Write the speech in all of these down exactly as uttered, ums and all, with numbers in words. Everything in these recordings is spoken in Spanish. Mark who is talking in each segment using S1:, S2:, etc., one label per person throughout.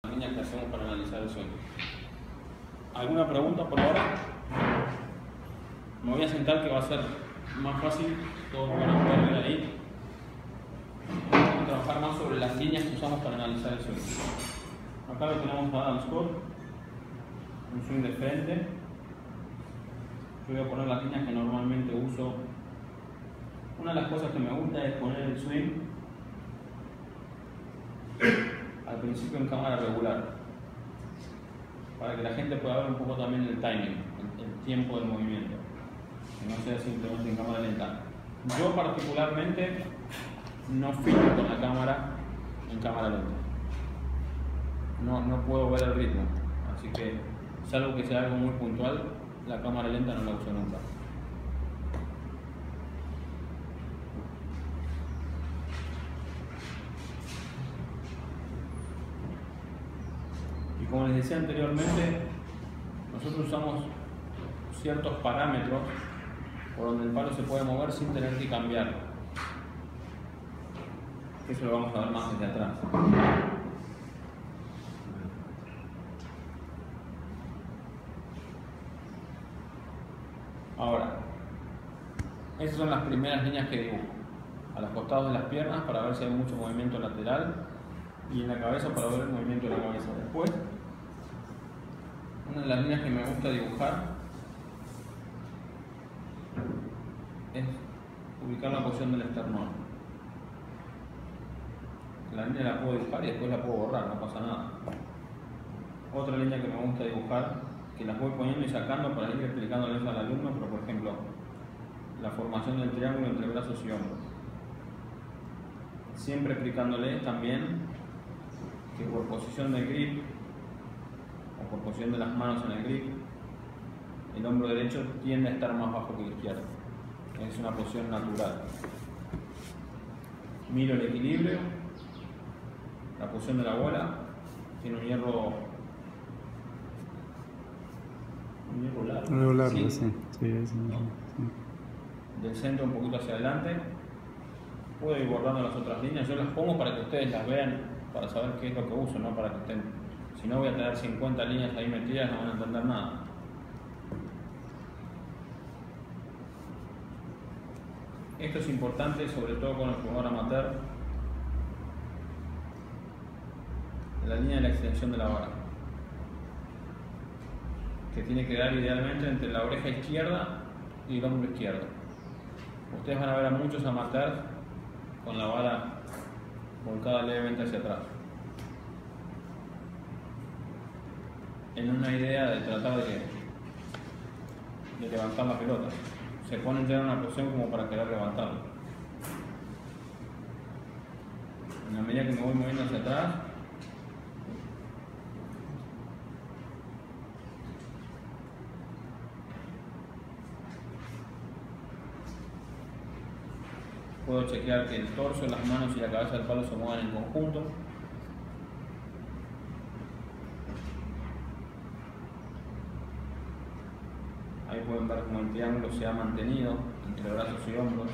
S1: líneas que hacemos para analizar el sueño. ¿Alguna pregunta por ahora? Me voy a sentar que va a ser más fácil, todos van a poder ver ahí. Vamos a trabajar más sobre las líneas que usamos para analizar el sueño. Acá lo tenemos a Adam Scott, un swing de frente. Yo voy a poner las líneas que normalmente uso. Una de las cosas que me gusta es poner el swing al principio en cámara regular, para que la gente pueda ver un poco también el timing, el, el tiempo del movimiento, que no sea simplemente en cámara lenta. Yo particularmente no filmo con la cámara en cámara lenta, no, no puedo ver el ritmo, así que salvo que sea algo muy puntual, la cámara lenta no la uso nunca. Como les decía anteriormente, nosotros usamos ciertos parámetros por donde el palo se puede mover sin tener que cambiarlo. Eso lo vamos a ver más desde atrás. Ahora, esas son las primeras líneas que dibujo. A los costados de las piernas para ver si hay mucho movimiento lateral y en la cabeza para ver el movimiento de la cabeza. Después, una de las líneas que me gusta dibujar es ubicar la posición del esternón. La línea la puedo dibujar y después la puedo borrar, no pasa nada. Otra línea que me gusta dibujar, que las voy poniendo y sacando para ir explicándoles al alumno, pero por ejemplo, la formación del triángulo entre brazos y hombros. Siempre explicándoles también que por posición del grip o por posición de las manos en el grip, el hombro derecho tiende a estar más bajo que el izquierdo. Es una posición natural. Miro el equilibrio, la posición de la bola, tiene un hierro, un hierro largo.
S2: Un hierro largo,
S1: sí.
S2: sí. sí, sí, sí.
S1: Del centro un poquito hacia adelante. Puedo ir borrando las otras líneas, yo las pongo para que ustedes las vean, para saber qué es lo que uso, no para que estén. Si no, voy a tener cincuenta líneas ahí metidas, no van a entender nada. Esto es importante, sobre todo con el jugador amateur, la línea de la extensión de la vara, que tiene que dar idealmente entre la oreja izquierda y el hombro izquierdo. Ustedes van a ver a muchos amateurs con la vara volcada levemente hacia atrás, en una idea de tratar de, de levantar la pelota. Se ponen ya en una posición como para querer levantarlo. En la medida que me voy moviendo hacia atrás, puedo chequear que el torso, las manos y la cabeza del palo se muevan en conjunto. Ahí pueden ver cómo el triángulo se ha mantenido entre brazos y hombros.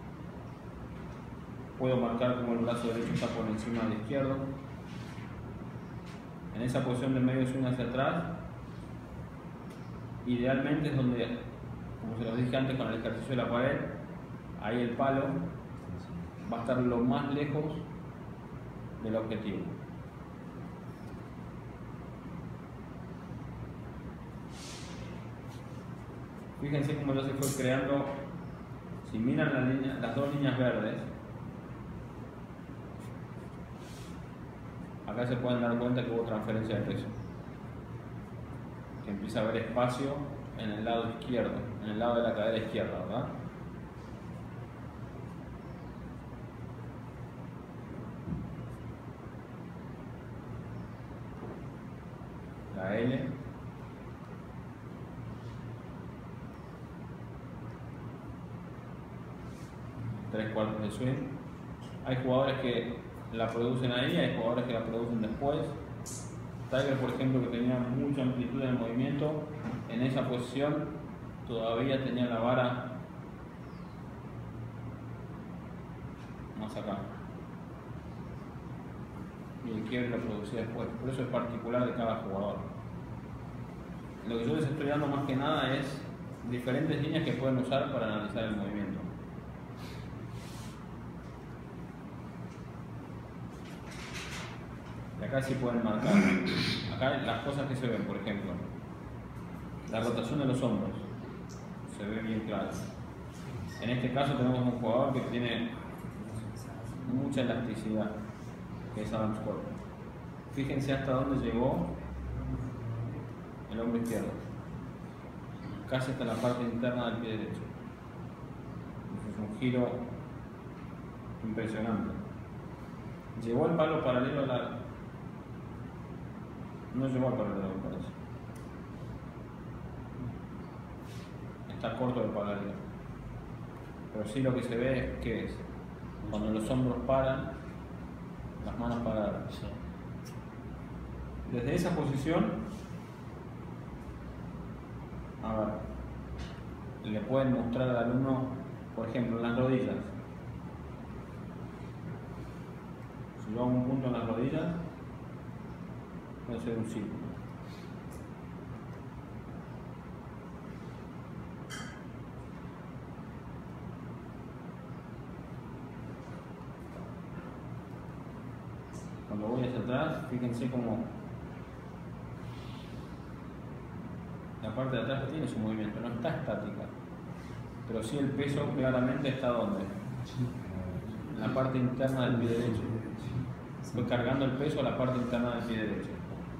S1: Puedo marcar cómo el brazo derecho está por encima del izquierdo. En esa posición de medio swing hacia atrás, idealmente es donde, como se los dije antes con el ejercicio de la pared, ahí el palo va a estar lo más lejos del objetivo. Fíjense cómo ya se fue creando. Si miran la línea, las dos líneas verdes, acá se pueden dar cuenta que hubo transferencia de peso, que empieza a haber espacio en el lado izquierdo, en el lado de la cadera izquierda, ¿verdad? La L, tres cuartos de swing. Hay jugadores que la producen ahí, hay jugadores que la producen después. Tiger, por ejemplo, que tenía mucha amplitud en el movimiento, en esa posición todavía tenía la vara más acá. y el quiebre lo producía después. Por eso es particular de cada jugador. Lo que yo les estoy dando más que nada es diferentes líneas que pueden usar para analizar el movimiento. Y acá sí pueden marcar. Acá las cosas que se ven, por ejemplo, la rotación de los hombros se ve bien claro. En este caso tenemos un jugador que tiene mucha elasticidad, que es Adam Scott. Fíjense hasta dónde llegó el hombro izquierdo, casi hasta la parte interna del pie derecho. Es un giro impresionante. Llegó al palo paralelo a la... No llegó al paralelo, me parece. Está corto del paralelo. Pero sí lo que se ve es que es cuando los hombros paran, las manos paradas. Desde esa posición, a ver, le pueden mostrar al alumno, por ejemplo, en las rodillas. Si yo hago un punto en las rodillas, puede ser un círculo. Cuando voy hacia atrás, fíjense cómo la parte de atrás tiene su movimiento, no está estática, pero sí el peso claramente está donde, en la parte interna del pie derecho. Estoy cargando el peso a la parte interna del pie derecho.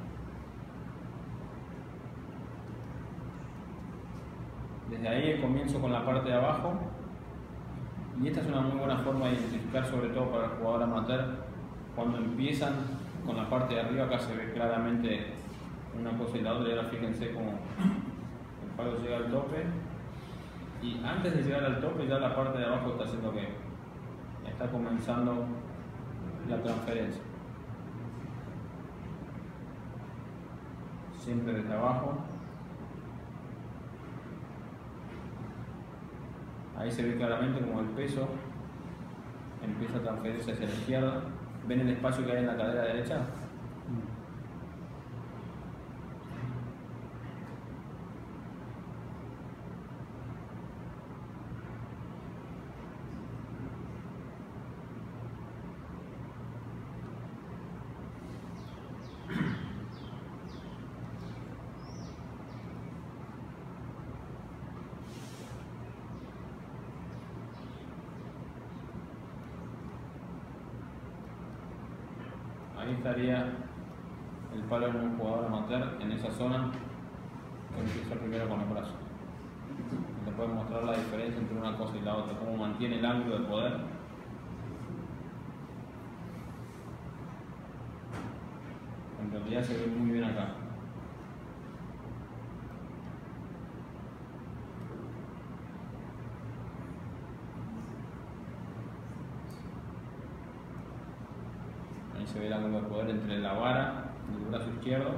S1: Desde ahí comienzo con la parte de abajo, y esta es una muy buena forma de identificar, sobre todo para el jugador amateur. Cuando empiezan con la parte de arriba, acá se ve claramente una cosa y la otra, y ahora fíjense cómo el palo llega al tope, y antes de llegar al tope ya la parte de abajo está haciendo que está comenzando la transferencia. Siempre desde abajo. Ahí se ve claramente como el peso empieza a transferirse hacia la izquierda. ¿Ven el espacio que hay en la cadera derecha? Ahí estaría el palo de un jugador amateur en esa zona que empieza primero con los brazos. Te puedo mostrar la diferencia entre una cosa y la otra, cómo mantiene el ángulo de poder. En realidad se ve muy bien acá. Ahí se ve el ángulo de poder entre la vara y el brazo izquierdo.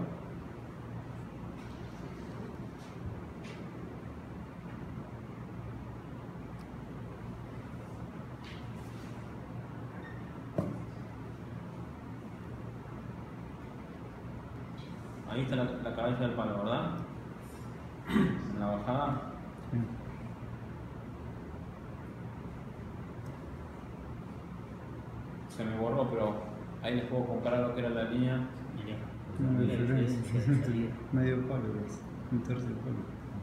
S1: Ahí está la, la cabeza del palo, ¿verdad? En la bajada. Se me borró, pero ahí les puedo comparar lo que era la línea.
S2: Una diferencia, medio palo, un tercer palo.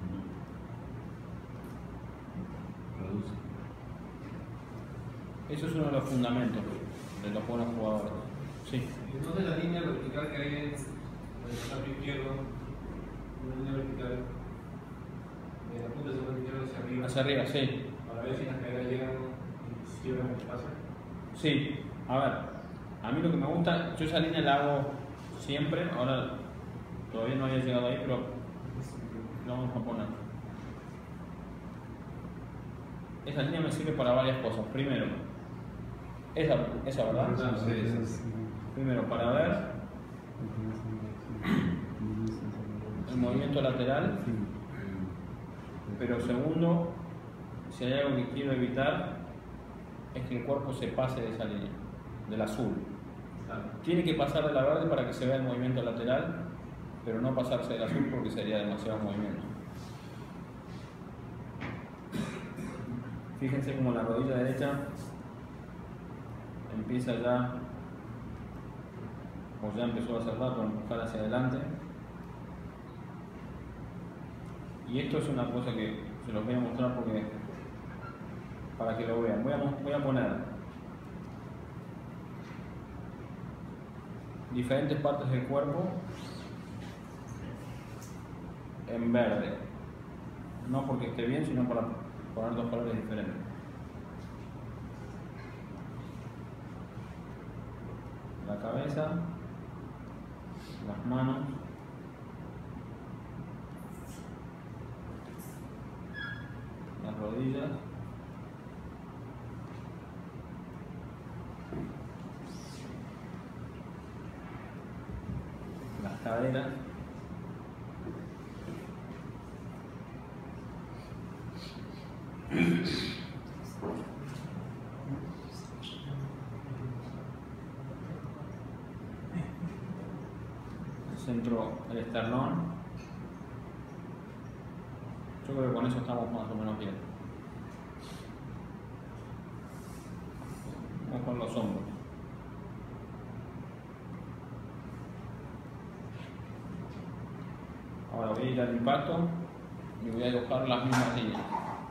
S1: Eso es uno de los fundamentos de los buenos jugadores. Sí.
S3: Entonces la línea vertical que hay en el lado izquierdo, una línea vertical, de la punta del lado izquierdo hacia arriba.
S1: Hacia arriba, sí.
S3: Para ver si las caderas llegan y cierran el espacio.
S1: Sí, a ver, a mí lo que me gusta, yo esa línea la hago siempre, ahora todavía no había llegado ahí, pero lo vamos a poner. Esa línea me sirve para varias cosas. Primero, esa, esa ¿verdad?
S3: Sí, sí, sí.
S1: Primero, para ver el movimiento lateral, pero segundo, si hay algo que quiero evitar, es que el cuerpo se pase de esa línea, del azul. Tiene que pasar de la verde para que se vea el movimiento lateral, pero no pasarse del azul porque sería demasiado movimiento. Fíjense como la rodilla derecha empieza ya, o ya empezó a hacer rato, a empujar hacia adelante. Y esto es una cosa que se los voy a mostrar porque para que lo vean. Voy a, voy a poner diferentes partes del cuerpo en verde. No porque esté bien, sino para poner dos colores diferentes. La cabeza, las manos, las rodillas, las caderas, el centro, el esternón. Yo creo que con eso estamos más o menos bien. Vamos con los hombros. Ahora voy a ir al impacto y voy a dibujar las mismas líneas.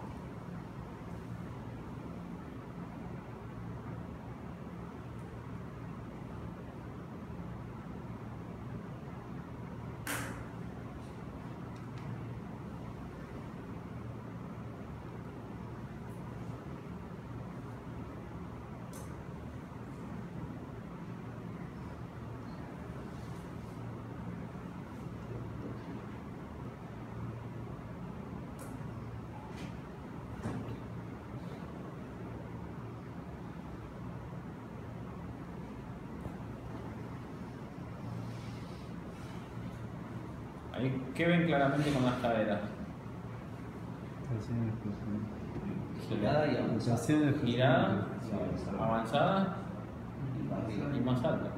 S1: Ahí, ¿qué ven claramente con las caderas?
S4: Girada y avanzada.
S1: Girada, avanzada y más alta.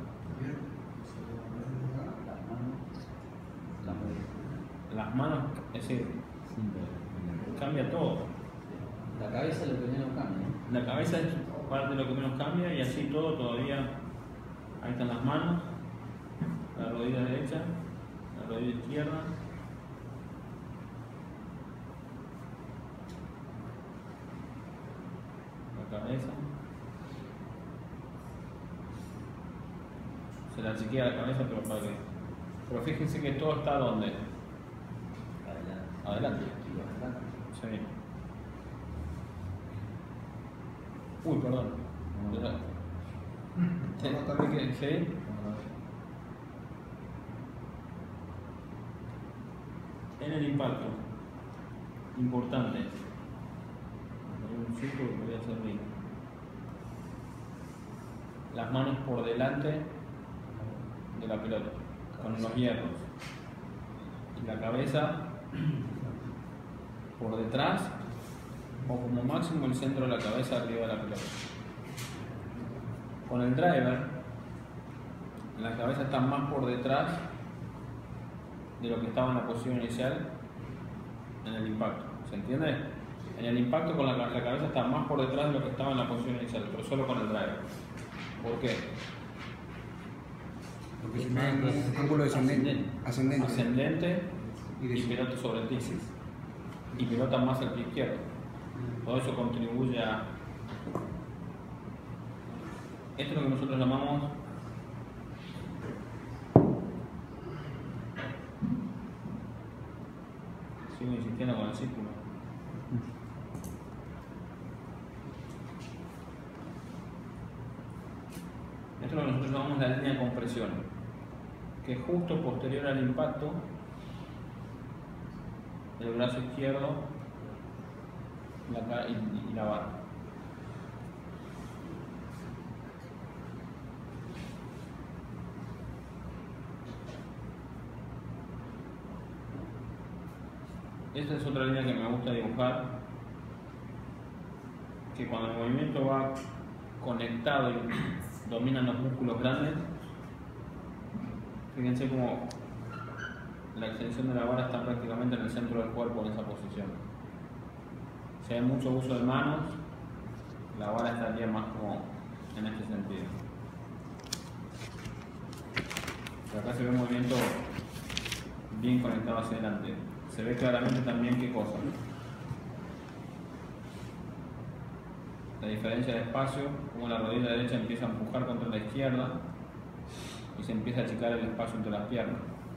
S1: Las manos, es decir, cambia todo.
S4: La cabeza es lo que menos cambia.
S1: La cabeza es parte de lo que menos cambia y así todo todavía. Ahí están las manos, la rodilla derecha, la rodilla izquierda, la cabeza. Se la chequea la cabeza, pero para que. Pero fíjense que todo está donde. Adelante. Sí. Uy, perdón. ¿Sí? ¿Sí? En el impacto, importante. Hay un círculo que voy a hacer bien. Las manos por delante de la pelota, con los hierros. Y la cabeza por detrás, o como máximo el centro de la cabeza arriba de la pelota. Con el driver, la cabeza está más por detrás de lo que estaba en la posición inicial en el impacto. ¿Se entiende? En el impacto con la, la cabeza está más por detrás de lo que estaba en la posición inicial, pero solo con el driver. ¿Por qué?
S5: Porque se me el ángulo descendente, ascendente,
S1: ascendente y, y pelota sobre ti. Y pelota más al pie izquierdo. Todo eso contribuye a... Esto es lo que nosotros llamamos sigo insistiendo con el círculo. Esto es lo que nosotros llamamos la línea de compresión, que es justo posterior al impacto del brazo izquierdo la, y, y la barra. Esta es otra línea que me gusta dibujar, que cuando el movimiento va conectado dominan los músculos grandes. Fíjense como la extensión de la vara está prácticamente en el centro del cuerpo en esa posición. Si hay mucho uso de manos, la vara estaría más como en este sentido. Pero acá se ve un movimiento bien conectado hacia adelante. Se ve claramente también qué cosa. La diferencia de espacio, como la rodilla derecha empieza a empujar contra la izquierda y se empieza a achicar el espacio entre las piernas.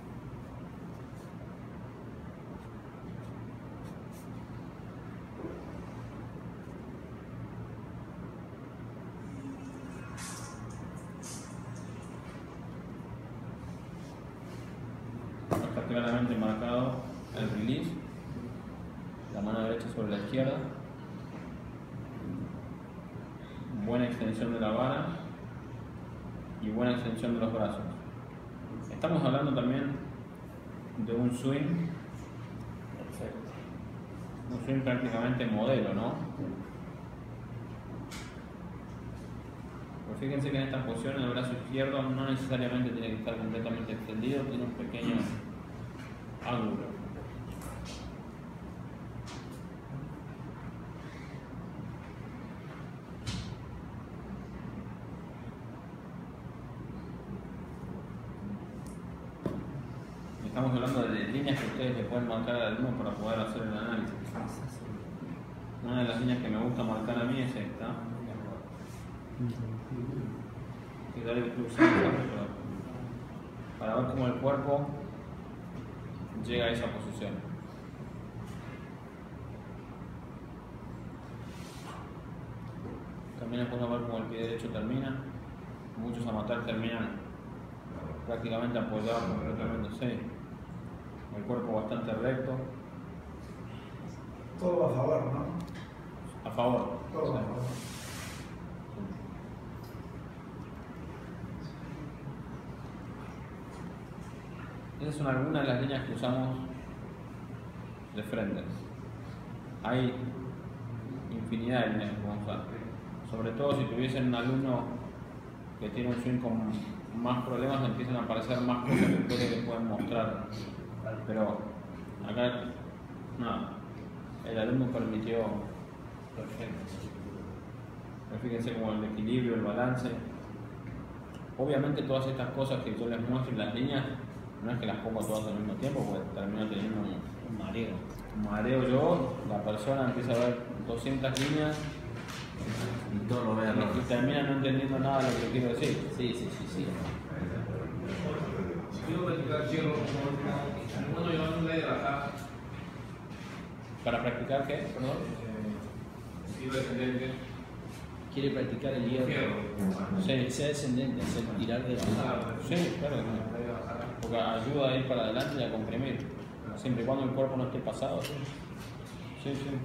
S1: Está claramente marcado el release, la mano derecha sobre la izquierda, buena extensión de la vara y buena extensión de los brazos. Estamos hablando también de un swing, un swing prácticamente modelo, ¿no? Pero fíjense que en esta posición el brazo izquierdo no necesariamente tiene que estar completamente extendido, tiene un pequeño ángulo. Estamos hablando de líneas que ustedes le pueden marcar al alumno para poder hacer el análisis. Una de las líneas que me gusta marcar a mí es esta. Y darle el cruzado para ver cómo el cuerpo llega a esa posición. También es bueno ver cómo el pie derecho termina. Muchos amateurs terminan prácticamente apoyados completamente, sí. El cuerpo bastante recto.
S6: Todo a favor, ¿no?
S1: A favor.
S6: Todo a favor.
S1: Esas son algunas de las líneas que usamos de frente. Hay infinidad de líneas que podemos usar. Sobre todo si tuviesen un alumno que tiene un swing con más problemas, empiezan a aparecer más cosas que ustedes les pueden mostrar. Pero acá, nada, el alumno permitió perfecto. Pero fíjense como el equilibrio, el balance. Obviamente todas estas cosas que yo les muestro en las líneas, no es que las pongo todas al mismo tiempo, porque termino teniendo un, un mareo. Un mareo yo, la persona empieza a ver doscientas líneas
S4: Y todo lo ve a
S1: y termina no entendiendo nada de lo que quiero decir.
S4: Sí, sí, sí, sí.
S3: Si quiero practicar hierro, cuando llevamos un layer acá,
S1: ¿Para practicar qué? Perdón.
S3: estilo descendente,
S4: Quiere practicar el hierro.
S3: hierro.
S1: Sí,
S4: Que sea descendente, hacer tirar de bajada.
S1: sí, claro que sí. Porque ayuda a ir para adelante y a comprimir. Siempre y cuando el cuerpo no esté pasado. Sí, sí. sí.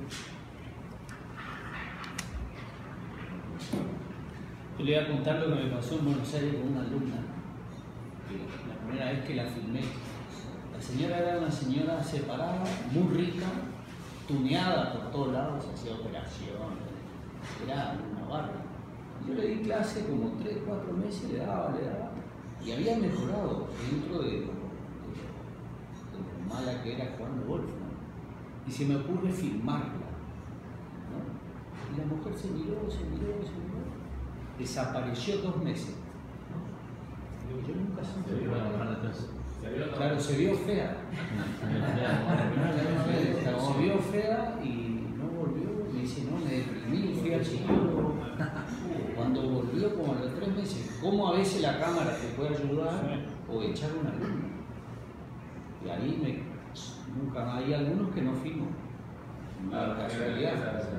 S4: Yo le voy a contar lo que me pasó en Buenos Aires con una alumna. La primera vez que la filmé. La señora era una señora separada, muy rica, tuneada por todos lados, hacía operaciones. Era una barra. Yo le di clase como tres, cuatro meses, le daba, le daba. Y había mejorado dentro de lo, de lo, de lo mala que era jugando golf, ¿no? Y se me ocurre filmarla, ¿no? Y la mujer se miró, se miró, se miró. Desapareció dos meses. ¿No? Yo nunca supe. Claro, se vio fea. Se vio fea y no volvió. Me dice, no, me deprimí, fui al psicólogo. Cuando volvió, como a los tres meses, ¿cómo a veces la cámara te puede ayudar o echar una luna? Y ahí me, nunca hay algunos que no filmo. La casualidad.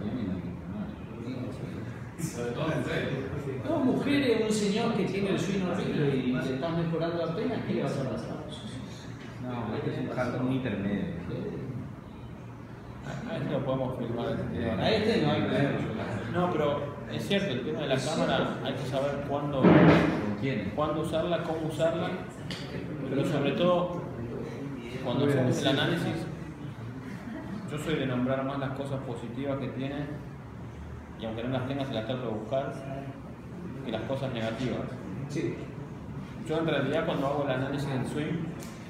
S3: Sobre todo mujeres.
S4: No, mujeres, un señor que tiene el swing horrible y le estás mejorando la pena, ¿qué le vas a pasar?
S5: No, este es un jardín intermedio.
S1: A este lo podemos filmar.
S4: A este no hay problema.
S1: No, pero es cierto, el tema de la cámara hay que saber cuándo, cuándo usarla, cómo usarla, pero sobre todo cuando hacemos el análisis, yo soy de nombrar más las cosas positivas que tiene, y aunque no las tengas, se las trato de buscar, y las cosas negativas.
S4: Sí.
S1: Yo en realidad cuando hago el análisis del swing,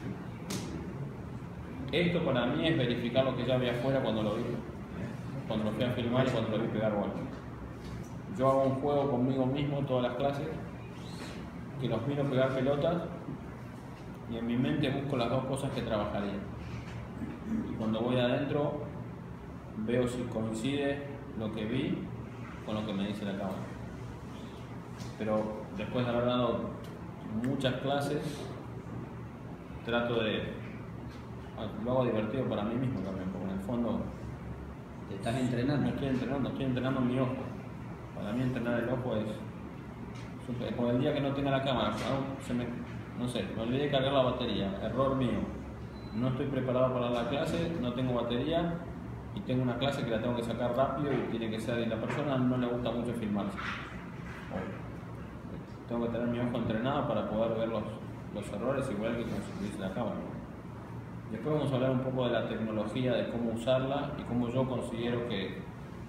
S1: esto para mí es verificar lo que ya había afuera cuando lo vi, cuando lo fui a filmar y cuando lo vi pegar bola. Yo hago un juego conmigo mismo todas las clases, que los miro pegar pelotas y en mi mente busco las dos cosas que trabajaría. Y cuando voy adentro veo si coincide lo que vi con lo que me dice la cámara. Pero después de haber dado muchas clases, trato de... lo hago divertido para mí mismo también, porque en el fondo
S4: Te estás entrenando.
S1: no estoy entrenando, estoy entrenando mi ojo. Para mí entrenar el ojo es... super- Por el día que no tenga la cámara, ah, se me, no sé, me olvidé de cargar la batería, error mío. No estoy preparado para la clase, no tengo batería y tengo una clase que la tengo que sacar rápido y tiene que ser, y la persona no le gusta mucho filmarse. O tengo que tener mi ojo entrenado para poder ver los, los errores igual que como se dice la cámara. Después vamos a hablar un poco de la tecnología, de cómo usarla y cómo yo considero que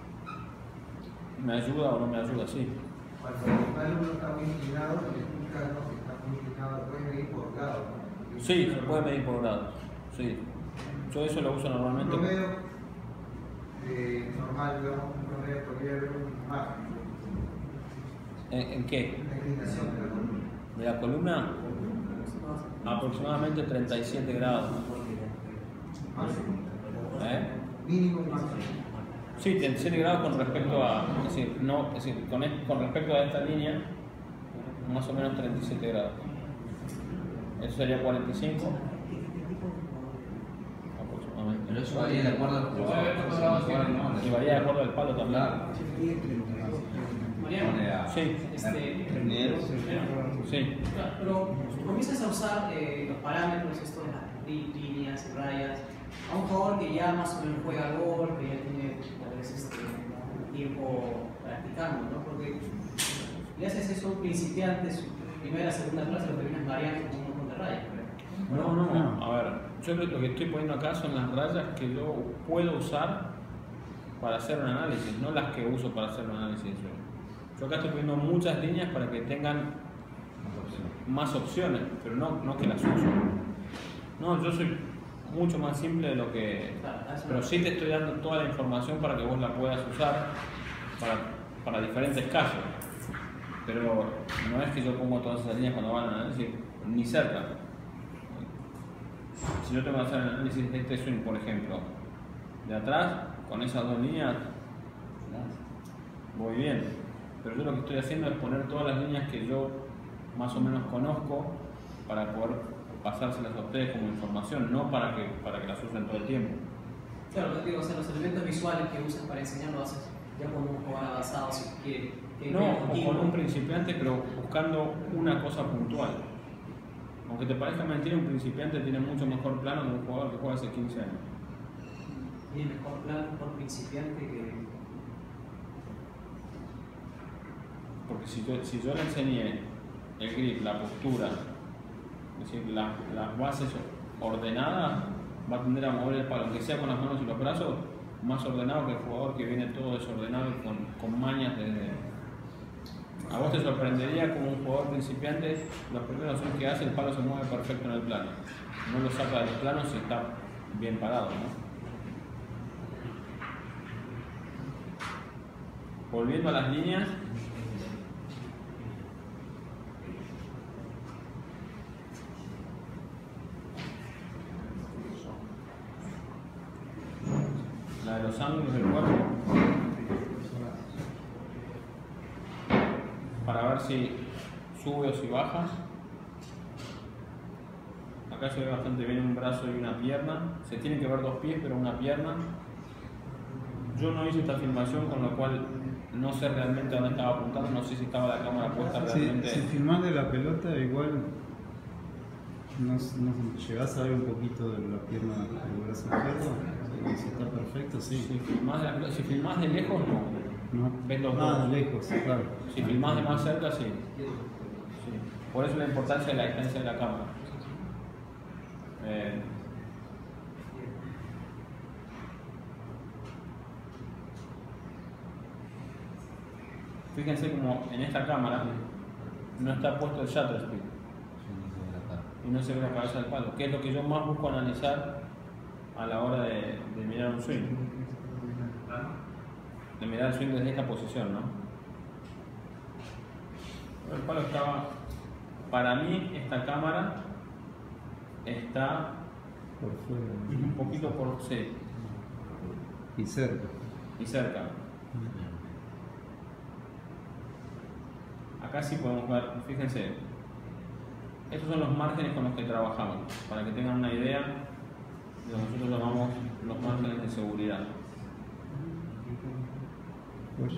S1: me ayuda o no me ayuda, sí.
S6: Cuando el alumno está muy inclinado, lo que explica no que está muy inclinado, puede medir por grado, ¿no?
S1: Sí, se puede medir por grados. Sí. Yo eso lo uso
S6: Un
S1: normalmente.
S6: promedio eh, normal, digamos, un promedio podría haber un margen.
S1: ¿En, en qué?
S6: La inclinación de la columna.
S1: De la columna, aproximadamente treinta y siete grados.
S6: Máximo.
S1: ¿Eh?
S6: Mínimo y máximo.
S1: Sí, treinta y siete grados con respecto a, es decir, no, es decir, con, es- con respecto a esta línea, más o menos treinta y siete grados. Eso sería cuarenta y cinco. Aproximadamente.
S5: Pero eso varía de acuerdo al jugador.
S1: Y varía de acuerdo al palo también.
S5: Claro.
S7: Mariano,
S5: Pone a-
S1: Sí,
S7: este,
S5: Negro.
S1: sí.
S7: claro, pero comienzas a usar eh, los parámetros, esto de las li- líneas y rayas, a un jugador que ya más o menos juega golf, que ya tiene tal vez este, tiempo practicando, ¿no? Porque le haces eso a un principiante, su primera, segunda clase, lo terminas variando con un montón de rayas.
S1: No, no, a ver, yo lo lo que estoy poniendo acá son las rayas que yo puedo usar para hacer un análisis, no las que uso para hacer un análisis de suelo. Yo acá estoy poniendo muchas líneas para que tengan más opciones, pero no, no que las uso. No, yo soy mucho más simple de lo que...
S7: Claro, a eso
S1: Pero
S7: me-
S1: sí te estoy dando toda la información para que vos la puedas usar para, para diferentes casos. Pero no es que yo pongo todas esas líneas cuando van a análisis, ni cerca. Si yo tengo que hacer el análisis de este swing, por ejemplo, de atrás, con esas dos líneas, voy bien. Pero yo lo que estoy haciendo es poner todas las líneas que yo más o menos conozco para poder pasárselas a ustedes como información, no para que, para que las usen todo el tiempo.
S7: Claro, lo que digo, o sea, los elementos visuales que usas para enseñar lo haces ya con un jugador avanzado, si quiere. que
S1: No,
S7: vea
S1: o
S7: contigo.
S1: con un principiante, pero buscando una cosa puntual. Aunque te parezca mentira, un principiante tiene mucho mejor plano que un jugador que juega hace quince años.
S7: Tiene mejor plan, mejor principiante que.
S1: Porque si yo, si yo le enseñé el grip, la postura, es decir, la- las bases ordenadas, va a tender a mover el palo, aunque sea con las manos y los brazos, más ordenado que el jugador que viene todo desordenado y con, con mañas desde... A vos te sorprendería como un jugador principiante, los primeros son que hace, el palo se mueve perfecto en el plano. No lo saca del plano si está bien parado, ¿no? Volviendo a las líneas, la de los ángulos del cuerpo, para ver si sube o si baja. Acá se ve bastante bien un brazo y una pierna. Se tienen que ver dos pies, pero una pierna. Yo no hice esta filmación, con lo cual no sé realmente dónde estaba apuntando, no sé si estaba la cámara puesta
S2: Si,
S1: realmente.
S2: si filmás de la pelota, igual no, no llegás a ver un poquito de la pierna del brazo izquierdo. Si está perfecto, sí.
S1: Si filmás de, la- si filmás de lejos, no.
S2: No.
S1: Ves los
S2: Ah,
S1: dos.
S2: lejos, claro.
S1: Si filmás de más cerca, sí. Sí. Por eso la importancia de la distancia de la cámara. Eh, Fíjense como en esta cámara no está puesto el shutter speed y no se ve la cabeza del palo, que es lo que yo más busco analizar a la hora de, de mirar un swing, de mirar el swing desde esta posición, ¿no? El palo estaba, para mí esta cámara está
S2: Por fuera.
S1: un poquito por sí,
S2: Y cerca.
S1: y cerca. Acá sí podemos ver, fíjense, estos son los márgenes con los que trabajamos, para que tengan una idea de lo que nosotros llamamos los márgenes de seguridad.
S2: Pues,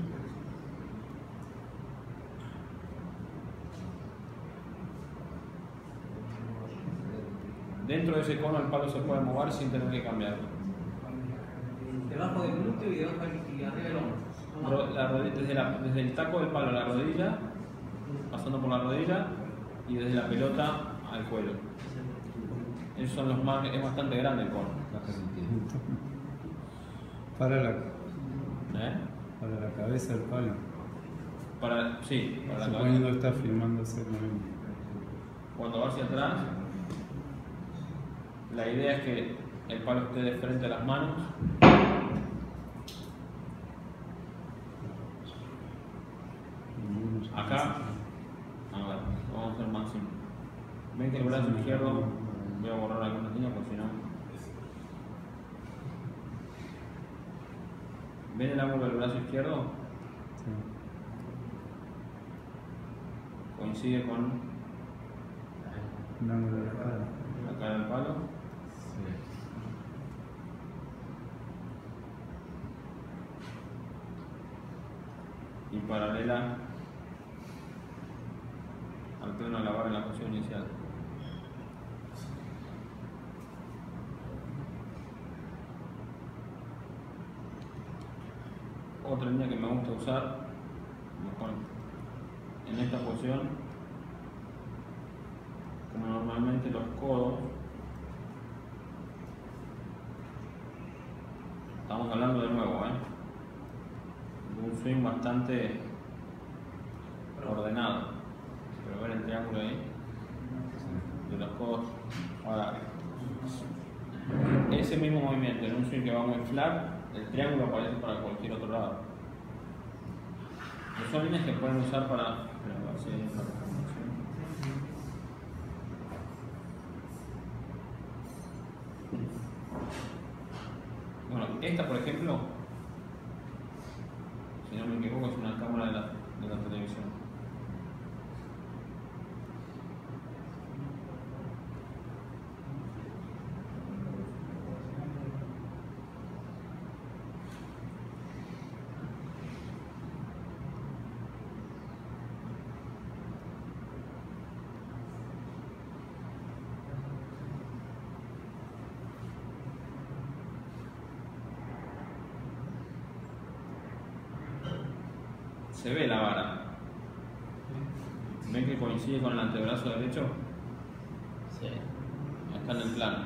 S1: Dentro de ese cono el palo se puede mover sin tener que cambiarlo.
S7: Debajo del glúteo y debajo del y arriba del hombro. No
S1: Ro-
S7: más.
S1: la rodilla- desde, la- desde el taco del palo a la rodilla, pasando por la rodilla, y desde la pelota al cuello. Esos son los más, es bastante grande el cono.
S2: para la,
S1: ¿Eh?
S2: para la cabeza del palo.
S1: Para, sí, para la
S2: Suponiendo
S1: cabeza.
S2: que está filmando ese momento.
S1: Cuando va hacia atrás, la idea es que el palo esté de frente a las manos. Acá, a ver, vamos a hacer más simple. Ven que el brazo izquierdo, voy a borrar algunas líneas porque si no. ¿Ven el ángulo del brazo izquierdo?
S2: Sí.
S1: Coincide con
S2: El ángulo de la cara.
S1: la cara del palo. Y paralela al plano de la barra en la posición inicial. Otra línea que me gusta usar, mejor en esta posición, como normalmente los codos, estamos hablando de nuevo, ¿eh? de un swing bastante ordenado, pero ver el triángulo ahí, de los codos. Ahora, ese mismo movimiento en un swing que va muy flat, el triángulo aparece para cualquier otro lado. Pero son líneas que pueden usar para... Espera, a ver si hay otra recomendación. Bueno, esta por ejemplo, si no me equivoco, es una cámara de la, de la televisión. Se ve la vara. ¿Ven que coincide con el antebrazo derecho?
S4: Sí.
S1: Está en el plano.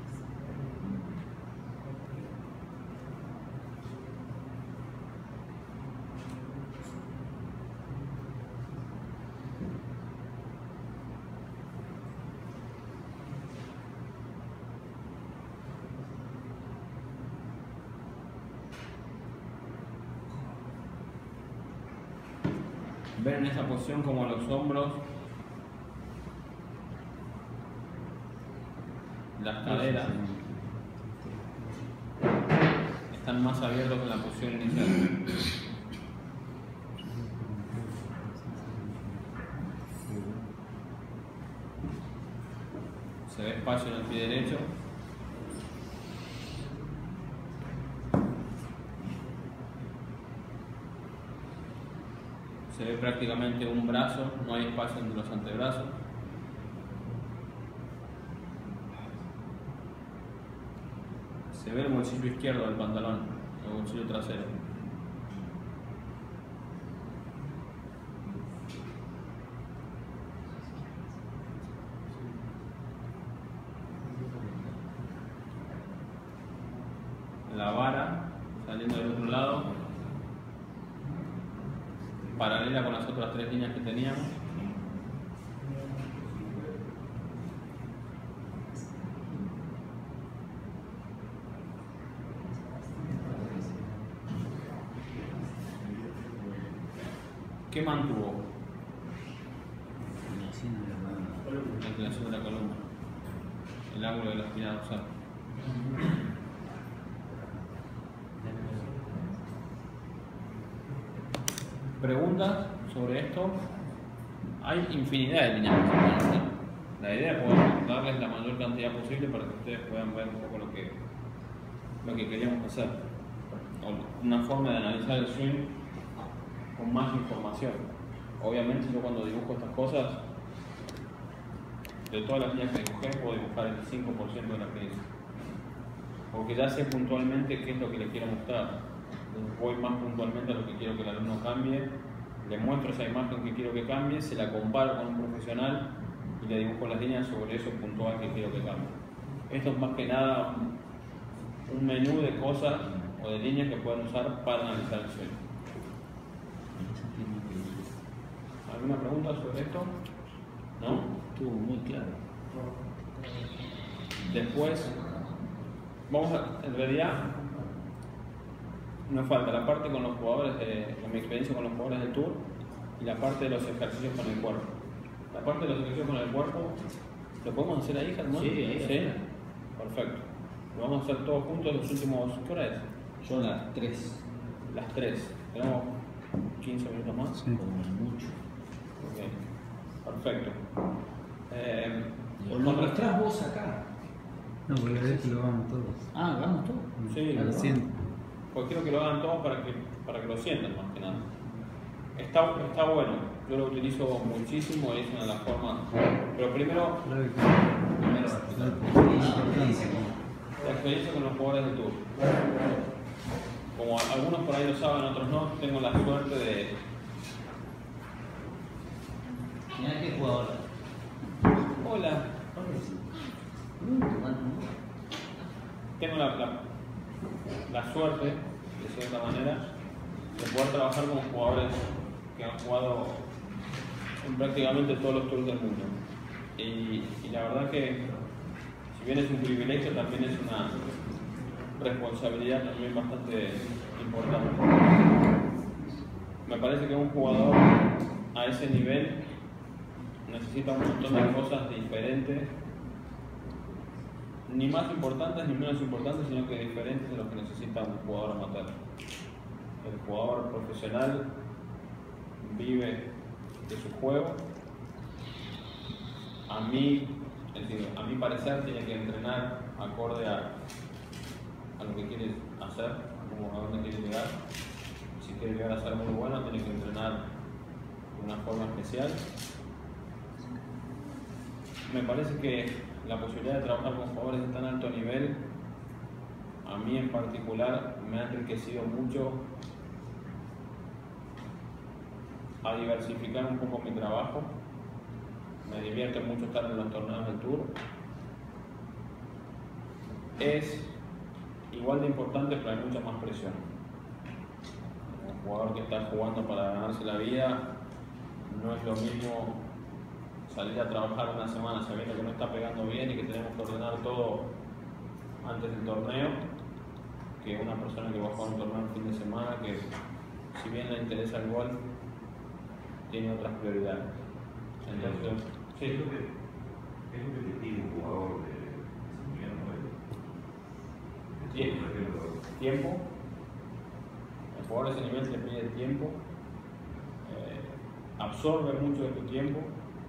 S1: Ven en esta posición como los hombros, las caderas están más abiertos que en la posición inicial. Se ve espacio en el pie derecho. Se ve prácticamente un brazo, no hay espacio entre los antebrazos. Se ve el bolsillo izquierdo del pantalón, el bolsillo trasero. La vara saliendo del otro lado. paralela con las otras tres líneas que teníamos. ¿Qué mantuvo? La inclinación de la columna, el ángulo de la espina dorsal. ¿Preguntas sobre esto? Hay infinidad de líneas que se pueden hacer. La idea es poder darles la mayor cantidad posible para que ustedes puedan ver un poco lo que, lo que queríamos hacer. O una forma de analizar el swing con más información. Obviamente yo cuando dibujo estas cosas, de todas las líneas que dibujé, puedo dibujar el cinco por ciento de las que hice. Porque ya sé puntualmente qué es lo que le quiero mostrar. Voy más puntualmente a lo que quiero que el alumno cambie, le muestro esa imagen que quiero que cambie, se la comparo con un profesional y le dibujo las líneas sobre eso puntual que quiero que cambie. Esto es más que nada un menú de cosas o de líneas que pueden usar para analizar el sueño. ¿Alguna pregunta sobre esto? ¿No?
S4: Estuvo muy claro.
S1: Después, vamos a, en realidad, nos falta la parte con los jugadores, de, con mi experiencia con los jugadores del Tour y la parte de los ejercicios con el cuerpo. La parte de los ejercicios con el cuerpo, ¿lo podemos hacer ahí, Germán?
S4: Sí, ahí.
S1: ¿Sí? Perfecto. Lo vamos a hacer todos juntos los últimos, ¿qué hora es?
S4: Yo las tres.
S1: Las tres. Tenemos quince minutos más.
S2: Sí.
S4: Como mucho.
S1: Ok. Perfecto. Eh,
S4: O lo mostrás vos acá.
S2: No, porque la idea es que lo hagamos todos.
S4: Ah, hagamos todo.
S1: Sí,
S2: lo
S1: lo
S2: siento.
S1: Pues quiero que lo hagan todos para que, para que lo sientan más que nada. Está, está bueno, yo lo utilizo muchísimo, es una de las formas. Pero primero,
S2: Claro que
S1: primero
S2: la importancia.
S1: la experiencia con los jugadores de Tour. Como algunos por ahí lo saben, otros no, tengo la suerte de.
S4: Mirá qué jugador.
S1: Hola, tengo la, la, la suerte, de cierta manera, de poder trabajar con jugadores que han jugado en prácticamente todos los tours del mundo. Y, y la verdad que, si bien es un privilegio, también es una responsabilidad también bastante importante. Me parece que un jugador a ese nivel necesita un montón de cosas diferentes, ni más importantes ni menos importantes, sino que diferentes de lo que necesita un jugador amateur. El jugador profesional vive de su juego. A mí, es decir, a mi parecer, tiene que entrenar acorde a, a lo que quiere hacer, como a dónde quiere llegar. Si quiere llegar a ser muy bueno, tiene que entrenar de una forma especial. Me parece que la posibilidad de trabajar con jugadores de tan alto nivel, a mí en particular, me ha enriquecido mucho a diversificar un poco mi trabajo. Me divierte mucho estar en los torneos del Tour. Es igual de importante, pero hay mucha más presión. Un jugador que está jugando para ganarse la vida, no es lo mismo salir a trabajar una semana sabiendo que no está pegando bien y que tenemos que ordenar todo antes del torneo, que una persona que va a jugar un torneo el fin de semana que, si bien le interesa el golf, tiene otras prioridades. Entonces, sí.
S8: ¿Qué es lo que, qué es lo que te pide un jugador de San Miguel Noel?
S1: Tiempo. El jugador de ese nivel te pide tiempo. Eh, absorbe mucho de tu tiempo.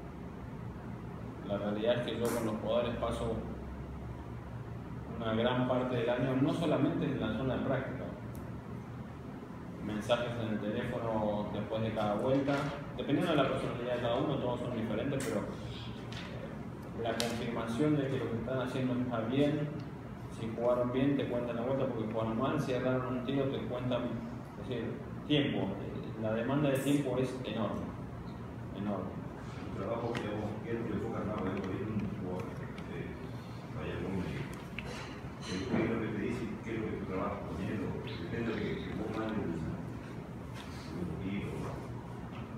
S1: La realidad es que yo con los jugadores paso una gran parte del año, no solamente en la zona de práctica, mensajes en el teléfono después de cada vuelta, dependiendo de la personalidad de cada uno, todos son diferentes, pero la confirmación de que lo que están haciendo está bien. Si jugaron bien, te cuentan la vuelta porque jugaron mal. Si agarraron un tiro, te cuentan, es decir, tiempo. La demanda de tiempo es enorme, enorme.
S8: El trabajo que vos quieres que le enfocas más, es un jugador que vaya con qué es lo que te dice, qué es lo que tú trabajas con él, depende de lo que vos mandes un poquito.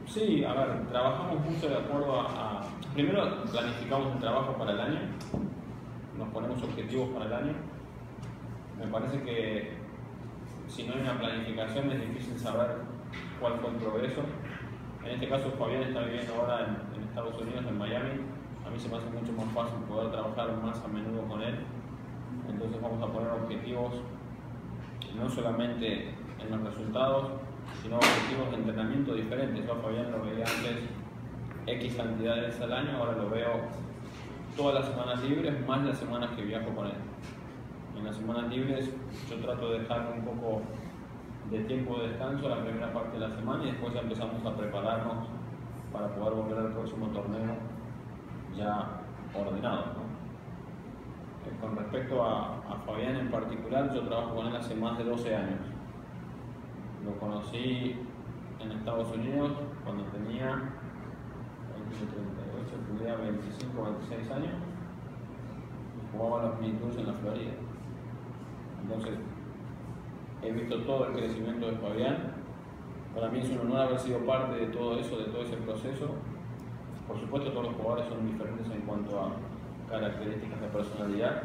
S1: Sí, a ver, trabajamos mucho de acuerdo a, a... Primero planificamos el trabajo para el año, nos ponemos objetivos para el año. Me parece que si no hay una planificación es difícil saber cuál fue el progreso. En este caso Fabián está viviendo ahora en, en Estados Unidos, en Miami. A mí se me hace mucho más fácil poder trabajar más a menudo con él. Entonces vamos a poner objetivos no solamente en los resultados, sino objetivos de entrenamiento diferentes. Yo a Fabián lo veía antes X cantidad de veces al año, ahora lo veo todas las semanas libres más las semanas que viajo con él. En las semanas libres yo trato de dejar un poco de tiempo de descanso la primera parte de la semana y después ya empezamos a prepararnos para poder volver al próximo torneo ya ordenado, ¿no? Con respecto a, a Fabián en particular, yo trabajo con él hace más de doce años. Lo conocí en Estados Unidos cuando tenía treinta y ocho, tenía veinticinco, veintiséis años y jugaba los mini tours en la Florida. Entonces, he visto todo el crecimiento de Fabián. Para mí es un honor haber sido parte de todo eso, de todo ese proceso. Por supuesto, todos los jugadores son diferentes en cuanto a características de personalidad.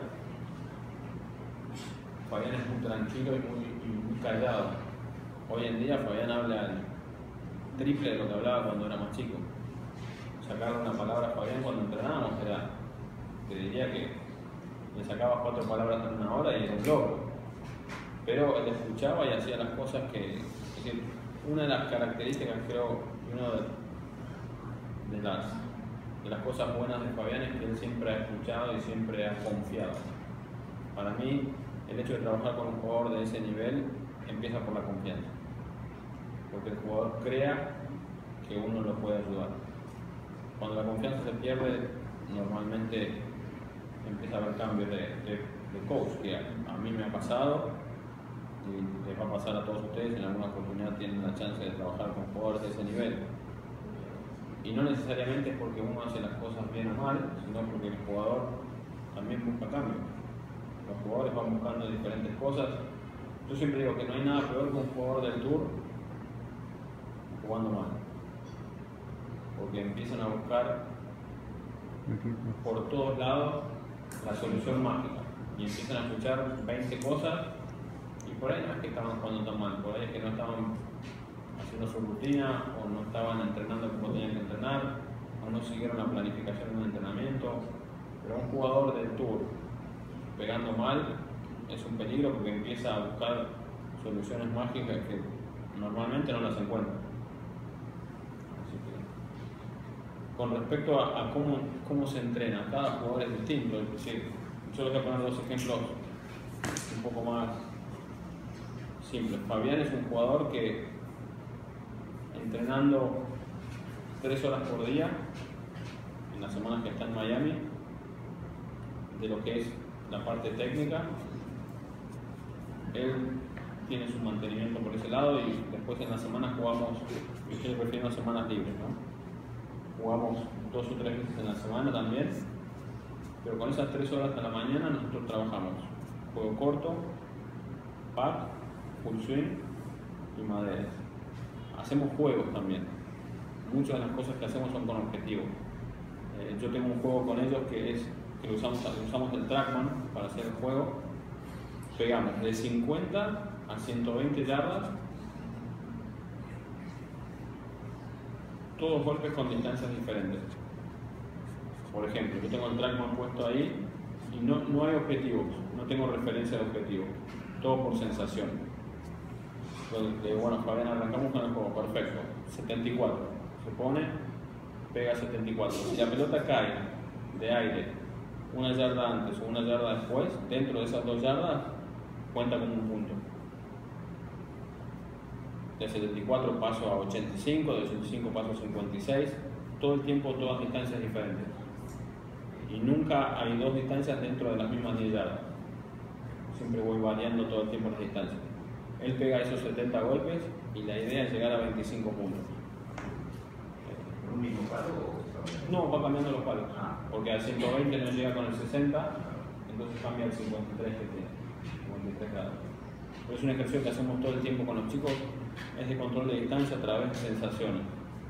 S1: Fabián es muy tranquilo y muy, y muy callado. Hoy en día Fabián habla el triple de lo que hablaba cuando era más chico. Sacarle una palabra a Fabián cuando entrenábamos era, te diría que le sacaba cuatro palabras en una hora y era un logro. Pero él escuchaba y hacía las cosas que... Es decir, una de las características, creo, y una de, de, las, de las cosas buenas de Fabián es que él siempre ha escuchado y siempre ha confiado. Para mí, el hecho de trabajar con un jugador de ese nivel empieza por la confianza. Porque el jugador crea que uno lo puede ayudar. Cuando la confianza se pierde, normalmente empieza a haber cambios de, de, de coach, que a, a mí me ha pasado y les va a pasar a todos ustedes. En alguna oportunidad tienen la chance de trabajar con jugadores de ese nivel. Y no necesariamente es porque uno hace las cosas bien o mal, sino porque el jugador también busca cambios. Los jugadores van buscando diferentes cosas. Yo siempre digo que no hay nada peor que un jugador del Tour jugando mal, porque empiezan a buscar por todos lados la solución mágica y empiezan a escuchar veinte cosas y por ahí no es que estaban jugando tan mal, por ahí es que no estaban haciendo su rutina o no estaban entrenando como tenían que entrenar o no siguieron la planificación de un entrenamiento. Pero un jugador del Tour pegando mal es un peligro porque empieza a buscar soluciones mágicas que normalmente no las encuentra. Así que, con respecto a, a cómo, cómo se entrena, cada jugador es distinto. Es decir, yo les voy a poner dos ejemplos un poco más simples. Fabián es un jugador que entrenando tres horas por día en las semanas que está en Miami, de lo que es la parte técnica, él tiene su mantenimiento por ese lado y después en las semanas jugamos, yo estoy prefiriendo semanas libres, ¿no? Jugamos dos o tres veces en la semana también, pero con esas tres horas a la mañana nosotros trabajamos juego corto, pad, full swing y maderas. Hacemos juegos también. Muchas de las cosas que hacemos son con objetivos. Eh, yo tengo un juego con ellos que es que usamos, usamos el Trackman para hacer el juego. Pegamos de cincuenta a ciento veinte yardas, todos golpes con distancias diferentes. Por ejemplo, yo tengo el Trackman puesto ahí y no, no hay objetivos, no tengo referencia de objetivo, todo por sensación. Entonces, bueno, Fabián, arrancamos con el juego, perfecto, setenta y cuatro, se pone, pega setenta y cuatro. Si la pelota cae de aire una yarda antes o una yarda después, dentro de esas dos yardas, cuenta como un punto. De setenta y cuatro paso a ochenta y cinco, de ochenta y cinco paso a cincuenta y seis, todo el tiempo todas distancias diferentes. Y nunca hay dos distancias dentro de las mismas diez yardas. Siempre voy variando todo el tiempo las distancias. Él pega esos setenta golpes y la idea es llegar a veinticinco puntos.
S8: ¿Con un mismo palo o...?
S1: No, va cambiando los palos. Porque al ciento veinte no llega con el sesenta, entonces cambia al cincuenta y tres que tiene, cincuenta y tres grados. Pero es un ejercicio que hacemos todo el tiempo con los chicos, es de control de distancia a través de sensaciones.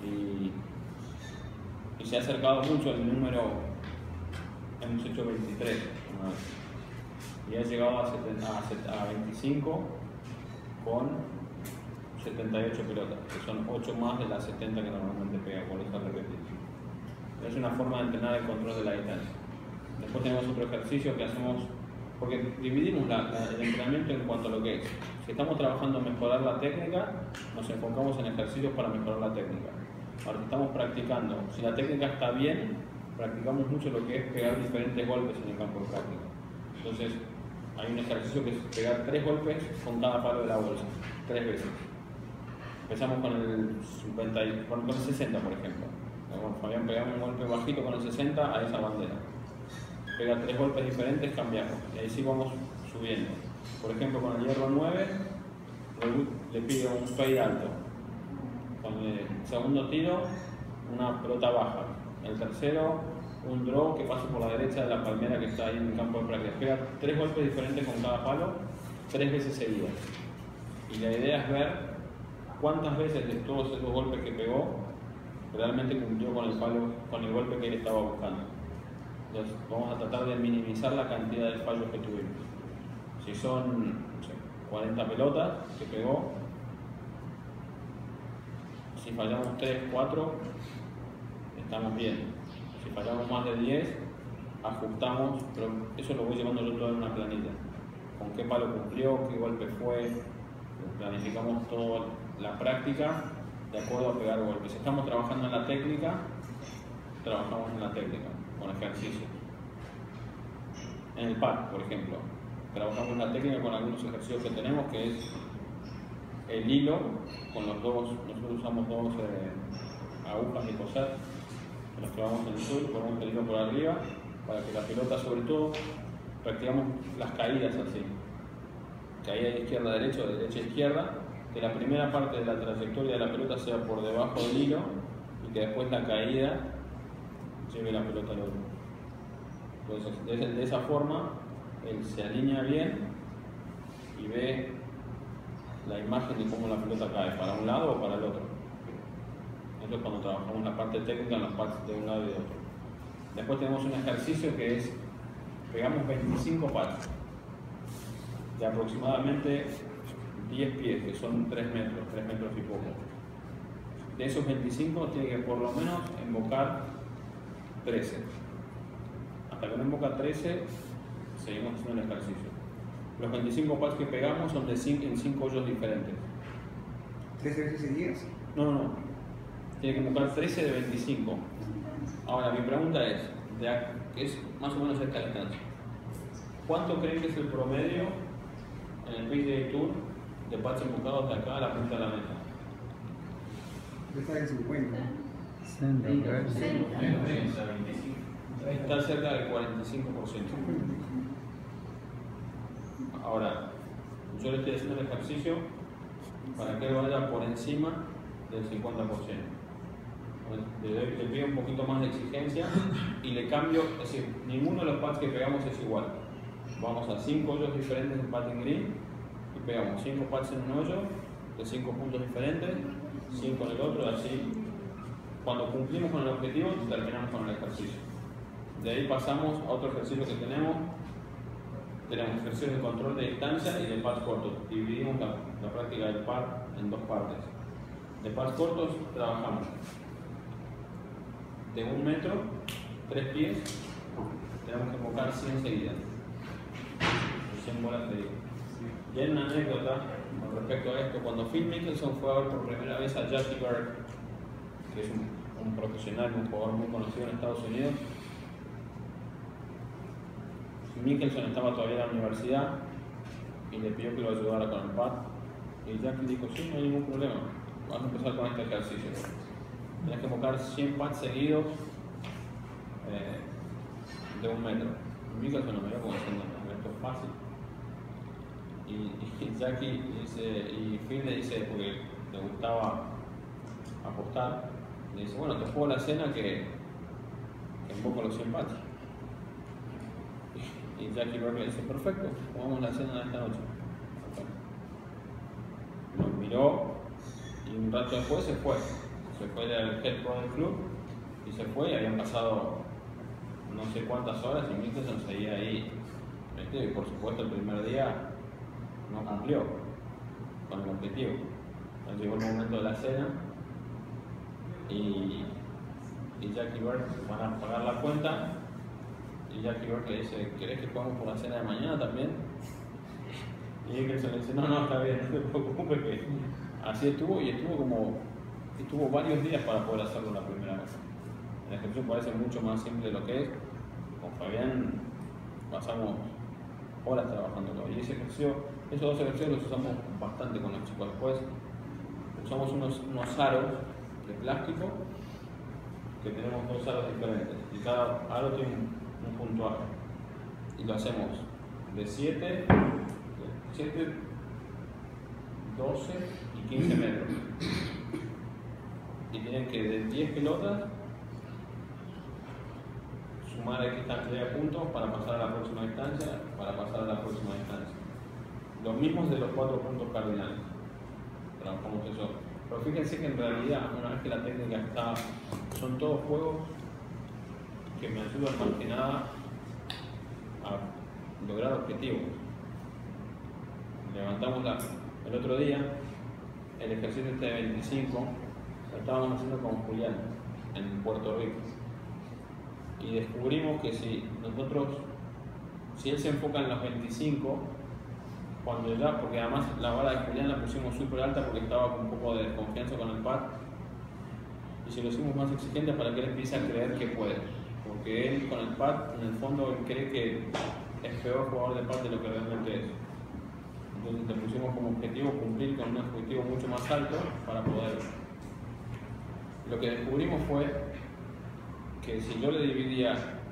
S1: y, y se ha acercado mucho el número, hemos hecho veintitrés una vez, y ha llegado a, setenta, a, a veinticinco con setenta y ocho pelotas, que son ocho más de las setenta que normalmente pega por esa repetición. Es una forma de entrenar el control de la distancia. Después tenemos otro ejercicio que hacemos, porque dividimos la, la, el entrenamiento en cuanto a lo que es. Si estamos trabajando en mejorar la técnica, nos enfocamos en ejercicios para mejorar la técnica. Ahora, si estamos practicando, si la técnica está bien, practicamos mucho lo que es pegar diferentes golpes en el campo de práctica. Entonces, hay un ejercicio que es pegar tres golpes con cada palo de la bolsa, tres veces. Empezamos con el, cincuenta, con, con el sesenta, por ejemplo. Bueno, Fabián pegamos un golpe bajito con el sesenta a esa bandera. Pega tres golpes diferentes, cambiamos. Y ahí sí vamos subiendo. Por ejemplo, con el hierro nueve, le pido un fade alto. Con el segundo tiro, una pelota baja. El tercero, un draw que pasa por la derecha de la palmera que está ahí en el campo de práctica. Pega tres golpes diferentes con cada palo, tres veces seguidas. Y la idea es ver cuántas veces de todos esos golpes que pegó realmente cumplió con el palo, con el golpe que él estaba buscando. Entonces vamos a tratar de minimizar la cantidad de fallos que tuvimos. Si son no sé, cuarenta pelotas que pegó, si fallamos tres, cuatro, estamos bien. Si fallamos más de diez, ajustamos, pero eso lo voy llevando yo todo en una planilla. Con qué palo cumplió, qué golpe fue, planificamos toda la práctica de acuerdo a pegar golpes. Si estamos trabajando en la técnica, trabajamos en la técnica, con ejercicios. En el pad, por ejemplo, trabajamos en la técnica con algunos ejercicios que tenemos, que es el hilo, con los dos, nosotros usamos dos eh, agujas de coser, que los clavamos en el suelo, ponemos el hilo por arriba, para que la pelota, sobre todo, practicamos las caídas así. Caída de izquierda a derecha o de derecha a izquierda, que la primera parte de la trayectoria de la pelota sea por debajo del hilo y que después la caída lleve la pelota al otro. Entonces, de, de esa forma, él se alinea bien y ve la imagen de cómo la pelota cae, para un lado o para el otro. Eso es cuando trabajamos la parte técnica en las partes de un lado y de otro. Después tenemos un ejercicio que es, pegamos veinticinco pads de aproximadamente diez pies, que son tres metros, tres metros y poco. De esos veinticinco tiene que por lo menos invocar trece. Hasta que no invoca trece, seguimos haciendo el ejercicio. Los veinticinco pads que pegamos son de cinco, en cinco hoyos diferentes.
S6: ¿trece veces seguidas?
S1: No, no, no. Tiene que invocar trece de veinticinco. Ahora, mi pregunta es, de a, que es más o menos esta distancia. ¿Cuánto creen que es el promedio en el P G A Tour de pads invocados de acá a la punta de la meta?
S6: Está en cincuenta.
S1: Está cerca del cuarenta y cinco por ciento. Ahora, yo le estoy haciendo el ejercicio para que él vaya por encima del cincuenta por ciento. Le, le pido un poquito más de exigencia y le cambio, es decir, ninguno de los pads que pegamos es igual. Vamos a cinco hoyos diferentes en putting green y pegamos cinco pads en un hoyo de cinco puntos diferentes, cinco en el otro, y así. Cuando cumplimos con el objetivo, terminamos con el ejercicio. De ahí pasamos a otro ejercicio que tenemos. Tenemos ejercicios de control de distancia y de pads cortos. Dividimos la, la práctica del pad en dos partes. De pads cortos trabajamos de un metro, tres pies, tenemos que invocar cien seguidas. cien bolas de. Y hay una anécdota con respecto a esto. Cuando Phil Mickelson fue a ver por primera vez a Jackie Berg, que es un, un profesional, un jugador muy conocido en Estados Unidos, Mickelson estaba todavía en la universidad y le pidió que lo ayudara con el pad. Y Jackie dijo, sí, no hay ningún problema, vamos a empezar con este ejercicio. Tienes que invocar cien pads seguidos eh, de un metro. Mickelson lo miró como diciendo, esto es fácil. Y, y Jackie dice, y Phil le dice, porque le gustaba apostar, le dice, bueno, te juego la cena que, que invoco los cien pads. Y Jackie Berg le dice, perfecto, jugamos la cena de esta noche. Okay. Nos miró y un rato después se fue. se fue del head pro del club y se fue y habían pasado no sé cuántas horas y Mikkelsen seguía ahí metido y por supuesto el primer día no cumplió con el objetivo. Entonces llegó el momento de la cena y, y Jackie Bird van a pagar la cuenta y Jackie Bird le dice, ¿querés que pagamos por la cena de mañana también? Y Mikkelsen le dice, no, no, está bien, no te preocupes, que así estuvo y estuvo como, estuvo varios días para poder hacerlo la primera vez. El ejercicio parece mucho más simple de lo que es. Con Fabián pasamos horas trabajándolo y ese ejercicio, esos dos ejercicios los usamos bastante con los chicos. Después usamos unos, unos aros de plástico que tenemos dos aros diferentes y cada aro tiene un, un puntuaje y lo hacemos de siete, doce y quince metros y tienen que de diez pelotas sumar X cantidad de puntos para pasar a la próxima distancia, para pasar a la próxima distancia. Los mismos de los cuatro puntos cardinales. Trabajamos eso. Pero fíjense que en realidad, una vez que la técnica está, son todos juegos que me ayudan más que nada a lograr objetivos. Levantamos la, el otro día, el ejercicio este de veinticinco, lo estábamos haciendo con Julián en Puerto Rico. Y descubrimos que si nosotros, si él se enfoca en los veinticinco, cuando ya, porque además la vara de Julián la pusimos súper alta porque estaba con un poco de desconfianza con el pad, y si lo hicimos más exigente para que él empiece a creer que puede, porque él con el pad, en el fondo, él cree que es peor jugador de pad de lo que realmente es. Entonces le pusimos como objetivo cumplir con un objetivo mucho más alto para poder. Lo que descubrimos fue que si yo le dividía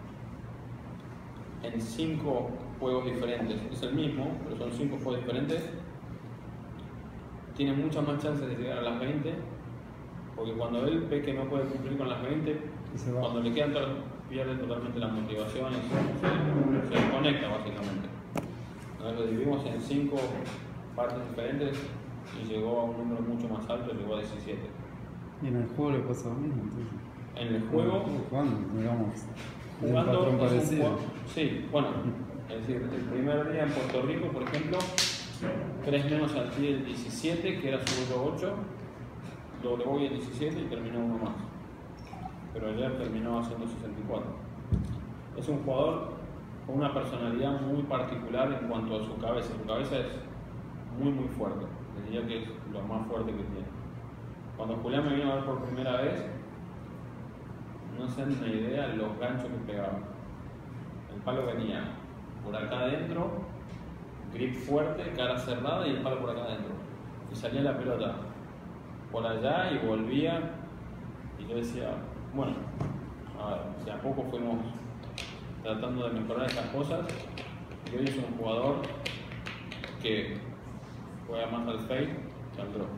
S1: en cinco juegos diferentes, es el mismo, pero son cinco juegos diferentes, tiene muchas más chances de llegar a las veinte, porque cuando él ve que no puede cumplir con las veinte, cuando le quedan todas, pierde totalmente la motivación y se, se desconecta básicamente. Entonces lo dividimos en cinco partes diferentes y llegó a un número mucho más alto, llegó a diecisiete.
S2: Y en el juego le pasa lo mismo, entonces.
S1: En el juego,
S2: jugando, digamos,
S1: jugando
S2: un patrón
S1: es un
S2: parecido.
S1: juego, sí, bueno, es decir, el primer día en Puerto Rico, por ejemplo, tres menos al pie el diecisiete, que era su ocho, doble hoy el diecisiete y terminó uno más. Pero ayer terminó haciendo sesenta y cuatro. Es un jugador con una personalidad muy particular en cuanto a su cabeza. Su cabeza es muy muy fuerte, diría que es lo más fuerte que tiene. Cuando Julián me vino a ver por primera vez, no se dan una idea de los ganchos que pegaba. El palo venía por acá adentro, grip fuerte, cara cerrada y el palo por acá adentro. Y salía la pelota por allá y volvía. Y yo decía, bueno, a ver, de a poco fuimos tratando de mejorar estas cosas. Y hoy es un jugador que juega más al fade que al drop.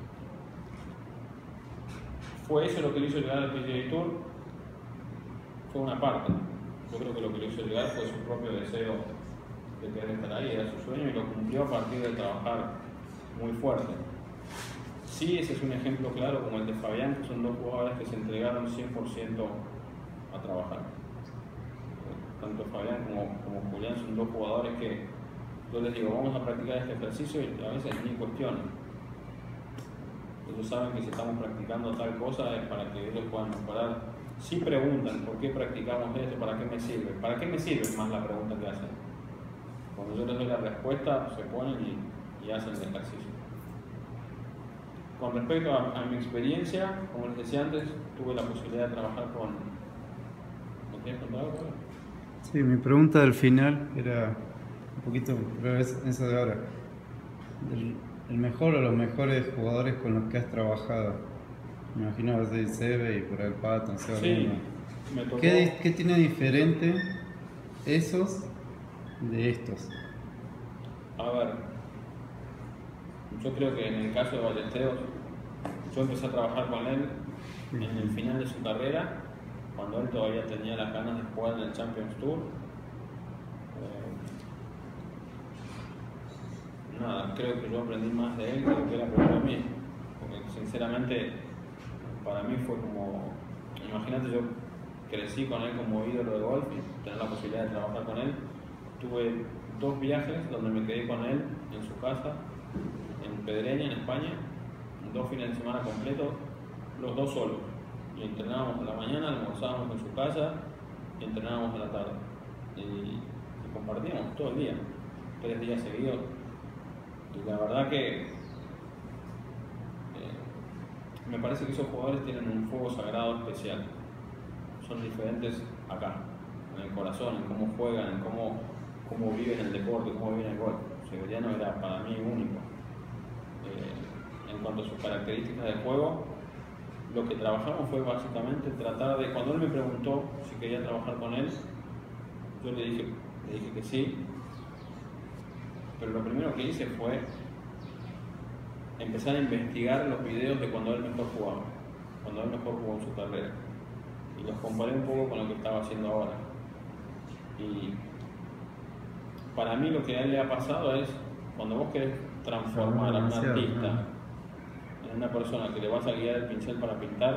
S1: ¿Fue eso lo que le hizo llegar al P G A Tour? Fue una parte. Yo creo que lo que le hizo llegar fue su propio deseo de querer estar ahí, era su sueño y lo cumplió a partir de trabajar muy fuerte. Sí, ese es un ejemplo claro como el de Fabián, que son dos jugadores que se entregaron cien por ciento a trabajar. Tanto Fabián como, como Julián son dos jugadores que yo les digo, vamos a practicar este ejercicio y a veces ni cuestionan. Ellos saben que si estamos practicando tal cosa es para que ellos puedan mejorar. Sí preguntan, ¿por qué practicamos esto? ¿Para qué me sirve? ¿Para qué me sirve? Más la pregunta que hacen. Cuando yo les doy la respuesta, se ponen y, y hacen el ejercicio. Con respecto a, a mi experiencia, como les decía antes, tuve la posibilidad de trabajar con... ¿Me quieres contar algo?
S2: Sí, mi pregunta del final era un poquito, pero es esa de ahora. El, el mejor o los mejores jugadores con los que has trabajado. Me imagino vas a decir Sebe y por el Pato, Seba.
S1: Sí, me tocó...
S2: ¿Qué, ¿Qué tiene diferente esos de estos?
S1: A ver, yo creo que en el caso de Ballesteros, yo empecé a trabajar con él en el final de su carrera, cuando él todavía tenía las ganas de jugar en el Champions Tour. Eh, nada, creo que yo aprendí más de él que lo que él aprendió de mí, porque sinceramente para mí fue como, imagínate, yo crecí con él como ídolo de golf y tener la posibilidad de trabajar con él. Tuve dos viajes donde me quedé con él en su casa, en Pedreña, en España, dos fines de semana completos, los dos solos. Y entrenábamos en la mañana, almorzábamos en su casa y entrenábamos en la tarde. Y, y compartíamos todo el día, tres días seguidos. Y la verdad que eh, me parece que esos jugadores tienen un fuego sagrado especial. Son diferentes acá, en el corazón, en cómo juegan, en cómo, cómo viven el deporte, cómo viven el golf. Severiano era para mí único. Eh, en cuanto a sus características de juego, lo que trabajamos fue básicamente tratar de, cuando él me preguntó si quería trabajar con él, yo le dije, le dije que sí, pero lo primero que hice fue empezar a investigar los videos de cuando él mejor jugaba, cuando él mejor jugó en su carrera, y los comparé un poco con lo que estaba haciendo ahora. Y para mí lo que a él le ha pasado es, cuando vos querés transformar a un artista en una persona que le vas a guiar el pincel para pintar,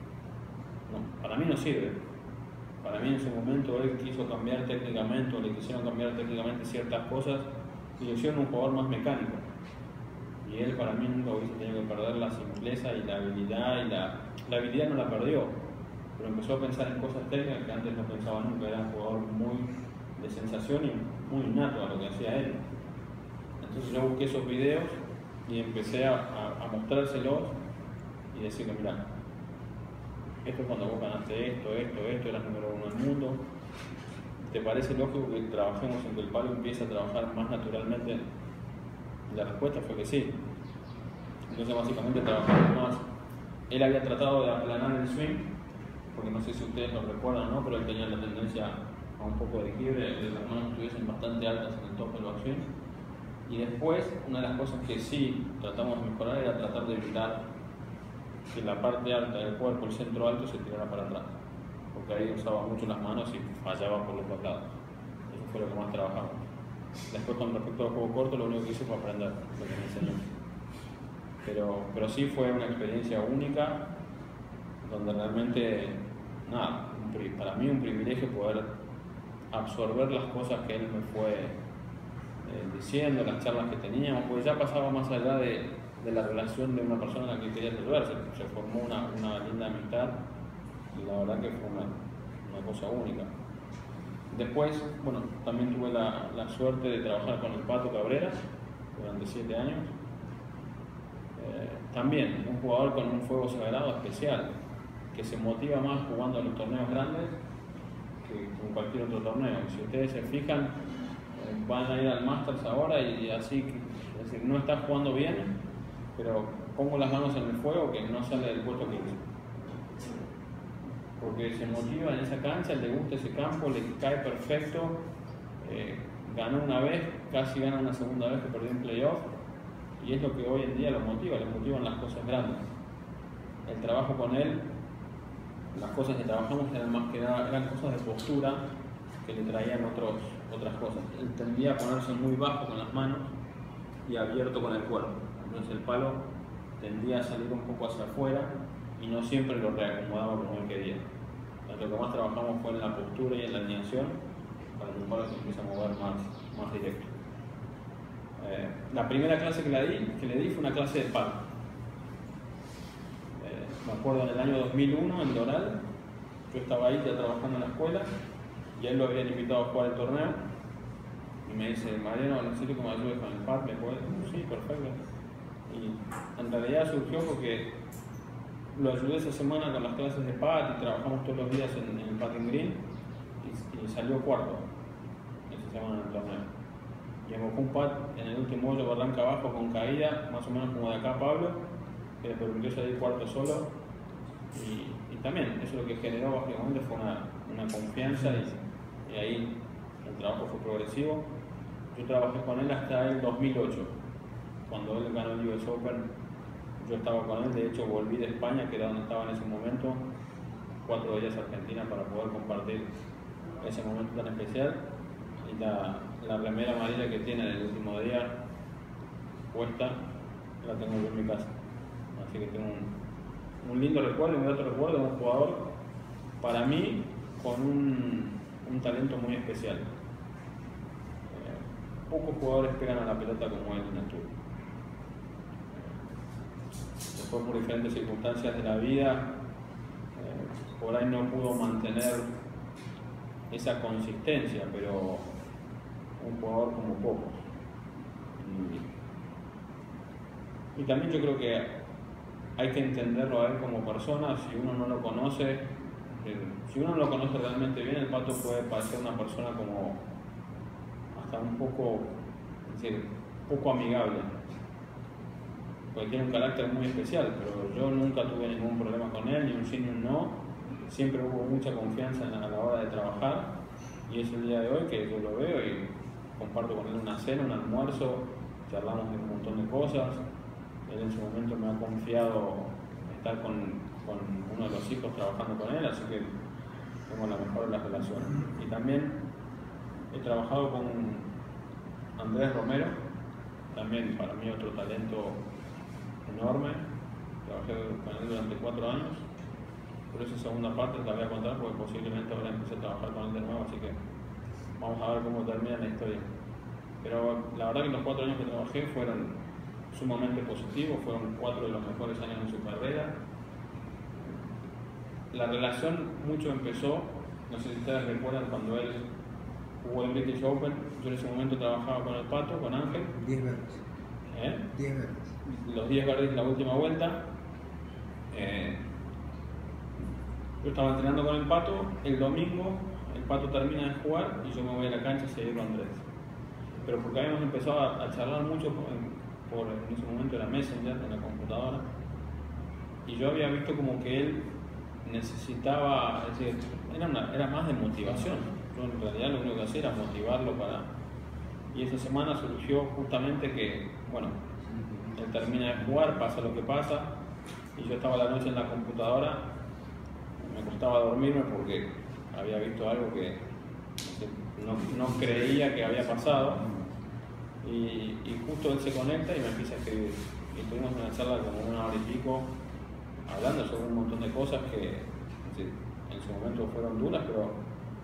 S1: no, para mí no sirve. Para mí en su momento él quiso cambiar técnicamente, o le quisieron cambiar técnicamente ciertas cosas y lo hicieron un jugador más mecánico. Y él para mí nunca hubiese tenido que perder la simpleza y la habilidad, y la, la habilidad no la perdió, pero empezó a pensar en cosas técnicas que antes no pensaba nunca. Era un jugador muy de sensación y muy innato a lo que hacía él. Entonces yo busqué esos videos y empecé a, a, a mostrárselos y decirle, mira, esto es cuando vos ganaste esto, esto, esto, eras número uno del mundo. ¿Te parece lógico que trabajemos en que el palo empiece a trabajar más naturalmente? Y la respuesta fue que sí. Entonces básicamente trabajamos más. Él había tratado de aplanar el swing, porque no sé si ustedes lo recuerdan o no, pero él tenía la tendencia a un poco de quiebre, que las manos estuviesen bastante altas en el top del backswing. Y después, una de las cosas que sí tratamos de mejorar era tratar de evitar que la parte alta del cuerpo, el centro alto, se tirara para atrás, porque ahí usaba mucho las manos y fallaba por los dos lados. Eso fue lo que más trabajamos. Después, con respecto al juego corto, lo único que hice fue aprender lo que me enseñó. Pero, pero sí fue una experiencia única, donde realmente, nada, un, para mí un privilegio poder absorber las cosas que él me fue eh, diciendo, las charlas que teníamos, porque ya pasaba más allá de, de la relación de una persona a la que quería ayudarse. Se formó una, una linda amistad y la verdad que fue una, una cosa única. Después, bueno, también tuve la, la suerte de trabajar con el Pato Cabrera durante siete años. Eh, también un jugador con un fuego sagrado especial, que se motiva más jugando en los torneos grandes que con cualquier otro torneo. Si ustedes se fijan, eh, van a ir al Masters ahora y, y así, es decir, no está jugando bien, pero pongo las manos en el fuego que no sale del puesto quince. Porque se motiva en esa cancha, le gusta ese campo, le cae perfecto. Eh, ganó una vez, casi gana una segunda vez que perdió un playoff, y es lo que hoy en día lo motiva, le motivan las cosas grandes. El trabajo con él, las cosas que trabajamos eran más que nada, eran cosas de postura que le traían otros, otras cosas. Él tendía a ponerse muy bajo con las manos y abierto con el cuerpo. Entonces el palo tendía a salir un poco hacia afuera y no siempre lo reacomodaba como él quería. Entonces, lo que más trabajamos fue en la postura y en la alineación para que el palo se empiece a mover más, más directo. Eh, la primera clase que le, di, que le di fue una clase de palo. Eh, me acuerdo en el año dos mil uno en Doral, yo estaba ahí ya trabajando en la escuela y él lo habían invitado a jugar el torneo y me dice, Mariano, necesito que me ayudes con el pad. ¿Me puedes? Sí, perfecto. Y en realidad surgió porque lo ayudé esa semana con las clases de pad y trabajamos todos los días en, en el putting green y, y salió cuarto esa semana en el torneo. Y embocó un pad en el último hoyo, barranca abajo, con caída, más o menos como de acá Pablo, que le permitió salir cuarto solo. Y, y también eso lo que generó básicamente fue una, una confianza y, y ahí el trabajo fue progresivo. Yo trabajé con él hasta el dos mil ocho, cuando él ganó el U S Open. Yo estaba con él, de hecho volví de España, que era donde estaba en ese momento, cuatro días a Argentina para poder compartir ese momento tan especial. Y la, la remera amarilla que tiene en el último día puesta, la tengo yo en mi casa. Así que tengo un, un lindo recuerdo, un grato recuerdo de un jugador, para mí, con un, un talento muy especial. Eh, pocos jugadores pegan a la pelota como él en el tour. Después, por diferentes circunstancias de la vida, eh, por ahí no pudo mantener esa consistencia, pero un jugador como pocos. Y, y también yo creo que hay que entenderlo a él como persona. Si uno no lo conoce, eh, si uno no lo conoce realmente bien, el Pato puede parecer una persona como hasta un poco, es decir, poco amigable, porque tiene un carácter muy especial, pero yo nunca tuve ningún problema con él, ni un sí ni un no. Siempre hubo mucha confianza a la hora de trabajar, y es el día de hoy que yo lo veo y comparto con él una cena, un almuerzo, charlamos de un montón de cosas. Él en su momento me ha confiado estar con, con uno de los hijos trabajando con él, así que tengo la mejor de las relaciones. Y también he trabajado con Andrés Romero, también para mí otro talento enorme. Trabajé con él durante cuatro años, pero esa segunda parte la voy a contar porque posiblemente ahora empecé a trabajar con él de nuevo, así que vamos a ver cómo termina la historia. Pero la verdad que los cuatro años que trabajé fueron sumamente positivos, fueron cuatro de los mejores años de su carrera. La relación mucho empezó, no sé si ustedes recuerdan cuando él jugó el British Open, yo en ese momento trabajaba con el Pato, con Ángel.
S6: diez verdes.
S1: ¿Eh?
S6: diez verdes.
S1: Los diez verdes en la última vuelta. Eh, yo estaba entrenando con el Pato, el domingo el Pato termina de jugar y yo me voy a la cancha a seguir con Andrés. Pero porque habíamos empezado a, a charlar mucho en, por en ese momento era Messenger, en la computadora, y yo había visto como que él necesitaba, es decir, era, una, era más de motivación. Yo en realidad lo único que hacía era motivarlo para... Y esa semana surgió justamente que, bueno, él termina de jugar, pasa lo que pasa, y yo estaba la noche en la computadora, me costaba dormirme porque había visto algo que no, no creía que había pasado, y, y justo él se conecta y me empieza a escribir. Y tuvimos una charla como una hora y pico, hablando sobre un montón de cosas que en su momento fueron duras, pero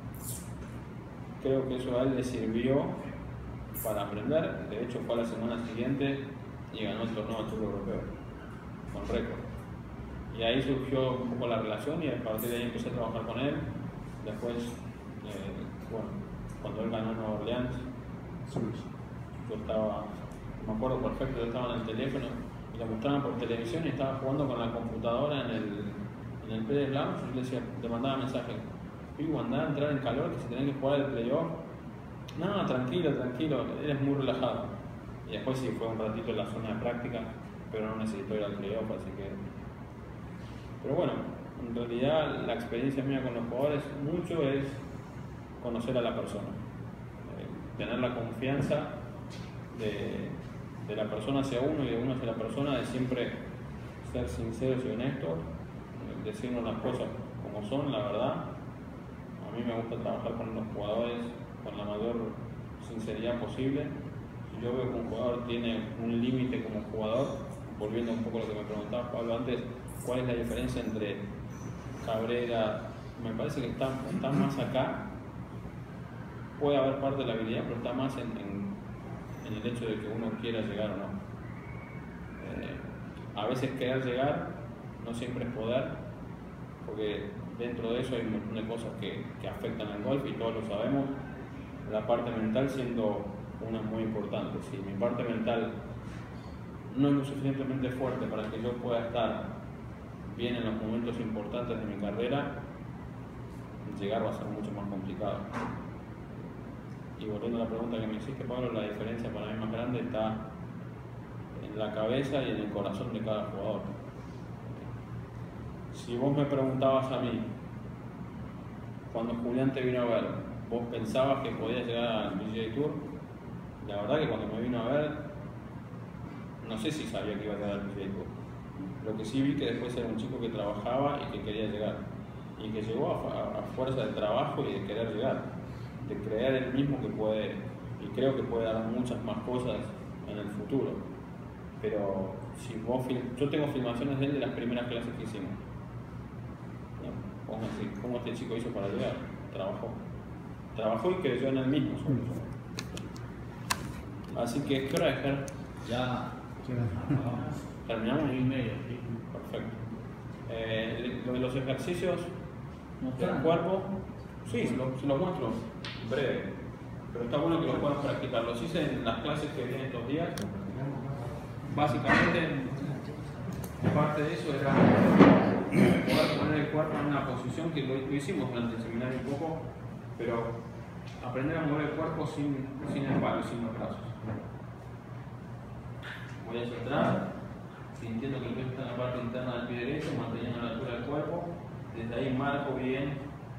S1: creo que eso a él le sirvió para aprender. De hecho, fue a la semana siguiente y ganó el torneo del Tour Europeo con récord. Y ahí surgió un poco la relación y a partir de ahí empecé a trabajar con él. Después, eh, bueno, cuando él ganó en Nueva Orleans, yo estaba, me acuerdo perfecto, yo estaba en el teléfono y lo mostraban por televisión y estaba jugando con la computadora en el, en el Pérez Lounge y le decía, le mandaba mensaje, Pigu, andá a entrar en calor que se tenía que jugar el playoff. No, tranquilo, tranquilo, eres muy relajado. Y después sí fue un ratito en la zona de práctica, pero no necesitó ir al playoff, así que... Pero bueno, en realidad la experiencia mía con los jugadores mucho es conocer a la persona, eh, tener la confianza de, de la persona hacia uno y de uno hacia la persona, de siempre ser sinceros y honestos, eh, decirnos las cosas como son, la verdad. A mí me gusta trabajar con los jugadores con la mayor sinceridad posible. Si yo veo que un jugador tiene un límite como jugador, volviendo un poco a lo que me preguntaba Pablo antes, ¿cuál es la diferencia entre Cabrera? Me parece que está, está más acá, puede haber parte de la habilidad, pero está más en, en, en el hecho de que uno quiera llegar o no. Eh, a veces querer llegar no siempre es poder, porque dentro de eso hay un montón de cosas que, que afectan al golf y todos lo sabemos, la parte mental siendo una muy importante. Si mi parte mental no es lo suficientemente fuerte para que yo pueda estar bien en los momentos importantes de mi carrera, llegar va a ser mucho más complicado. Y volviendo a la pregunta que me hiciste, Pablo, la diferencia para mí más grande está en la cabeza y en el corazón de cada jugador. Si vos me preguntabas a mí, cuando Julián te vino a ver, ¿vos pensabas que podías llegar al P G A Tour? La verdad que cuando me vino a ver, no sé si sabía que iba a llegar al P G A Tour. Lo que sí vi que después era un chico que trabajaba y que quería llegar. Y que llegó a, a fuerza de trabajo y de querer llegar. De creer él mismo que puede, y creo que puede dar muchas más cosas en el futuro. Pero si vos fil- yo tengo filmaciones de él de las primeras clases que hicimos. Vamos a decir, ¿cómo este chico hizo para llegar? Trabajó. Trabajó y creyó en él mismo. Sobre todo. Así que, ¿qué hora es, Ger?
S4: Ya.
S1: ¿Terminamos?
S4: Y medio, sí.
S1: Perfecto. Eh, lo de los ejercicios
S4: No
S1: del
S4: está.
S1: cuerpo, sí, se los se los muestro breve. Pero está bueno que los puedas practicar. Los hice en las clases que vienen estos días. Básicamente, parte de eso era poder poner el cuerpo en una posición que lo, lo hicimos durante el seminario un poco, pero aprender a mover el cuerpo sin, sin el palo, sin los brazos. Voy hacia atrás, sintiendo que el peso está en la parte interna del pie derecho, manteniendo la altura del cuerpo. Desde ahí marco bien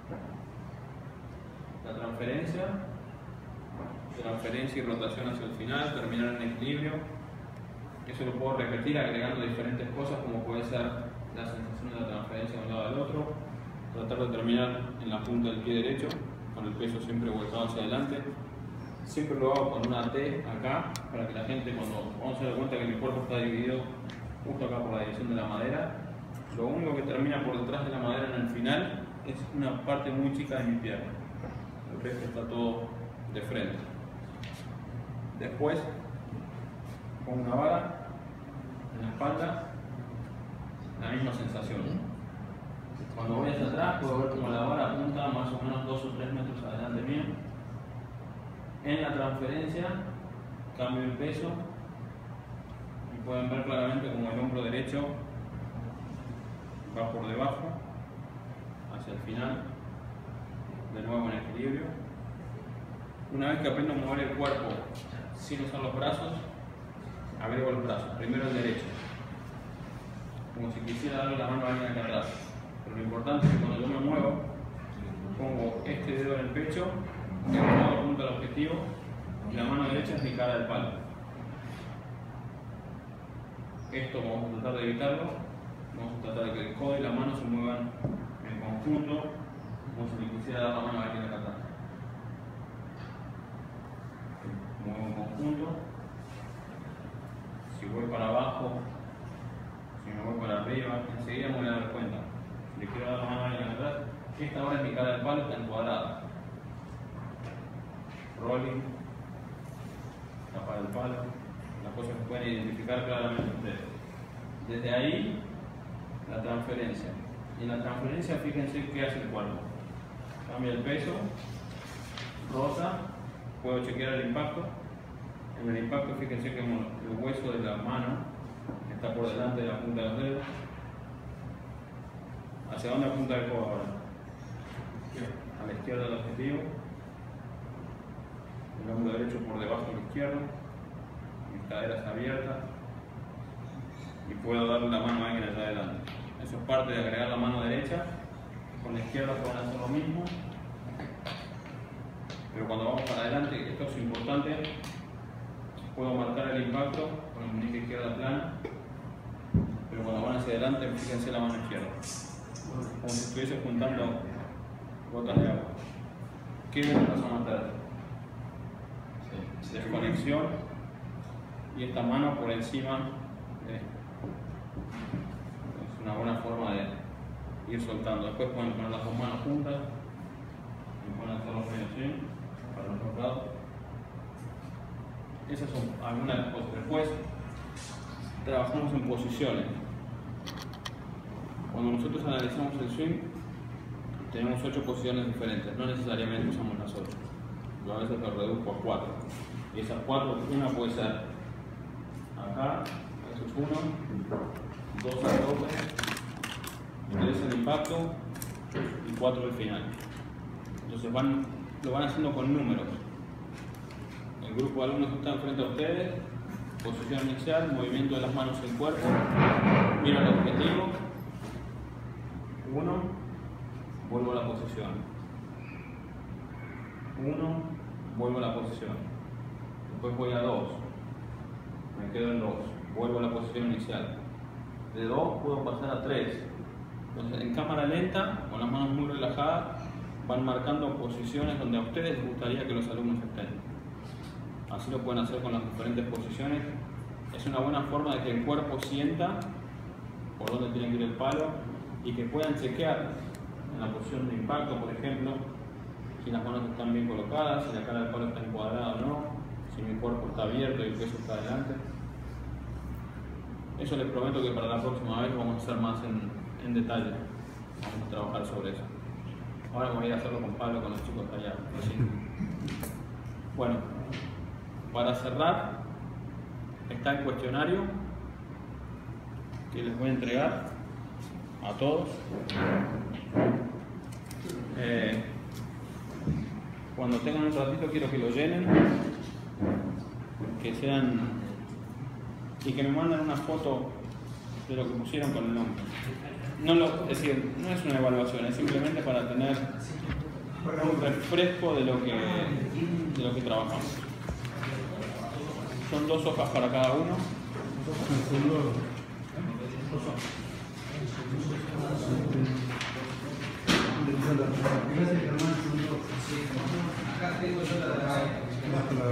S1: la transferencia, transferencia y rotación hacia el final, terminar en equilibrio. Eso lo puedo repetir agregando diferentes cosas, como puede ser la sensación de la transferencia de un lado al otro, tratar de terminar en la punta del pie derecho, con el peso siempre volcado hacia adelante. Siempre lo hago con una T acá, para que la gente, cuando vamos a dar cuenta que mi cuerpo está dividido justo acá por la dirección de la madera, lo único que termina por detrás de la madera en el final es una parte muy chica de mi pierna. El resto está todo de frente. Después pongo una vara en la espalda, la misma sensación. Cuando voy hacia atrás puedo ver como la vara apunta más o menos dos o tres metros adelante mío. En la transferencia cambio el peso y pueden ver claramente como el hombro derecho va por debajo hacia el final, de nuevo en equilibrio. Una vez que aprendo a mover el cuerpo sin usar los brazos, agrego los brazos, primero el derecho, como si quisiera darle la mano a alguien acá atrás. Pero lo importante es que cuando yo me muevo, pongo este dedo en el pecho, el dedo apunta al objetivo y la mano derecha es mi cara del palo. Esto vamos a tratar de evitarlo, vamos a tratar de que el codo y la mano se muevan en conjunto, como si le quisiera dar la mano a alguien acá atrás. Muevo en conjunto. Si voy para abajo, si me voy para arriba, enseguida me voy a dar cuenta. Si le quiero dar la mano a alguien atrás, esta ahora es mi cara del palo, está encuadrada. Rolling, capa del palo, las cosas que pueden identificar claramente ustedes. Desde ahí, la transferencia. Y en la transferencia, fíjense qué hace el cuerpo. Cambia el peso, rota, puedo chequear el impacto. En el impacto, fíjense que el hueso de la mano está por delante de la punta de los dedos. ¿Hacia dónde apunta el codo ahora? A la izquierda del objetivo. El hombro derecho por debajo del izquierdo. Mis caderas abiertas. Y puedo darle la mano a alguien allá adelante. Eso es parte de agregar la mano derecha. Con la izquierda pueden hacer lo mismo. Pero cuando vamos para adelante, esto es importante. Puedo marcar el impacto con el meñique izquierda plana, pero cuando van hacia adelante, fíjense la mano izquierda, como si estuviese juntando gotas de agua. ¿Qué es lo que pasa a matar? Desconexión y esta mano por encima de esto. Es una buena forma de ir soltando. Después pueden poner las dos manos juntas y pueden hacer los medios así para los dos lados. Esas son algunas de las cosas. Después trabajamos en posiciones. Cuando nosotros analizamos el swing, tenemos ocho posiciones diferentes. No necesariamente usamos las ocho. Yo a veces lo reduzco a cuatro. Y esas cuatro, una puede ser acá, eso es uno, dos al tope, tres al impacto y cuatro al final. Entonces van, lo van haciendo con números. El grupo de alumnos que están frente a ustedes, posición inicial, movimiento de las manos en el cuerpo, miro el objetivo, uno, vuelvo a la posición, uno, vuelvo a la posición, después voy a dos, me quedo en dos, vuelvo a la posición inicial, de dos puedo pasar a tres. Entonces en cámara lenta, con las manos muy relajadas, van marcando posiciones donde a ustedes les gustaría que los alumnos estén. Así lo pueden hacer con las diferentes posiciones es una buena forma de que el cuerpo sienta por dónde tiene que ir el palo y que puedan chequear en la posición de impacto, por ejemplo, si las manos están bien colocadas, si la cara del palo está encuadrada o no, si mi cuerpo está abierto y el peso está adelante. Eso les prometo que para la próxima vez vamos a hacer más en, en detalle. Vamos a trabajar sobre eso. Ahora voy a ir a hacerlo con Pablo, con los chicos allá. Así. Bueno, para cerrar, está el cuestionario que les voy a entregar a todos. Eh, cuando tengan un ratito quiero que lo llenen, que sean y que me manden una foto de lo que pusieron con el nombre. No lo, es decir, no es una evaluación, es simplemente para tener un refresco de lo que, de lo que trabajamos. Son dos hojas para cada uno.
S6: Acá tengo yo la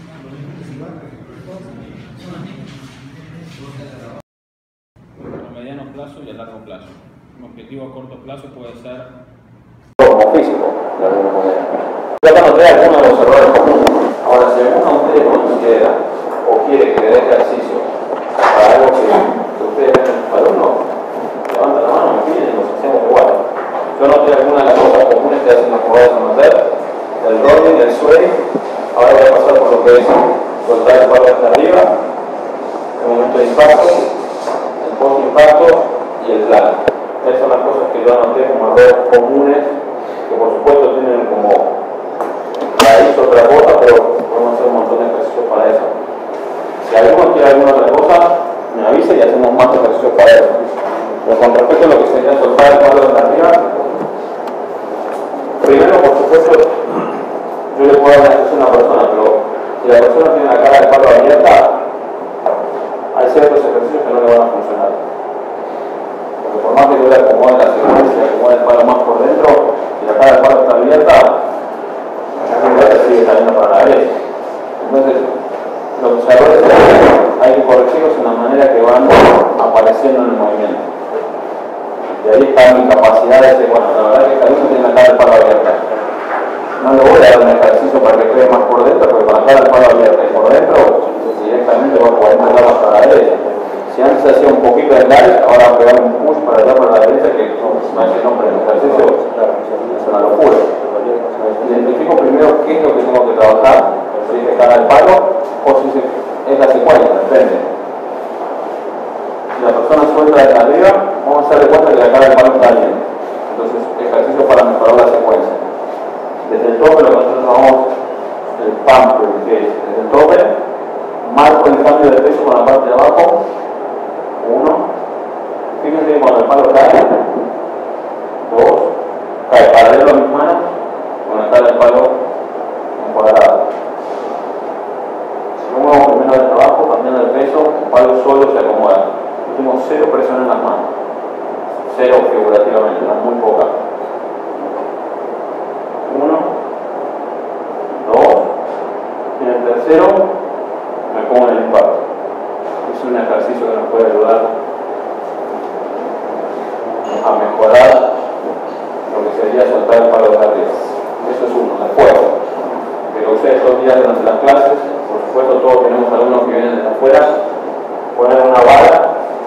S1: A mediano plazo y a largo plazo. Un objetivo a corto plazo puede ser
S9: como físico, de alguna manera. Yo acá noté algunos de los errores comunes. Ahora, si alguno de ustedes considera o quiere que le dé ejercicio para algo que, que ustedes ven en sus alumnos, levanta la mano, me piden y los hacemos igual. Yo noté algunas de las cosas comunes que hacen los jugadores amateur, el rolling, el sway. Ahora voy a pasar por lo que es soltar el palo hasta arriba, el momento de impacto, el post-impacto y el plano. Esas son las cosas que yo anoté como errores comunes, que por supuesto tienen como raíz otra cosa, pero podemos hacer un montón de ejercicios para eso. Si alguno quiere alguna otra cosa, me avisa y hacemos más ejercicios para eso. Pero con respecto a lo que sería soltar el palo de arriba, primero, por supuesto, yo le puedo dar una instrucción a una persona, pero si la persona tiene la cara del palo abierta, hay ciertos ejercicios que no le van a funcionar. Porque por más que yo le acomode la secuencia, le acomode el palo más por dentro, si la cara del palo está abierta, la secuencia sigue saliendo para la derecha. Entonces, los errores hay que corregirlos en la manera que van apareciendo en el movimiento. Y ahí está mi capacidad de decir, bueno, la verdad es que cada uno tiene la cara del palo abierta. No le voy a dar un ejercicio para que quede más por dentro, porque con la cara del palo abierta y por dentro, directamente va a poder mandar más para la derecha. Si antes hacía un poquito de like, ahora voy a pegar un push para allá para la derecha, que no, no es el nombre del ejercicio, es una locura. Identifico primero qué es lo que tengo que trabajar, si es de cara del palo o si es la secuencia, depende. Si la persona suelta desde arriba, vamos a hacer de cuenta que la cara del palo está bien. Entonces, ejercicio para mejorar la secuencia. Desde el tope lo que nosotros llamamos el pump, que es desde el tope, marco el cambio de peso con la parte de abajo. Uno. Fíjense que cuando el palo cae. Dos. Cae paralelo a mis manos con la cara del palo encuadrada. Si yo muevo primero desde abajo, cambiando el peso, el palo solo se acomoda. Yo tengo cero presión en las manos. Cero figurativamente, no muy poca. Uno. Dos. Y en el tercero me pongo en el impacto. Es un ejercicio que nos puede ayudar a mejorar lo que sería soltar el palo de arriba. Eso es uno, después que lo usé estos días durante las clases. Por supuesto, todos tenemos alumnos que vienen desde afuera, poner una vara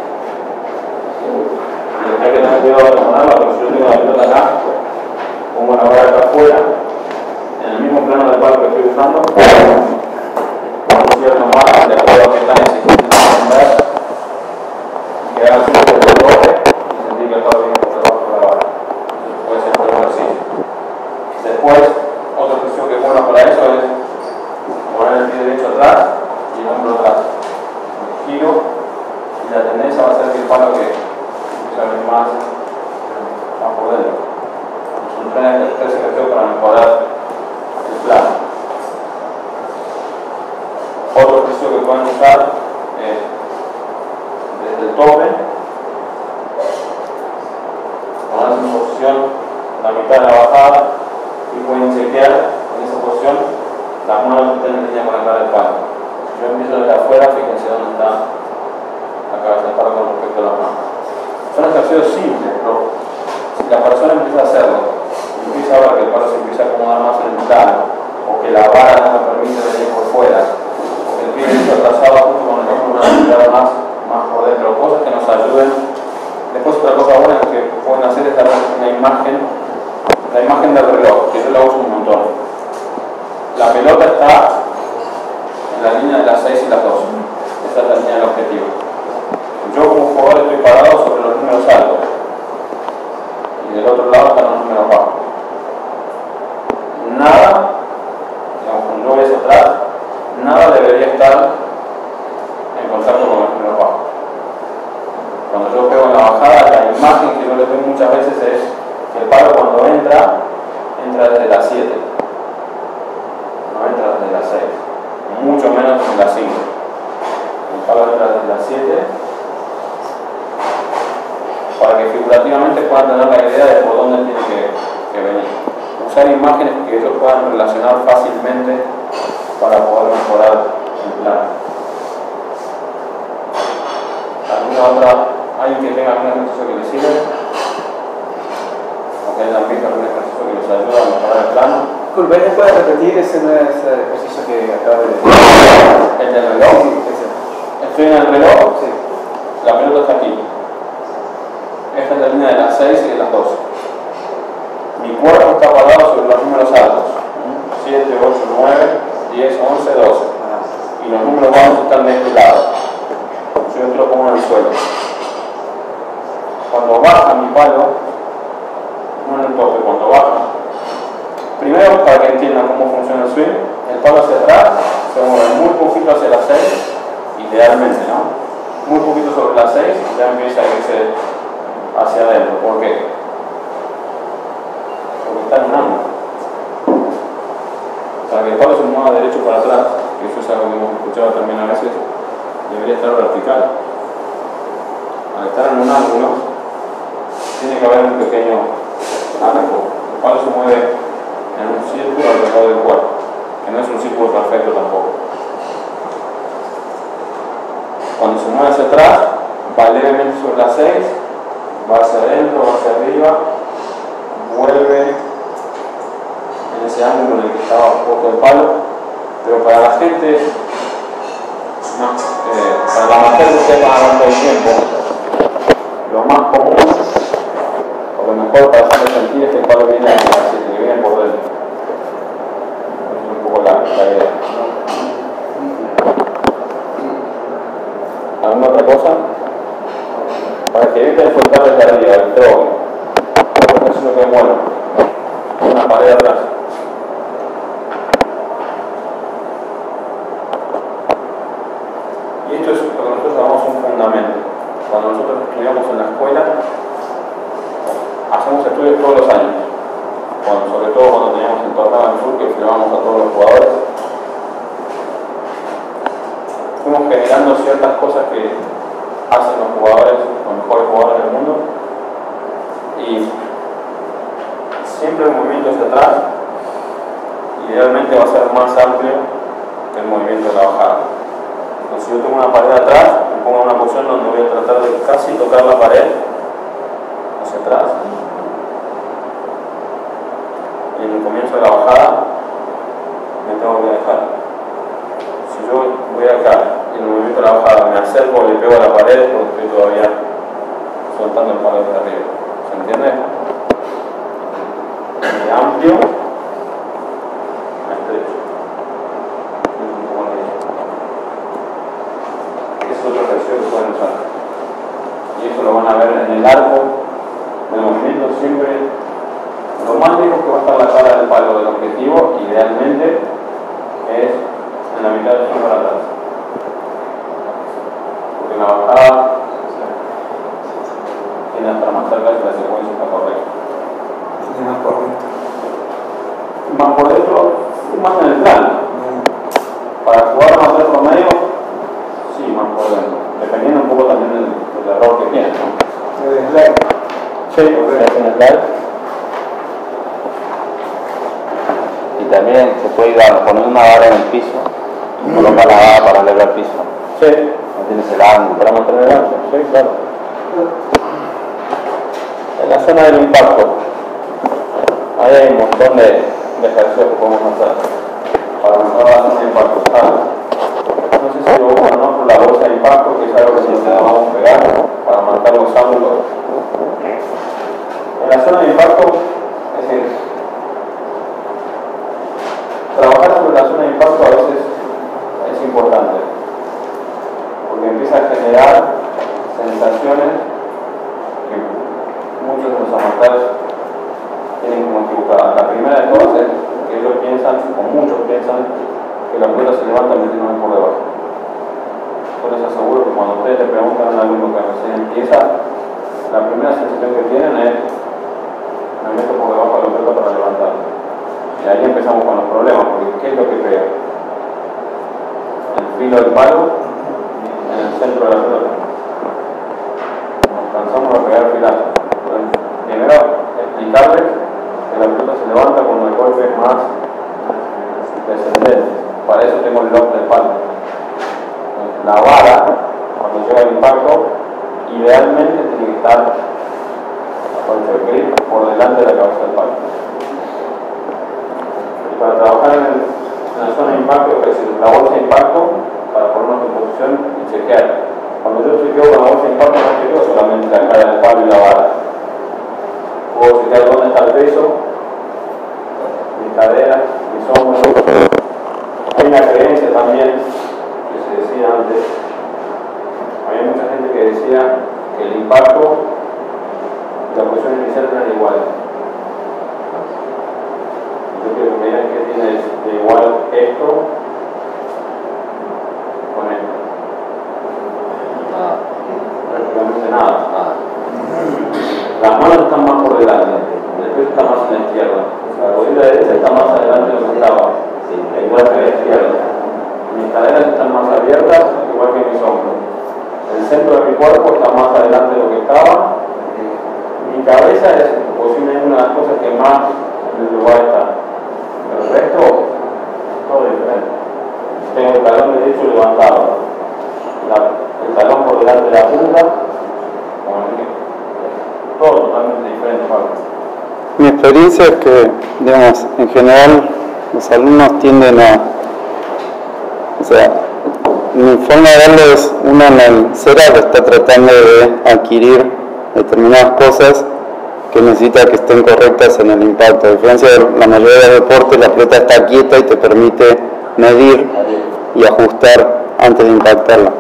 S9: y hay que tener cuidado de ponerla, pero si yo tengo la pelota acá, pongo una vara acá afuera, en el mismo plano del palo que estoy usando, cierto más, de acuerdo a que están exigiendo ver, que hagan su propio toque y sentir que el palo viene por debajo de la vara. Eso puede ser un ejercicio. Después, otro ejercicio que es bueno para eso es poner el pie derecho atrás y el hombro atrás. Giro y la tendencia va a ser que el palo que se abre más, más por dentro. Son tres, tres ejercicios para mejorar el plano. Otro ejercicio que pueden usar es desde el tope, ponerse en posición la mitad de la bajada y pueden chequear en esa posición las manos que estén en línea con la cara del palo. Yo empiezo desde afuera, fíjense dónde está la cabeza del palo con respecto a las manos. Son ejercicios simples, pero si la persona empieza a hacerlo, empieza a ver que el palo se empieza a acomodar más en el plano, o que la vara no me permite venir por fuera, o que el pie derecho atrasado junto con el hombro una actividad más, más por dentro, cosas que nos ayuden. Después otra cosa buena que pueden hacer es dar una imagen, la imagen del reloj, que yo la uso un montón. La pelota está en la línea de las seis y las dos. Esa es la línea del objetivo. Yo como jugador estoy parado sobre los números altos y del otro lado están los números bajos. Nada, digamos, cuando yo voy hacia atrás, nada debería estar en contacto con los números bajos. Cuando yo pego en la bajada, la imagen que yo les doy muchas veces es que el palo cuando entra, entra desde las siete, no entra desde las seis, mucho menos desde las cinco. El palo entra desde las siete para que figurativamente puedan tener la idea de por dónde tiene que, que venir. Usar imágenes que ellos puedan relacionar fácilmente para poder mejorar el plano. ¿Alguna otra? ¿Alguien que tenga algún ejercicio que les sirve? ¿O que hayan visto algún ejercicio que les ayuda a mejorar el plano?
S6: Disculpe, ¿me puede repetir ese, ese ejercicio que acaba de decir?
S9: ¿El del reloj?
S6: Sí, ese.
S9: Estoy en el reloj,
S6: Sí.
S9: la pelota está aquí. Esta es la línea de las seis y de las dos. Mi cuerpo está parado sobre los números altos. siete, ocho, nueve, diez, once, doce. Y los números bajos están de este lado. Yo esto lo pongo en el suelo. Cuando baja mi palo, no en el tope, cuando baja, primero para que entiendan cómo funciona el swing, el palo hacia atrás se mueve muy poquito hacia las seis, idealmente, ¿no? Muy poquito sobre las seis y ya empieza a irse hacia adentro. ¿Por qué? Porque está en un ángulo. Para que el palo se mueva derecho para atrás, que eso es algo que hemos escuchado también a veces, debería estar vertical. Al estar en un ángulo, tiene que haber un pequeño arco. El palo se mueve en un círculo alrededor del cuerpo, que no es un círculo perfecto tampoco. Cuando se mueve hacia atrás, va levemente sobre las seis, va hacia adentro, va hacia arriba, vuelve en ese ángulo en el que estaba puesto el palo, pero para la gente, no, eh, para la amateur que sepa adelante del tiempo, lo más común, o lo mejor para hacerlo sentir es que el palo viene hacia las siete, que viene por dentro. Es un poco la, la idea. ¿Alguna otra cosa? Para que eviten soltar desde arriba, el trogue. Eso es lo que es bueno. Una pared atrás. Y esto es lo que nosotros llamamos un fundamento. Cuando nosotros estudiamos en la escuela, hacemos estudios todos los años. Cuando, sobre todo cuando teníamos el torneo del sur, que filmábamos a todos los jugadores. Fuimos generando ciertas cosas que hacen los jugadores, los mejores jugadores del mundo, y siempre el movimiento hacia atrás idealmente va a ser más amplio que el movimiento de la bajada. Entonces, si yo tengo una pared atrás, me pongo en una posición donde voy a tratar de casi tocar la pared hacia atrás, y en el comienzo de la bajada me tengo que dejar. Si yo voy acá y en el movimiento de la bajada me acerco o le pego a la pared, porque estoy todavía soltando el palo desde arriba. ¿Se entiende? De amplio a estrecho. Es otro ejercicio que pueden usar. Y eso lo van a ver en el arco del movimiento siempre. Lo más lejos que va a estar la cara del palo del objetivo, idealmente, es en la mitad del swing para atrás. Porque la bajada tiene a estar más cerca de la secuencia está correcta.
S6: Más por dentro.
S9: Más por dentro, más en el plano. Para jugar más del promedio, sí, más por dentro. Dependiendo un poco también del, del error que tienes, ¿no?
S6: ¿El slide?
S9: Sí, porque es en el slide. Y también se puede ir a poner una vara en el piso colocar la vara paralela al piso. Sí. Mantienes el ángulo. Para mantener el ángulo, sí, claro. En la zona del impacto, ahí hay un montón de, de ejercicios que podemos hacer para mejorar la zona de impacto. Ah, no sé si lo usan, ¿no? La bolsa de impacto, que es algo que se le vamos a pegar para marcar los ángulos. En la zona de impacto, es decir, trabajar sobre la zona de impacto a veces es importante, porque empieza a generar sensaciones que muchos de los amateurs tienen como equivocadas. La primera de todas es que ellos piensan, o muchos piensan, que la pelota se levanta metiéndome por debajo. Yo les aseguro que cuando ustedes le preguntan a un alumno que recién empieza, la primera sensación que tienen es: me meto por debajo de la pelota para levantar. Y ahí empezamos con los problemas, porque ¿qué es lo que pega? El filo del palo en el centro de la pelota. Nos cansamos de pegar filazos. Primero, explicarles que la pelota se levanta cuando el golpe es más descendente. Para eso tengo el lock del palo. La vara, cuando llega el impacto, idealmente tiene que estar con el grip por delante de la cabeza del palo. Y para trabajar en, el, en la zona de impacto, es decir, la bolsa de impacto, para ponernos en posición y chequear. Cuando yo chequeo con la bolsa de impacto, no chequeo solamente la cara del palo y la vara. Puedo chequear dónde está el peso, mis caderas, mis hombros. Hay una creencia también que se decía antes, había mucha gente que decía que el impacto y la posición inicial eran iguales. Yo quiero que vean qué tiene de igual esto con esto.
S5: Ah,
S9: prácticamente nada. Ah. Las manos están más por delante, el peso está más en la izquierda. O sea, la rodilla derecha está más adelante de lo que estaba, igual que la izquierda. Mis caderas están más abiertas, igual que mis hombros. El centro de mi cuerpo está más adelante de lo que estaba. Mi cabeza es posiblemente una de las cosas que más en el lugar está. El resto, todo diferente. Tengo el talón derecho levantado, la, el talón por delante de la punta, todo totalmente diferente, Pablo.
S2: Mi experiencia es que, digamos, en general los alumnos tienden a, o sea, mi forma de verlo es, uno en el CERAP está tratando de adquirir determinadas cosas que necesita que estén correctas en el impacto. A diferencia de la mayoría de los deportes, la pelota está quieta y te permite medir y ajustar antes de impactarla.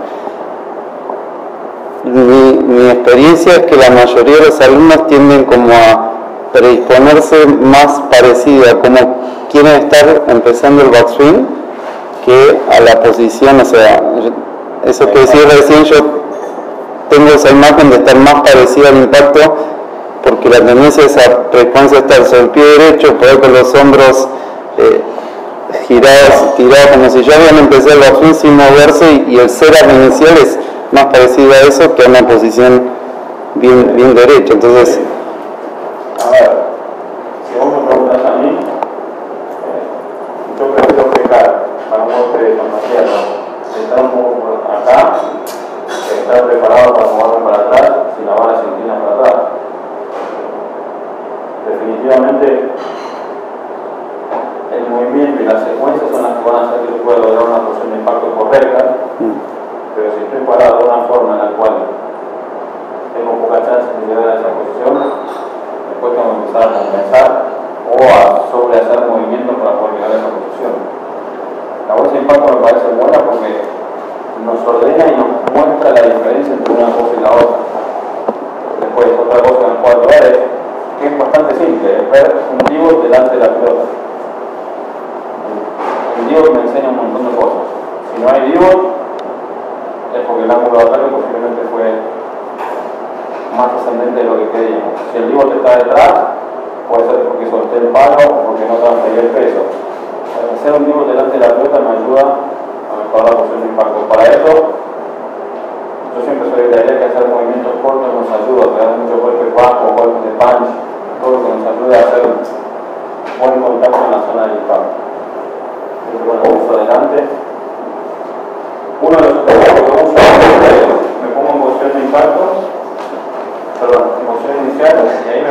S2: Mi, mi experiencia es que la mayoría de los alumnos tienden como a predisponerse más parecido a cómo quieren estar empezando el backswing que a la posición. O sea, eso que decía recién, yo tengo esa imagen de estar más parecido al impacto porque la tendencia es a predisponerse a estar sobre el pie derecho, poder con los hombros eh, girados, tirados como si ya habían empezado el backswing sin moverse, y, y el setup inicial es más parecido a eso que a una posición bien, bien derecha. Entonces,
S9: a ver, si vos me preguntas a mí, eh, yo prefiero pegar para un golpe de fantasía, estar un poco por acá, estar preparado para moverme para atrás si la vara se inclina para atrás. Definitivamente el movimiento y las secuencias son las que van a hacer que yo pueda lograr una posición de impacto correcta. Pero si estoy parado de una forma en la cual tengo poca chance de llegar a esa posición, después tengo que empezar a compensar o a sobrehacer movimientos para poder llegar a esa posición. La bolsa de impacto me parece buena porque nos ordena y nos muestra la diferencia entre una cosa y la otra. Después, otra cosa en la cual ver es que es bastante simple, es ver un pivot delante de la pelota. El pivot me enseña un montón de cosas. Si no hay pivot, es porque el ángulo de ataque posiblemente fue más ascendente de lo que creíamos. Si el pivot está detrás, puede ser porque solté el palo o porque no transferí el peso. Hacer un pivot delante de la pelota me ayuda a mejorar la posición de impacto. Para eso, yo siempre soy de la idea que hacer movimientos cortos nos ayuda, a pegar muchos golpes bajos, golpes de punch, todo lo que nos ayuda a hacer buen contacto en la zona del impacto. Entonces, bueno, uso adelante,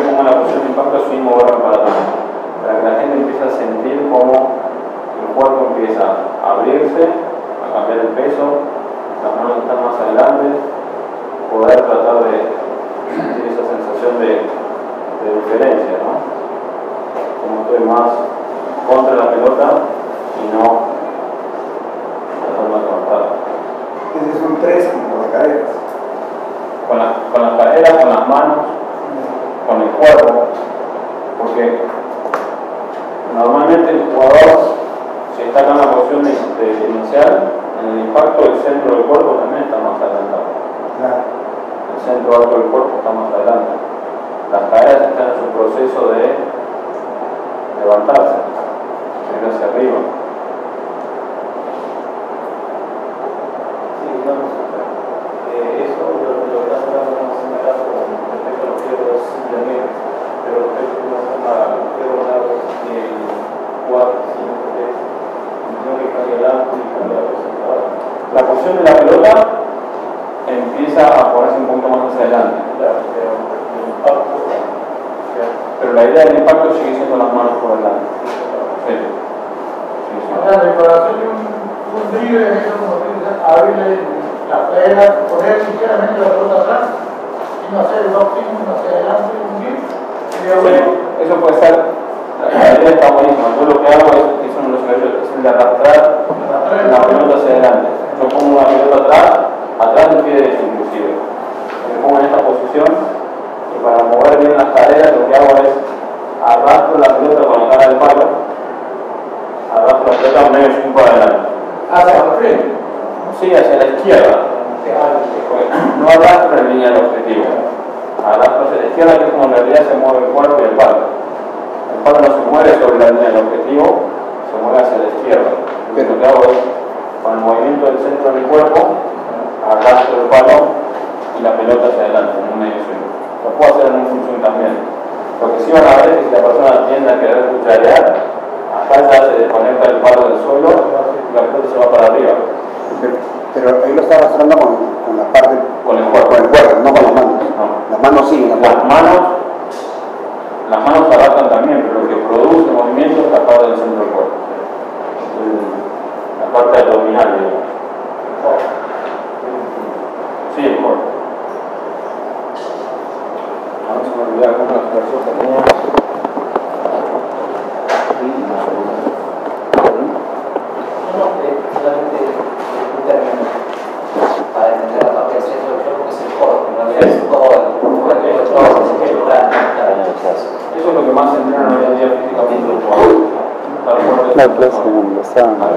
S9: me pongo en la posición de impacto sin moverme para atrás. Para que la gente empiece a sentir cómo el cuerpo empieza a abrirse, a cambiar el peso, las manos están más adelante, poder tratar de sentir esa sensación de, de diferencia, ¿no? Como estoy más contra la pelota y no tratando de levantar.
S6: Entonces son tres con las caderas.
S9: Con, la, con las caderas, con las manos, con el cuerpo, porque normalmente el jugador, si está acá en la posición de, de inicial, en el impacto el centro del cuerpo también está más adelantado.
S6: Claro.
S9: El centro alto del cuerpo está más adelante. Las caderas están en su proceso de levantarse, ir hacia arriba.
S10: Sí, digamos, eh, eso lo, lo que hace más similar con respecto a los pliegos intermedios, pero respecto a los pliegos largos del cuatro, cinco, tres, no que cambie el arco y cambie la posición.
S9: La posición de la pelota empieza a ponerse un poquito más hacia adelante.
S10: Claro, pero el impacto,
S9: pero la idea del impacto sigue siendo las manos por delante. Sí. Sí, sí.
S11: Ahora, para hacer un, un drible, eso como que abrirle la cadera, poner ligeramente la pelota atrás, y no hacer el boxing, no hacia adelante, un drible.
S9: Sí, eso puede ser. La idea está buenísima. Yo lo que hago es, es uno de los ejercicios, es el de arrastrar la pelota hacia adelante. Yo pongo una pelota atrás, atrás del pie derecho inclusive. Me pongo en esta posición y para mover bien las caderas lo que hago es arrastro la pelota con la cara del palo, arrastro la pelota medio y para adelante.
S11: Hacia el frente.
S9: Sí, hacia la izquierda. No arrastro en línea del objetivo. Arrastro hacia la izquierda, que es como en realidad se mueve el cuerpo y el palo. El palo no se mueve sobre la línea del objetivo, se mueve hacia la izquierda. Entonces, lo que hago es, con el movimiento del centro del cuerpo, arrastro el palo y la pelota hacia adelante, en un medio swing. Lo puedo hacer en un full swing también. Lo que sí van a ver es que si la persona tiende a querer cucharear, acá ya se desconecta el palo del suelo y la pelota se va para arriba.
S12: Pero, pero ahí lo está arrastrando con, con la parte.
S9: Con el cuerpo.
S12: Con el cuerpo, no con las manos.
S9: No.
S12: Las manos sí, las
S9: Las manos, las manos se arrastran también, pero lo que produce movimiento es la parte del centro del cuerpo. La parte abdominal, digamos. Sí, el cuerpo. Ahora se me olvidó cómo las personas tenían.
S10: no, eh, solamente un término para entender la parte del centro del cuerpo que es el core, en realidad es todo el cuerpo, es el plan.
S9: Eso es lo que más se entrena hoy en día físicamente los jugadores.
S2: La clase en los años,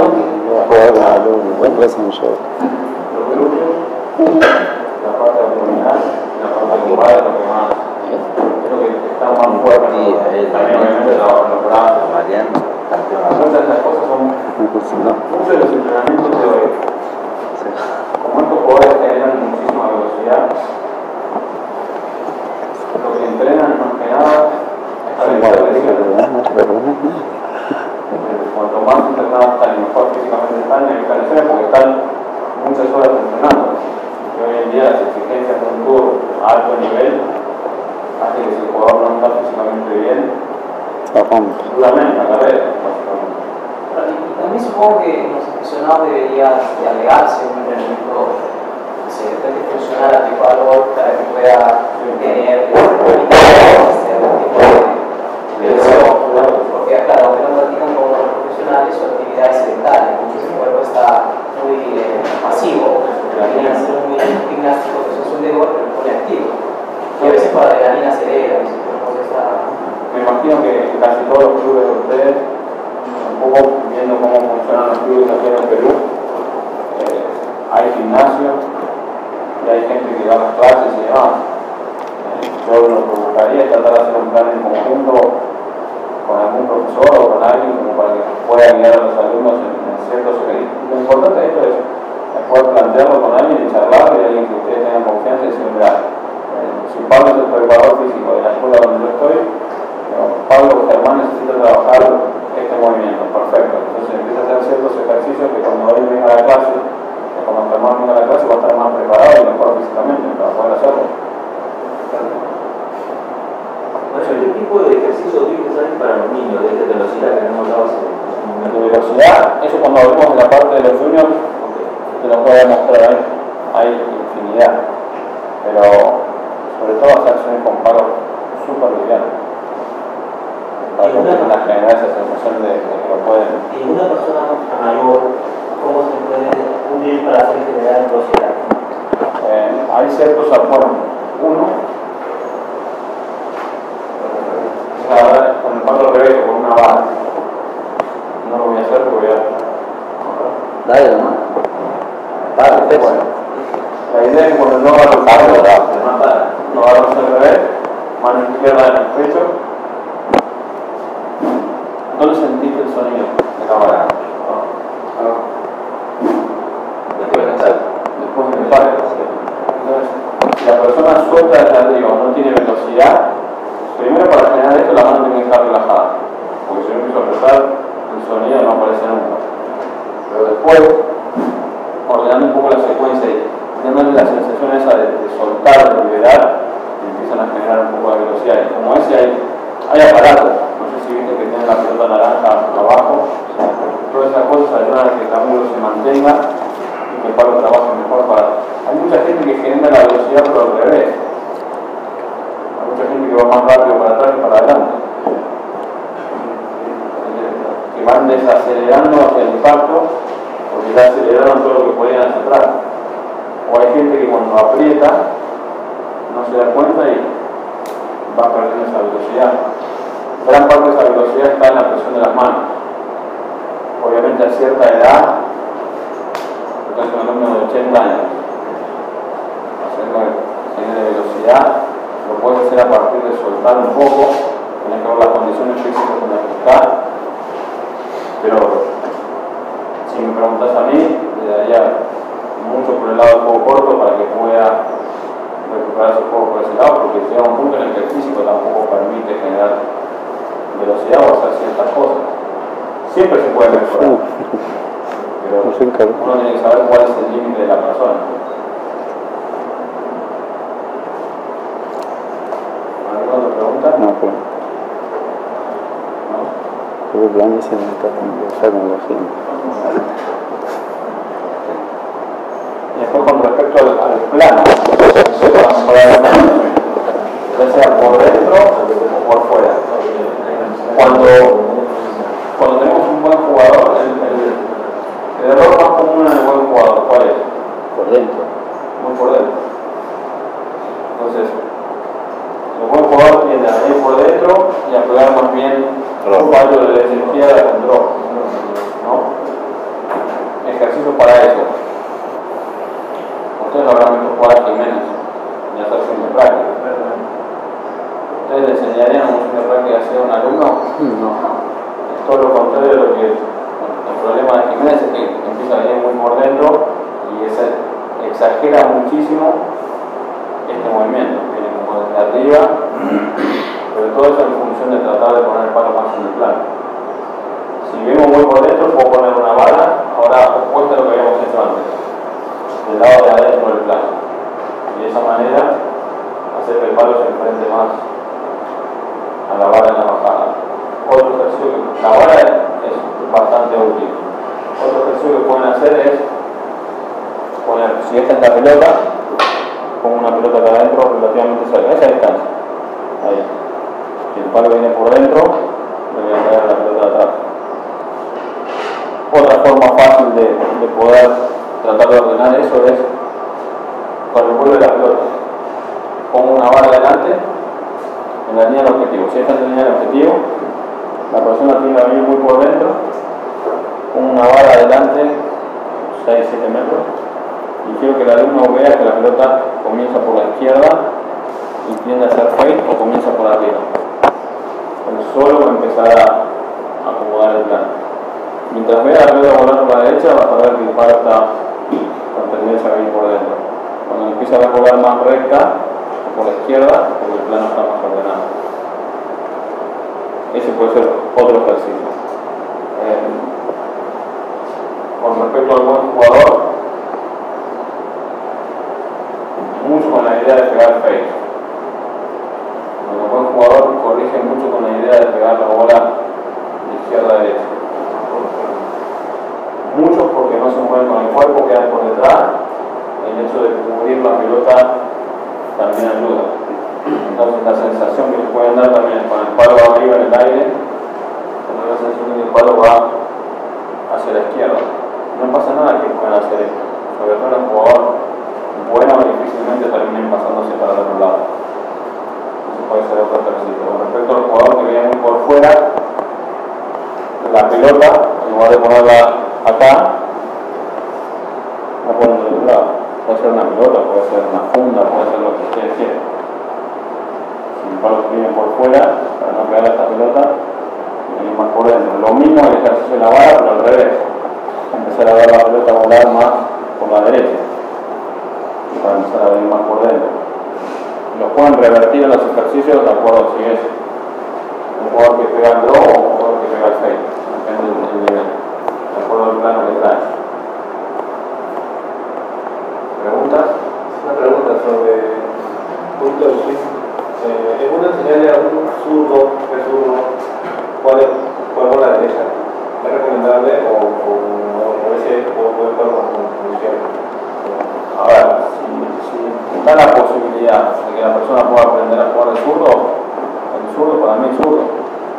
S2: la clase en show.
S9: Los glúteos, la parte abdominal, la parte lumbar es lo que más, es lo que está más fuerte. También obviamente trabajan los brazos. Muchas de las cosas son, muchos de los entrenamientos de hoy, como estos jugadores generan muchísima velocidad, lo que entrenan más que nada es para evitar lesiones. Cuanto más entrenados están y mejor físicamente están, en lesiones porque están muchas horas entrenando. Y hoy en día las exigencias de un tour a alto nivel hace que si el jugador no está físicamente bien, duramente la carrera, básicamente.
S7: Y también supongo que los aficionados deberían de alegarse un entrenamiento, si de repente funcionar adecuado para que pueda tener algún tipo de lesión, porque claro, aunque no practican como los profesionales, su actividad es sedentaria, entonces el cuerpo está muy eh, pasivo, deberían ser muy gimnástico, que eso es un dedo, pero muy activo. Y a veces para la adrenalina acelera, y su cuerpo está...
S9: Me imagino que casi todos los clubes de ustedes, un poco viendo cómo funcionan los clubes aquí en el Perú, eh, hay gimnasio y hay gente que da las clases y demás. Eh, yo lo que buscaría es tratar de hacer un plan en conjunto con algún profesor o con alguien como para que pueda guiar a los alumnos en, en ciertos ejercicios. Lo importante de esto es, es poder plantearlo con alguien y charlarlo y alguien que ustedes tengan confianza y decir, mira, eh, si Pablo es el preparador físico de la escuela donde yo estoy, Pablo Germán necesita trabajar este movimiento, perfecto. Entonces empieza a hacer ciertos ejercicios que cuando él venga a la clase, o cuando Germán venga a la clase, va a estar más preparado y mejor físicamente para poder hacerlo. Bueno, ¿qué tipo de ejercicio utilizas para los niños de esta velocidad que no hablabas en un momento?
S1: De velocidad, eso cuando hablemos de la parte de los juniors, te lo voy a mostrar ahí. Hay infinidad, pero sobre todo hacer acciones con palos súper livianos. Para que tengan generar esa sensación de, de que lo pueden.
S10: ¿Y una persona mayor, cómo se puede unir para hacer generar velocidad?
S1: Eh, hay ciertos acuerdos. Uno, la, con el palo al revés o con una vara. No lo voy a hacer porque voy a.
S5: Dale, nomás. Dale,
S1: bueno. La idea es que cuando no agarro el palo, no agarro al revés, mano izquierda en el pecho. ¿Dónde sentiste el sonido de la vara? Después del palo. Entonces, si la persona suelta desde arriba o no tiene velocidad, primero para generar esto la mano tiene que estar relajada, porque si yo empiezo a apretar, el sonido no aparece nunca. Pero después, ordenando un poco la secuencia y dándole la sensación esa de, de soltar, de liberar, empiezan a generar un poco de velocidad. Y como ese hay, hay aparatos, no sé si viste que tiene la pelota naranja abajo, todas esas cosas ayudan a que el cambio se mantenga y que el palo trabaje mejor para... Hay mucha gente que genera la velocidad pero al revés. Hay mucha gente que va más rápido para atrás que para adelante. Que van desacelerando hacia el impacto porque ya aceleraron todo lo que podían hacia atrás. O hay gente que cuando aprieta no se da cuenta y va perdiendo esa velocidad. Gran parte de esa velocidad está en la presión de las manos. Obviamente a cierta edad, porque es un alumno de ochenta años, haciendo de velocidad, lo puedes hacer a partir de soltar un poco, tienes que ver las condiciones físicas en las que está, pero si me preguntas a mí, le daría mucho por el lado del juego corto para que pueda recuperar su juego por ese lado, porque llega un punto en el que el físico tampoco permite generar velocidad o hacer ciertas cosas. Siempre se puede mejorar, pero uno tiene que saber cuál es el límite de la persona. ¿Alguna otra pregunta?
S2: No, pues.
S1: ¿No?
S2: Pero el plan dice que está con la gente.
S1: Y después con respecto al, al plano, se va a mejorar el plano, ya sea por dentro o por fuera. Cuando, cuando tenemos un buen jugador, el, el, el error más común en el buen jugador, ¿cuál es?
S5: Por dentro.
S1: Muy por dentro. Entonces, el buen jugador tiende a ir por dentro y a pegar más bien un fallo de la izquierda de control, ¿no? Ejercicio para eso. Ustedes no habrán visto jugar a Jiménez ni hacer swing de práctica. ¿Ustedes le enseñarían un swing de práctica a un alumno? No. Es todo lo contrario de lo que el problema de Jiménez es que empieza a venir muy por dentro y ese exagera muchísimo este movimiento. Viene como desde arriba, pero todo eso en función de tratar de poner el palo más en el plano. Si vemos muy por dentro, puedo poner una bala, ahora opuesta a lo que habíamos hecho antes, del lado de adentro del plano. Y de esa manera hacer que el palo se enfrente más a la vara en la bajada. Otro ejercicio que la vara es bastante útil. Otro ejercicio que pueden hacer es poner, si esta es la pelota, pongo una pelota acá adentro relativamente cerca, esa distancia. Ahí. Si el palo viene por dentro, le voy a caer a la pelota de atrás. Otra forma fácil de, de poder tratar de ordenar eso es cuando vuelve la pelota. Pongo una vara adelante en la línea del objetivo. Si esta es la línea del objetivo, la persona tiene que venir muy por dentro, pongo una vara adelante, seis a siete metros, y quiero que el alumno vea que la pelota comienza por la izquierda y tiende a hacer fade o comienza por arriba. Él solo va a empezar a acomodar el plano. Mientras vea la pelota volar por la derecha, vas a ver que el palo está con tendencia a venir por dentro. Cuando empieza a volar más recta, por la izquierda, porque el plano está más ordenado. Ese puede ser otro ejercicio. Eh, con respecto al buen jugador, mucho con la idea de pegar fade. Cuando el buen jugador
S9: protege mucho con la idea de pegar la bola de izquierda a derecha. Muchos porque no se mueven con el cuerpo, quedan por detrás. El hecho de cubrir la pelota también ayuda. Entonces la sensación que les pueden dar también es con el palo arriba en el aire, tener la sensación de que el palo va hacia la izquierda. No pasa nada que puedan hacer esto, sobre todo el jugador bueno difícilmente terminen pasándose para el otro lado. Eso puede ser otro ejercicio. Con respecto al jugador que viene muy por fuera, la pelota, en lugar de ponerla acá, la ponen del otro lado. Puede ser una pelota, puede ser una funda, puede ser lo que ustedes quieran. Si el palo viene por fuera, para no pegar esta pelota, venir más por dentro. Lo mismo el ejercicio de la vara, pero al revés. Empezar a ver la pelota volar más por la derecha, para empezar a venir más por dentro. Los pueden revertir en los ejercicios de acuerdo si es un jugador que pega el draw o un jugador que pega el fade, depende del nivel, de acuerdo al plano que trae. ¿Preguntas?
S10: Una pregunta sobre punto de swing. Eh, ¿Es bueno enseñarle a un zurdo, que es zurdo, cuál es jugar la derecha? ¿Es recomendable o, o, o ese puede jugar con izquierda?
S9: A ver, si, si está la posibilidad de que la persona pueda aprender a jugar de zurdo, el zurdo para mí es zurdo.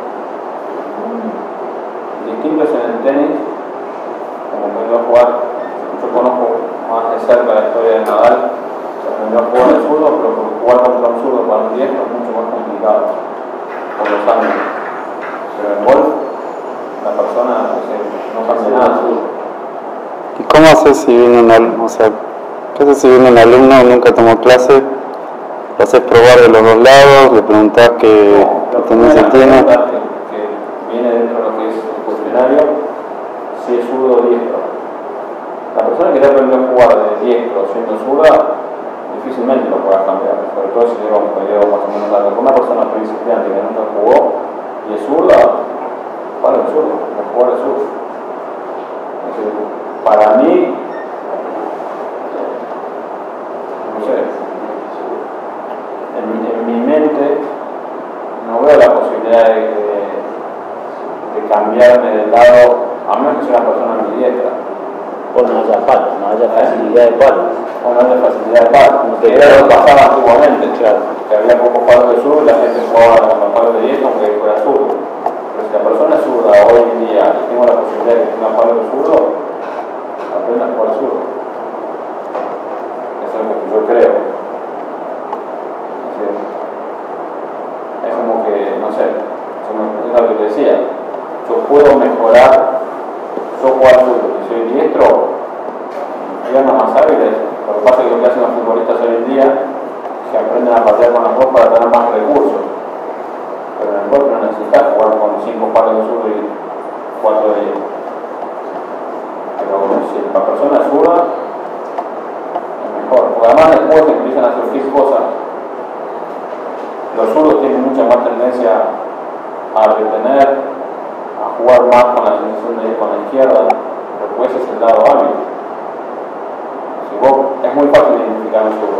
S9: Distinto es en el tenis, como aprendió a jugar, yo conozco más de cerca la historia de Nadal, se aprendió a jugar de zurdo, pero jugar contra un zurdo para un diestro es mucho más complicado por los ángulos. Pero en golf, la persona no cambia nada zurdo.
S2: ¿Y cómo haces si viene un alumno? O sea, ¿qué haces si viene un alumno y nunca tomó clase? Lo haces probar de los dos lados, le preguntás qué
S9: no,
S2: tendencia tiene.
S9: Que, que viene dentro de lo que es el cuestionario, si es zurdo o diestro. La persona que ya aprendió a jugar de diestro siendo zurda, difícilmente lo pueda cambiar, sobre todo si lleva un periodo más o menos largo. Una persona principiante que nunca jugó y es zurda, para el zurdo, el jugar es zurdo. Entonces, para mí, no sé, en, en mi mente no veo la posibilidad de, de, de cambiarme de lado, a menos que sea una persona ambidiestra.
S5: O no haya palo, no haya facilidad de palo.
S9: O no haya facilidad de palo, que era lo que pasaba antiguamente, claro, que había pocos palos de sur y la gente jugaba con los palos de diestro aunque fuera zurdo. Pero si la persona es zurda hoy en día y tengo la posibilidad de que tenga palo de zurdo, aprenda a jugar zurdo. Eso es lo que yo creo. Es como que, no sé, es lo que te decía, yo puedo mejorar, yo jugar zurdo, si soy diestro, piernas más hábiles. Lo que pasa es que lo que hacen los futbolistas hoy en día es que aprenden a patear con las dos para tener más recursos. Pero en el golf no necesitas jugar con cinco palos de zurdo y cuatro de diestro. Pero si la persona es zurda, es mejor. Porque además después empiezan a surgir cosas. Los zurdos tienen mucha más tendencia a retener, a jugar más con la sensación de ir con la izquierda, porque ese es el lado hábil. Si vos, es muy fácil identificar un zurdo.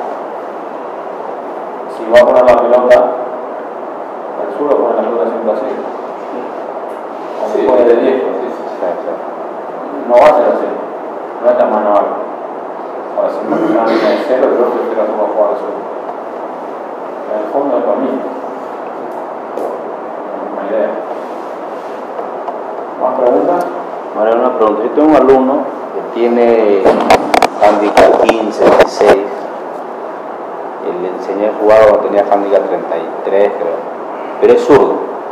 S9: Si va a poner la pelota, el zurdo pone la pelota siempre así. O se pone de diestro. No va a ser así, no es la mano hábil. Ahora, si me una línea de cero, yo prefiero hacerlo jugar de zurdo. En el fondo es lo mismo. Una idea. ¿Más preguntas?
S5: Ahora una pregunta. Yo tengo un alumno que tiene handicap quince, dieciséis. Le enseñé a jugar cuando tenía handicap treinta y tres, creo. Pero es zurdo.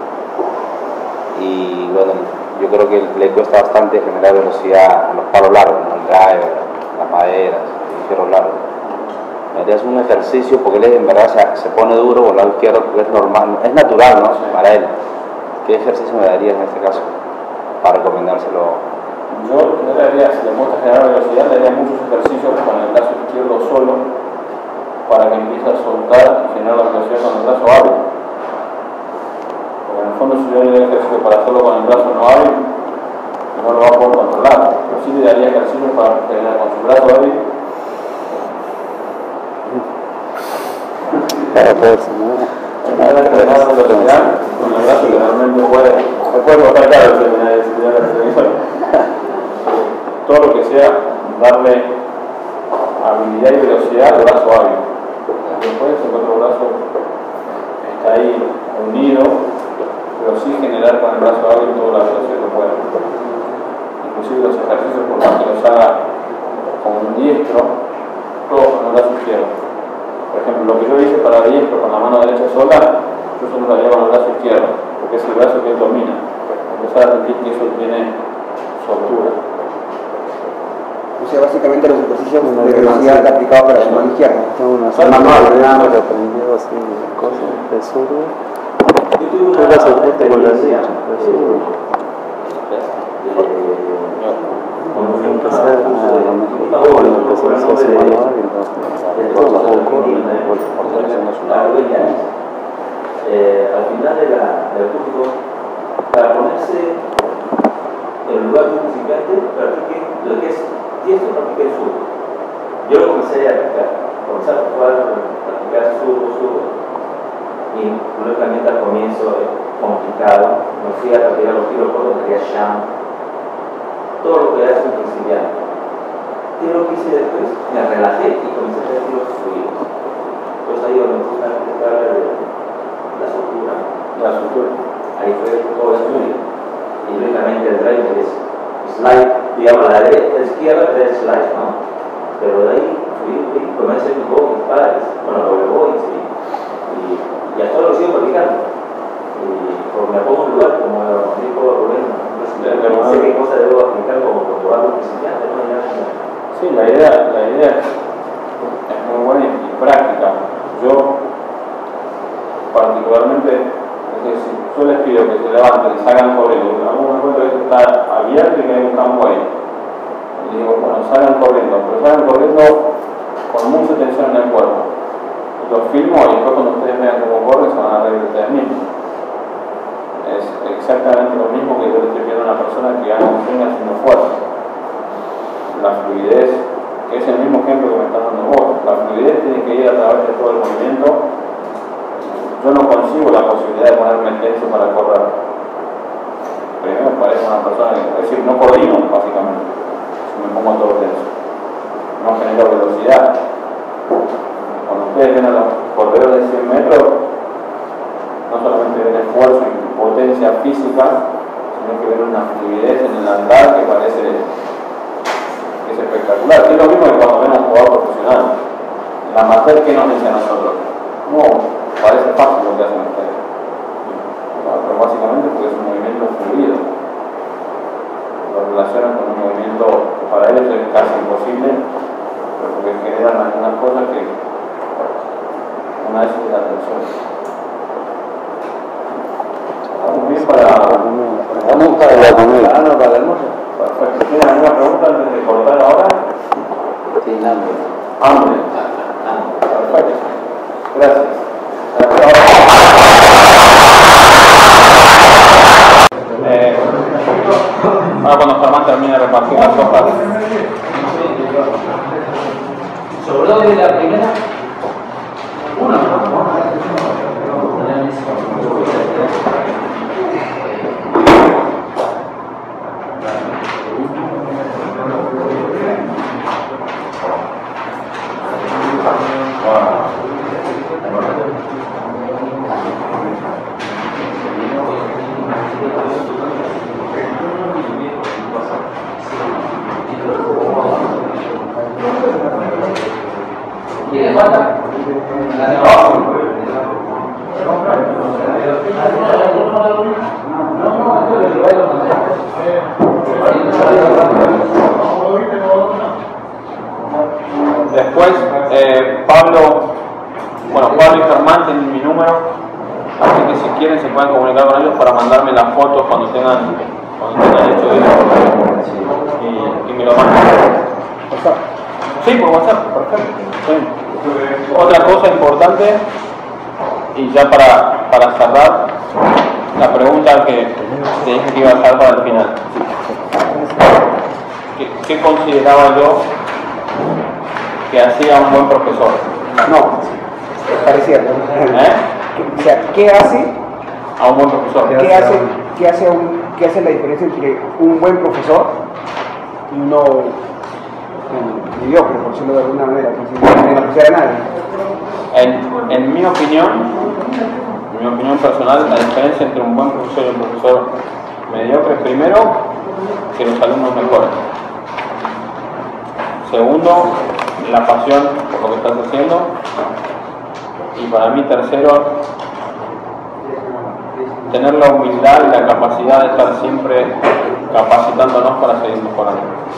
S5: Y bueno, yo creo que le cuesta bastante generar velocidad a los palos largos, ¿no? El driver, las maderas, el fierro largo. Me harías un ejercicio porque él en verdad se, se pone duro por el lado izquierdo porque es normal, es natural, ¿no? Sí. Para él. ¿Qué ejercicio me darías en este caso para recomendárselo?
S9: Yo le daría, si le muestra generar velocidad, le daría muchos ejercicios con el brazo izquierdo solo para que empiece a soltar y generar la velocidad con el brazo hábil. Porque en el fondo si yo le doy ejercicio para hacerlo con el brazo no hábil, no lo va a poder controlar. Pero sí le daría ejercicios para generar con su brazo hábil. Una vez entrenado en velocidad, con el brazo que realmente puede, se puede cortar caro el seminario de la televisión. Todo lo que sea darle habilidad y velocidad al brazo hábil. Después el otro brazo está ahí unido, pero sí generar con el brazo hábil toda la velocidad que pueda. Inclusive los ejercicios, por más que los haga con un diestro, todos con el brazo izquierdo. Por ejemplo, lo que yo hice para diestro con la mano derecha sola, yo solo lo haría con el brazo izquierdo, porque es el brazo que él domina. Empezar a sentir que eso tiene soltura.
S12: O sea, básicamente los ejercicios de velocidad aplicados para la mano izquierda.
S13: Tengo una sola manual, que aprendió así cosas de zurdo. Yo la soporte con la derecha, de zurdo. Cuando empecé a lo mejor, cuando empecé a hacer manual, entonces bajó un corte,
S5: al final de la, del curso, para ponerse en el lugar de un principiante, practique lo que es diestro, practique el zurdo. Yo lo comencé a practicar, comencé a practicar zurdo, zurdo, y lógicamente al comienzo es complicado. Me fui a practicar los tiros cortos, que era jam, todo lo que hace un principiante. ¿Qué es lo que hice después? Me relajé y comencé a hacer tiros fluidos. Pues ahí donde me gusta practicar la soltura. La soltura. Ahí fue todo el fluido. Y lógicamente el drive es slide, digamos, la derecha, la izquierda es slide, ¿no? Pero de ahí fluido y comencé a hacer bogies, pares, bueno, doble bogies y, y, y a todo lo sigo practicando. Y pues me pongo en un lugar, como dijo Rubén, no sé qué cosa debo aplicar como controlando principiante, ¿no?
S9: Sí, la idea, la idea es muy buena y práctica. Yo, particularmente, es decir, yo les pido que se levanten y salgan corriendo. En algún momento esto está abierto y que hay un campo ahí. Y digo, bueno, salgan corriendo, pero salgan corriendo con mucha tensión en el cuerpo. Los filmo y después cuando ustedes vean cómo corren se van a reír de ustedes mismos. Es exactamente lo mismo que yo le estoy pidiendo a una persona que haga un swing haciendo fuerza. La fluidez, que es el mismo ejemplo que me está dando vos, la fluidez tiene que ir a través de todo el movimiento. Yo no consigo la posibilidad de ponerme tenso para correr. Primero parece una persona que, es decir, no coordino básicamente, si me pongo todo tenso. No genero velocidad. Cuando ustedes ven a los corredores de cien metros, no solamente ven esfuerzo y potencia física, sino que ven una fluidez en el andar que parece que es espectacular. Es lo mismo que cuando ven a un jugador profesional. La amateur, ¿qué nos dice a nosotros? No, parece fácil lo que hacen ustedes. Pero básicamente porque es un movimiento fluido. Lo relacionan con un movimiento que para ellos es casi imposible, pero porque generan algunas cosas que una vez es la atención. Vamos bien para vamos para la comida. Para el almuerzo. Perfecto. ¿Tienen alguna pregunta antes de cortar ahora?
S5: Sí, hambre.
S9: Hambre. Perfecto. Gracias. Eh, ahora cuando Germán termine de repartir las hojas.
S4: ¿Sobró de la primera? Una. ¿Quiere falta? La de abajo.
S9: Después, eh, Pablo, bueno, Pablo y Germán tienen mi número, así que si quieren se pueden comunicar con ellos para mandarme las fotos cuando tengan, cuando tengan hecho eso y, y me lo mandan. Sí, por WhatsApp, perfecto. Sí. Otra cosa importante, y ya para, para cerrar, la pregunta que te dije que iba a dejar para el final. ¿Qué, qué consideraba yo que hacía un buen profesor?
S12: No, pareciera.
S9: ¿Eh?
S12: O sea, ¿qué hace
S1: a un buen profesor?
S12: ¿Qué hace, qué hace, un, qué hace la diferencia entre un buen profesor y uno um, mediocre, por decirlo de alguna manera, sin beneficiar a nadie?
S1: En, en mi opinión, en mi opinión personal, la diferencia entre un buen profesor y un profesor mediocre es, primero, que los alumnos mejoren. Segundo, la pasión por lo que estás haciendo. Y para mí, tercero, tener la humildad y la capacidad de estar siempre capacitándonos para seguir mejorando.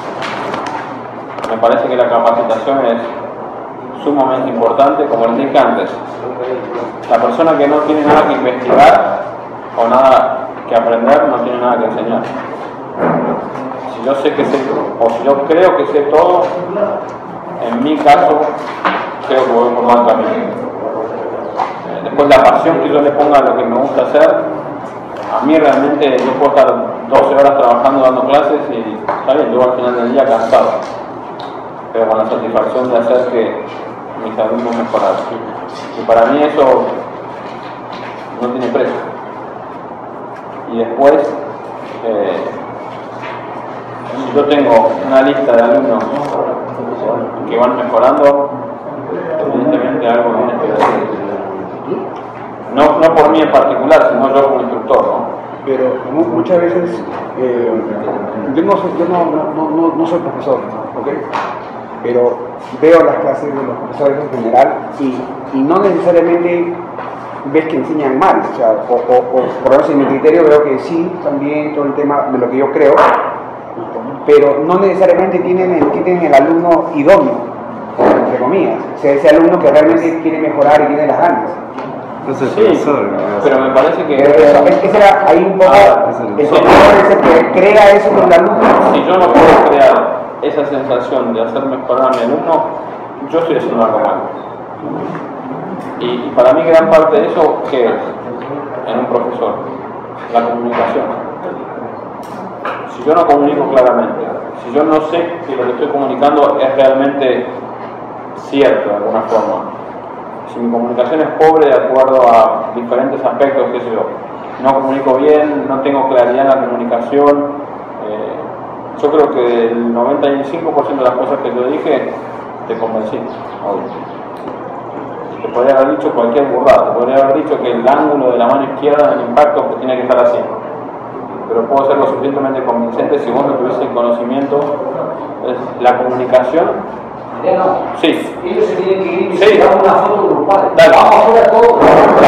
S1: Me parece que la capacitación es sumamente importante, como les dije antes. La persona que no tiene nada que investigar o nada que aprender, no tiene nada que enseñar. Si yo sé que sé, o si yo creo que sé todo, en mi caso, creo que voy por mal camino. Después, la pasión que yo le ponga a lo que me gusta hacer, a mí realmente yo puedo estar doce horas trabajando dando clases y está bien, yo al final del día cansado, pero con la satisfacción de hacer que mis alumnos mejoraran. Y para mí eso no tiene precio. Y después, eh, si yo tengo una lista de alumnos que van mejorando, evidentemente algo viene esperando. No, no por mí en particular, sino yo como instructor, ¿no?
S12: Pero muchas veces, eh, yo, no soy, yo no, no, no, no soy profesor, ¿ok? Pero veo las clases de los profesores en general y, y no necesariamente ves que enseñan mal, o sea, o, o, o por lo menos en mi criterio veo que sí, también todo el tema de lo que yo creo, pero no necesariamente tienen el, tienen el alumno idóneo, entre comillas, o sea, ese alumno que realmente quiere mejorar y tiene las ganas.
S1: Sí, pero me parece que...
S12: Ese era ahí un poco, ah, el profesor es el que crea eso con el alumno.
S1: Si yo no puedo crear esa sensación de hacer mejorar a mi alumno, yo estoy haciendo algo mal. Y, y para mí gran parte de eso, ¿qué es? En un profesor, la comunicación. Si yo no comunico claramente, si yo no sé que lo que estoy comunicando es realmente cierto de alguna forma, si mi comunicación es pobre de acuerdo a diferentes aspectos, qué sé yo, no comunico bien, no tengo claridad en la comunicación, eh, yo creo que el noventa y cinco por ciento de las cosas que yo dije te convencí. Te podría haber dicho cualquier burrada, te podría haber dicho que el ángulo de la mano izquierda en el impacto pues, tiene que estar así, pero puedo ser lo suficientemente convincente si vos no tuviese el conocimiento. Entonces, la comunicación.
S14: No.
S1: Sí.
S14: Ellos se tienen que ir y
S1: sí.
S14: se dan una foto grupal.
S1: Dale.
S14: Vamos a hacer todo.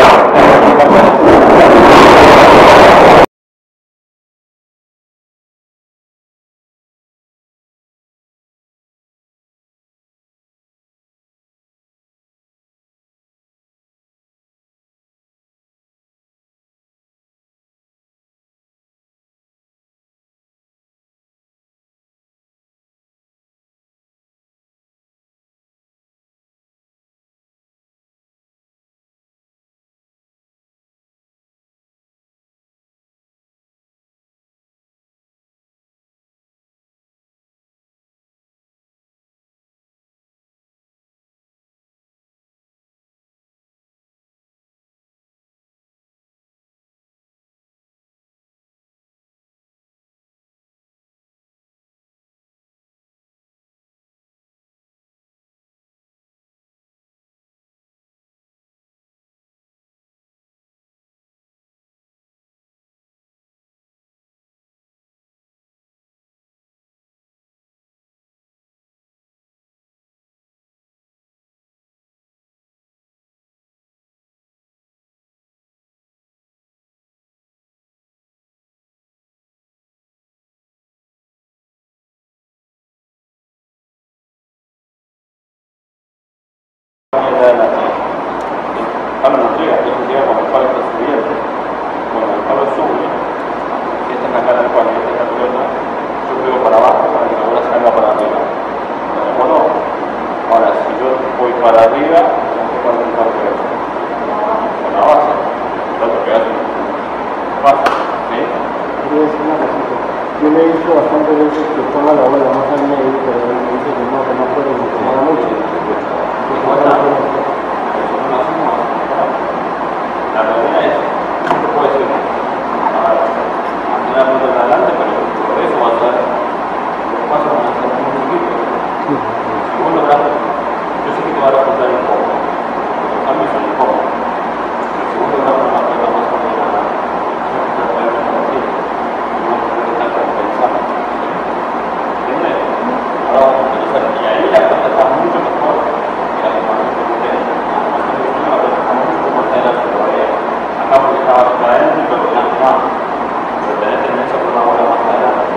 S1: Pablo no llega, que se llega cuando el palo está subiendo. Cuando el palo sube, si esta es la cara del cual y esta es la pelota, yo pego para abajo para que la bola salga para arriba. ¿De acuerdo? Ahora, si yo voy para arriba, tengo que poner un par de veces. Con la base, el otro pedazo. Base, ¿sí?
S10: Quería decir una cosita. Yo le he dicho bastantes veces que ponga la bola más al medio, pero él me dice que no, que no puede, me incomoda mucho.
S1: trabas para adentro y coordinás más. Pero tenés tendencia por una bola más adelante.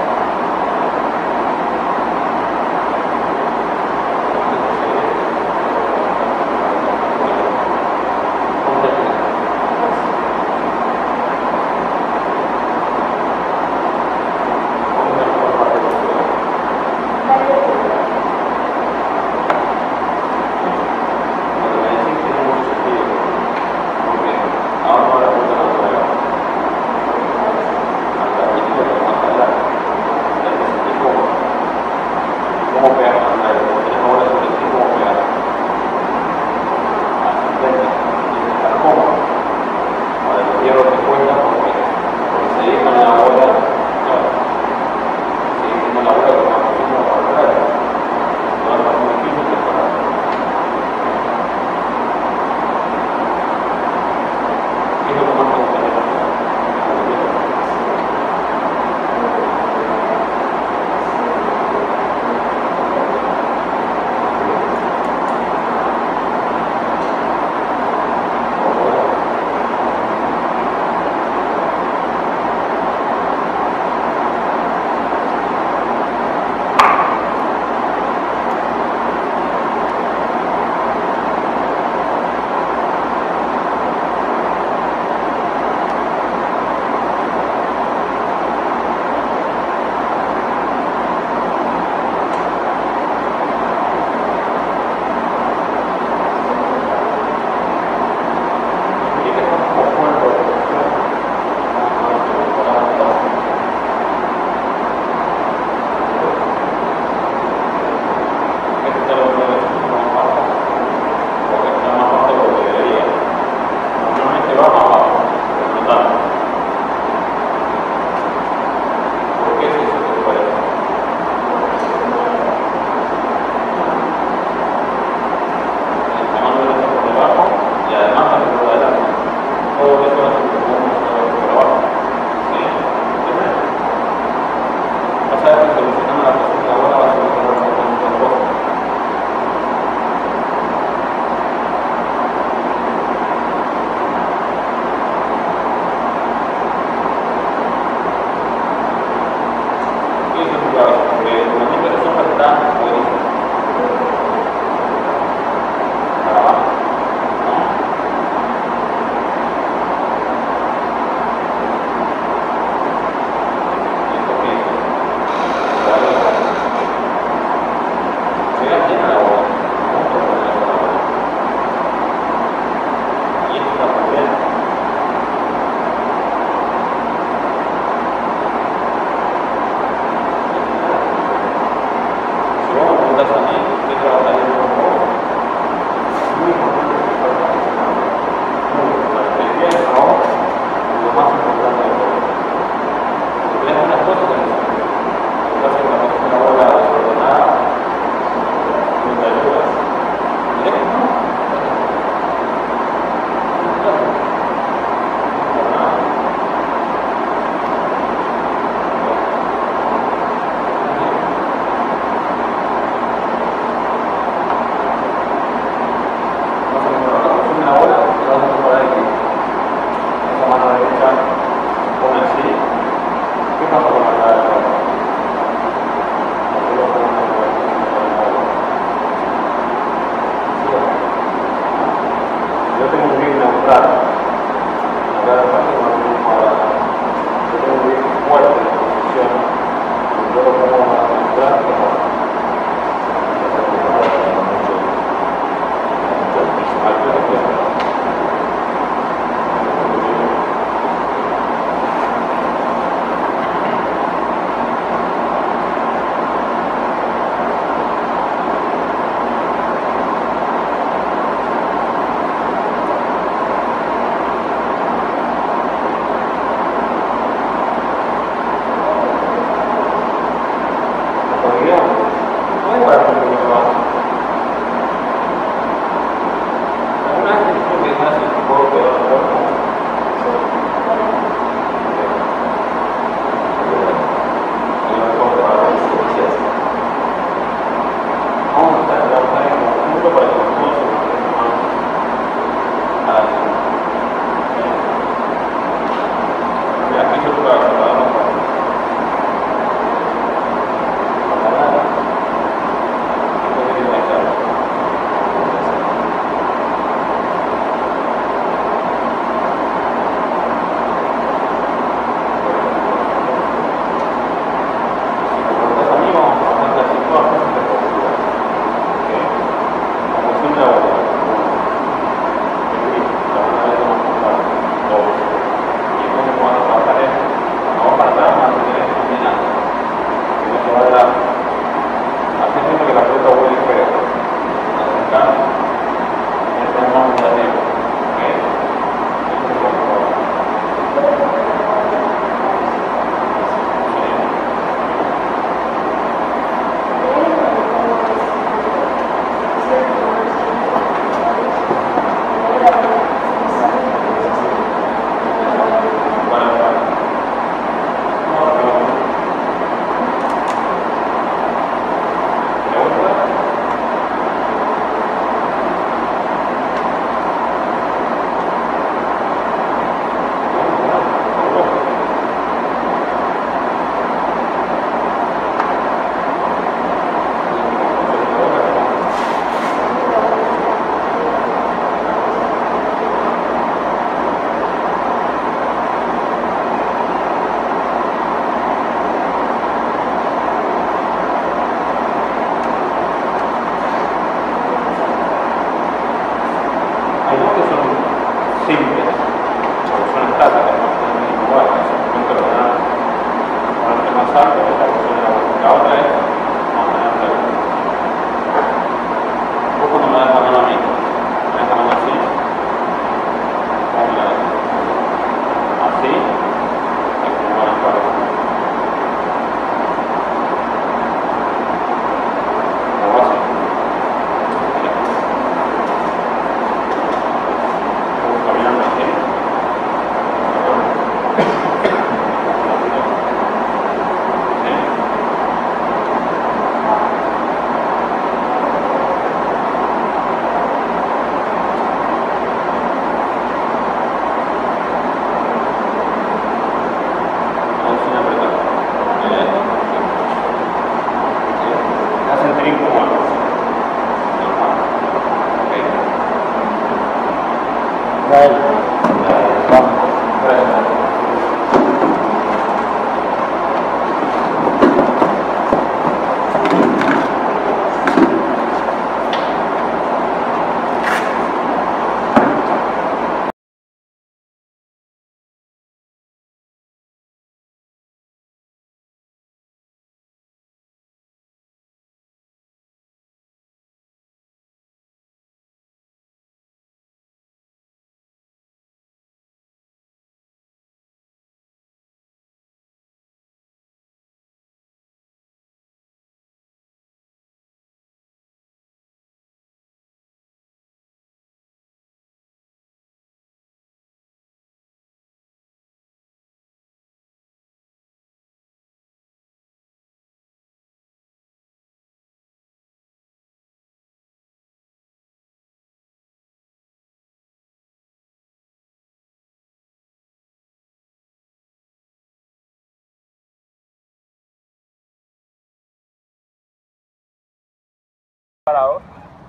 S1: separados.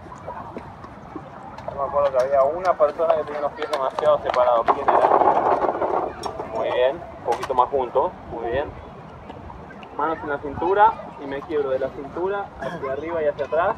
S1: Yo me acuerdo que había una persona que tenía los pies demasiado separados. ¿Quién era? Muy bien, un poquito más juntos, muy bien. Manos en la cintura y me quiebro de la cintura hacia arriba y hacia atrás.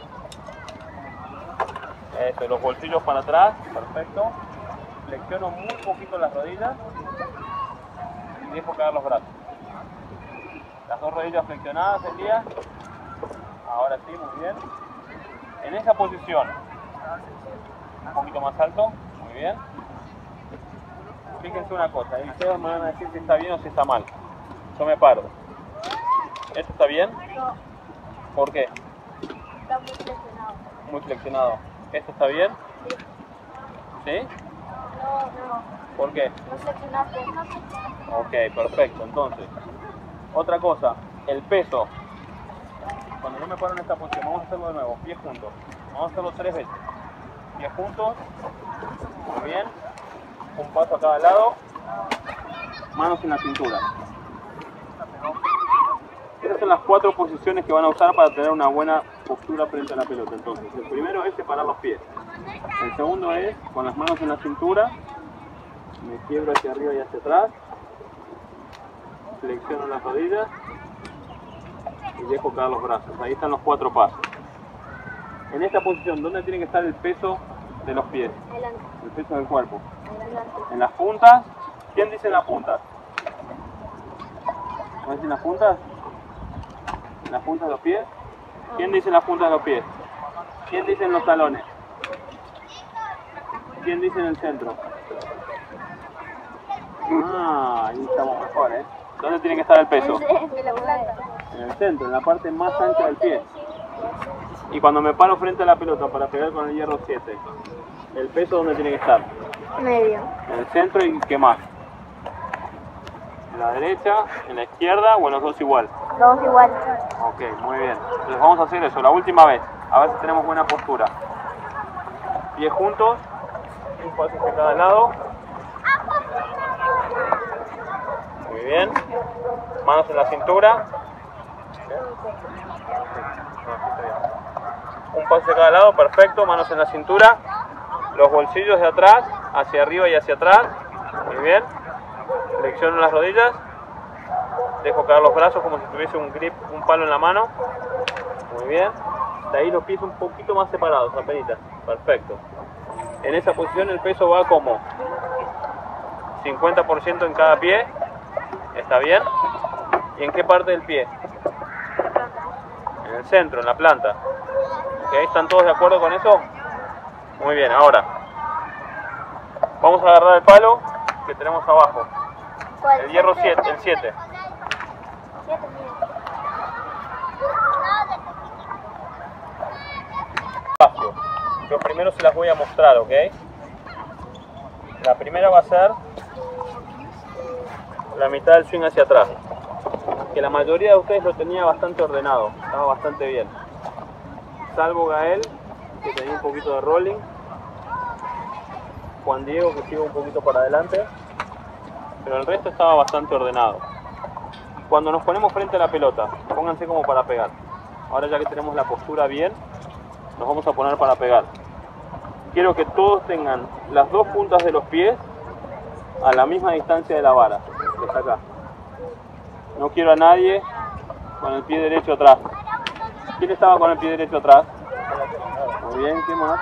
S1: Eso, los bolsillos para atrás, perfecto. Flexiono muy poquito las rodillas y dejo caer los brazos. Las dos rodillas flexionadas, Elías. Ahora sí, muy bien. En esa posición, un poquito más alto, muy bien. Fíjense una cosa, y ustedes me van a decir si está bien o si está mal. Yo me paro. ¿Esto está bien? ¿Por qué?
S15: Está muy flexionado.
S1: Muy flexionado. ¿Esto está bien? ¿Sí?
S15: No, no.
S1: ¿Por qué?
S15: No flexionaste. No flexionaste.
S1: Ok, perfecto. Entonces, otra cosa, el peso. Cuando yo me paro en esta posición, vamos a hacerlo de nuevo, pies juntos. Vamos a hacerlo tres veces. Pies juntos. Muy bien. Un paso a cada lado. Manos en la cintura. Estas son las cuatro posiciones que van a usar para tener una buena postura frente a la pelota. Entonces, el primero es separar los pies. El segundo es con las manos en la cintura. Me quiebro hacia arriba y hacia atrás. Flexiono las rodillas. Y dejo caer los brazos. Ahí están los cuatro pasos. En esta posición, ¿dónde tiene que estar el peso de los pies?
S15: Adelante.
S1: El peso del cuerpo.
S15: Adelante.
S1: En las puntas. ¿Quién dice en las puntas? ¿No dicen las puntas? ¿En las puntas de los pies? ¿Quién dice en las puntas de los pies? ¿Quién dice en los talones? ¿Quién dice en el centro? Ah, ahí estamos mejor, ¿eh? ¿Dónde tiene que estar el peso?
S15: En la planta.
S1: En el centro, en la parte más ancha del pie. Y cuando me paro frente a la pelota para pegar con el hierro siete, ¿el peso dónde tiene que estar?
S15: Medio.
S1: En el centro y ¿qué más? ¿En la derecha, en la izquierda o en los dos igual?
S15: Dos igual.
S1: Ok, muy bien. Entonces vamos a hacer eso la última vez. A ver si tenemos buena postura. Pies juntos, un paso hacia cada lado. Muy bien. Manos en la cintura. Un paso hacia cada lado, perfecto. Manos en la cintura. Los bolsillos de atrás, hacia arriba y hacia atrás. Muy bien. Flexiono las rodillas. Dejo caer los brazos como si tuviese un grip, un palo en la mano. Muy bien. De ahí los pies un poquito más separados, apenitas. Perfecto. En esa posición el peso va como cincuenta por ciento en cada pie. ¿Está bien? ¿Y en qué parte del pie? En el centro, en la planta. ¿Ok? ¿Están todos de acuerdo con eso? Muy bien, ahora vamos a agarrar el palo que tenemos abajo. El hierro siete, el siete. Yo primero se las voy a mostrar, ¿ok? La primera va a ser la mitad del swing hacia atrás, que la mayoría de ustedes lo tenía bastante ordenado, estaba bastante bien, salvo Gael, que tenía un poquito de rolling, Juan Diego, que sigue un poquito para adelante, pero el resto estaba bastante ordenado. Cuando nos ponemos frente a la pelota, pónganse como para pegar. Ahora ya que tenemos la postura bien, nos vamos a poner para pegar. Quiero que todos tengan las dos puntas de los pies a la misma distancia de la vara, que está acá. No quiero a nadie con el pie derecho atrás. ¿Quién estaba con el pie derecho atrás? Muy bien, ¿qué más?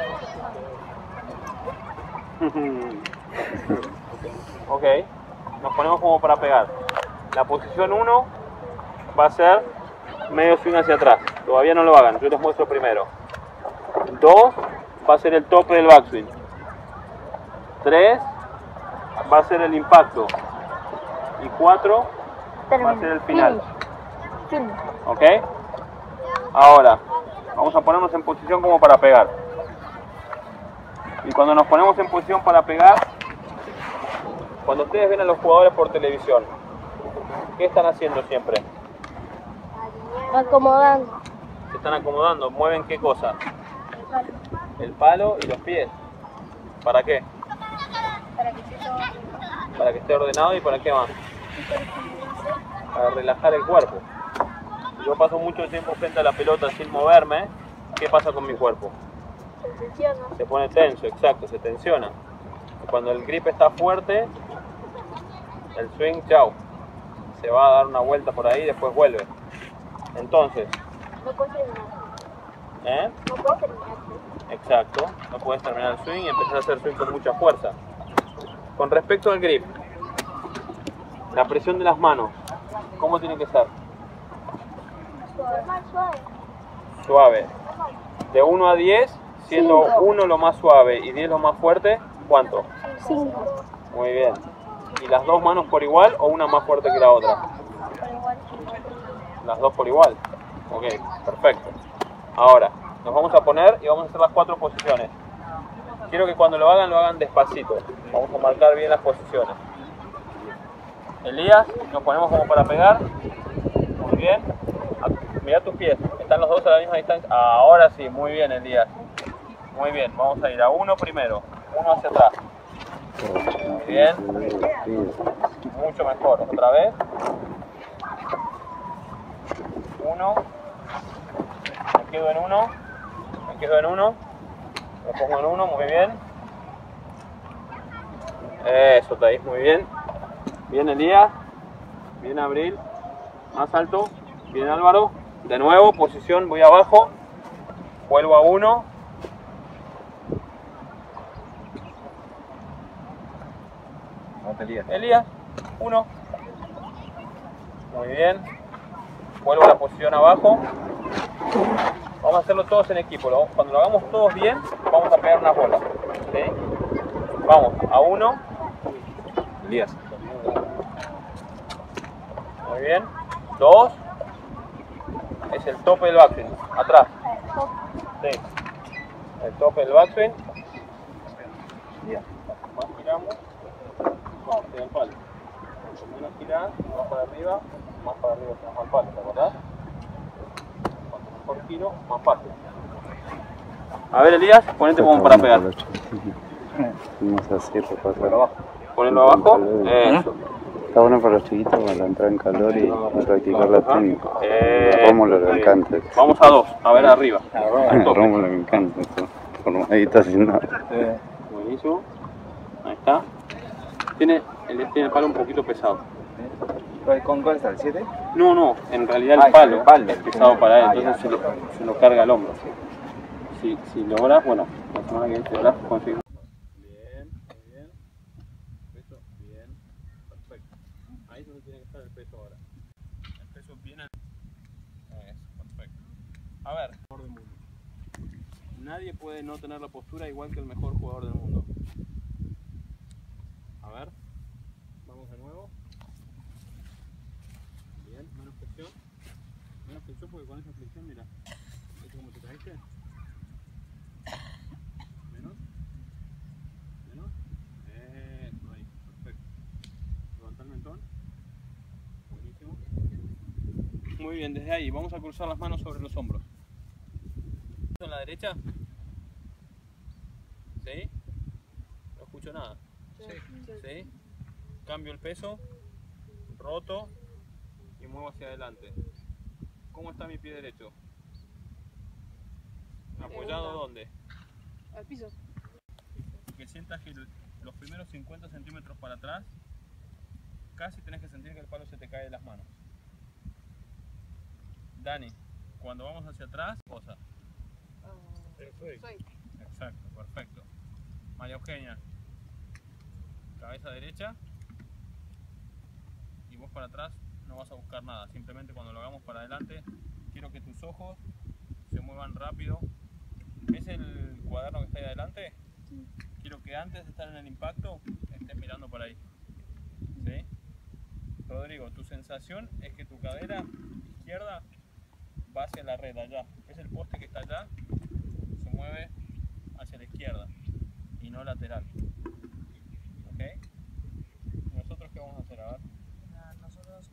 S1: Ok, nos ponemos como para pegar. La posición uno va a ser medio swing hacia atrás. Todavía no lo hagan, yo les muestro primero. dos va a ser el tope del backswing. tres va a ser el impacto. Y cuatro va a ser el final. ¿Ok? Ahora, vamos a ponernos en posición como para pegar. Y cuando nos ponemos en posición para pegar, cuando ustedes ven a los jugadores por televisión, ¿qué están haciendo siempre?
S15: Acomodando.
S1: Se están acomodando. ¿Mueven qué cosa? El palo y los pies. ¿Para qué?
S15: Para que esté todo.
S1: Para que esté ordenado y para qué más. Para relajar el cuerpo. Yo paso mucho tiempo frente a la pelota sin moverme, ¿qué pasa con mi cuerpo?
S15: Se tensiona.
S1: Se pone tenso, exacto, se tensiona. Cuando el grip está fuerte, el swing, chao. Se va a dar una vuelta por ahí y después vuelve. Entonces,
S15: No puedes terminar.
S1: ¿eh?
S15: No puedes terminar.
S1: Exacto, no puedes terminar el swing y empezar a hacer swing con mucha fuerza. Con respecto al grip, la presión de las manos, ¿cómo tiene que ser?
S15: Suave. Más suave.
S1: Suave. De uno a diez, siendo uno lo más suave y diez lo más fuerte, ¿cuánto?
S15: cinco.
S1: Muy bien. ¿Y las dos manos por igual o una más fuerte que la otra? Las dos por igual. Ok, perfecto. Ahora, nos vamos a poner y vamos a hacer las cuatro posiciones. Quiero que cuando lo hagan, lo hagan despacito. Vamos a marcar bien las posiciones. Elías, nos ponemos como para pegar. Muy bien. Mira tus pies. ¿Están los dos a la misma distancia? Ahora sí, muy bien, Elías. Muy bien, vamos a ir a uno primero. Uno hacia atrás. Muy bien. Mucho mejor. Otra vez. Uno. Me quedo en uno. Me quedo en uno. Me pongo en uno. Muy bien. Eso, Thais, muy bien. Bien, Elías. Bien, Abril. Más alto. Bien, Álvaro. De nuevo, posición, voy abajo. Vuelvo a uno. Elías, uno. Muy bien. Vuelvo a la posición abajo. Vamos a hacerlo todos en equipo. Cuando lo hagamos todos bien, vamos a pegar unas bolas. ¿Sí? Vamos, a uno. Elías. Muy bien. Dos. Es el tope del backswing. Atrás. Sí. El tope del backswing. Más giramos. Hacia el palo. Menos girás, más para arriba, más para arriba, más al palo, ¿te acordás? Cuanto mejor giro, más fácil. A ver, Elías, ponete como para pegar.
S13: Vamos a hacer por
S1: abajo. Ponelo abajo. Eso.
S13: Está bueno para los chiquitos para entrar en calor y practicar la técnica.
S1: Eh,
S13: a Rómulo le encanta.
S1: Vamos a dos, a ver arriba.
S13: A Rómulo le encanta esto. Ahí está haciendo.
S1: Buenísimo. Ahí está. Tiene el, tiene el palo un poquito pesado.
S16: ¿Con cuál está? ¿El siete?
S1: No, no, en realidad el
S16: Ah,
S1: palo,
S16: el palo
S1: es pesado para él,
S16: Ah,
S1: entonces
S16: ya.
S1: se, lo, se lo carga al hombro. Si, si logras, bueno, la semana que viene si logras conseguir. Bien, muy bien. Peso, bien, perfecto. Ahí es donde tiene que estar el peso ahora. El peso bien. Eso, perfecto. A ver, mejor del mundo. Nadie puede no tener la postura igual que el mejor jugador del mundo. A ver, vamos de nuevo. Bien, menos flexión. Menos flexión porque con esa flexión, mira, ¿es como te caíste? Menos. Menos. Eso, ahí, perfecto. Levanta el mentón. Buenísimo. Muy bien, desde ahí vamos a cruzar las manos sobre los hombros. ¿En la derecha? ¿Sí? No escucho nada. ¿Sí? Cambio el peso, roto y muevo hacia adelante. ¿Cómo está mi pie derecho? ¿Apoyado dónde?
S17: Al piso.
S1: Que sientas que los primeros cincuenta centímetros para atrás casi tenés que sentir que el palo se te cae de las manos. Dani, cuando vamos hacia atrás, cosa. Exacto, perfecto. María Eugenia, cabeza derecha y vos para atrás no vas a buscar nada, simplemente cuando lo hagamos para adelante quiero que tus ojos se muevan rápido. ¿Ves el cuaderno que está ahí adelante? Sí. Quiero que antes de estar en el impacto estés mirando por ahí. ¿Sí? Rodrigo, tu sensación es que tu cadera izquierda va hacia la red allá. ¿Ves el poste que está allá? Se mueve hacia la izquierda y no lateral. ¿Ok? ¿Nosotros qué vamos a hacer? A ver.
S17: Nosotros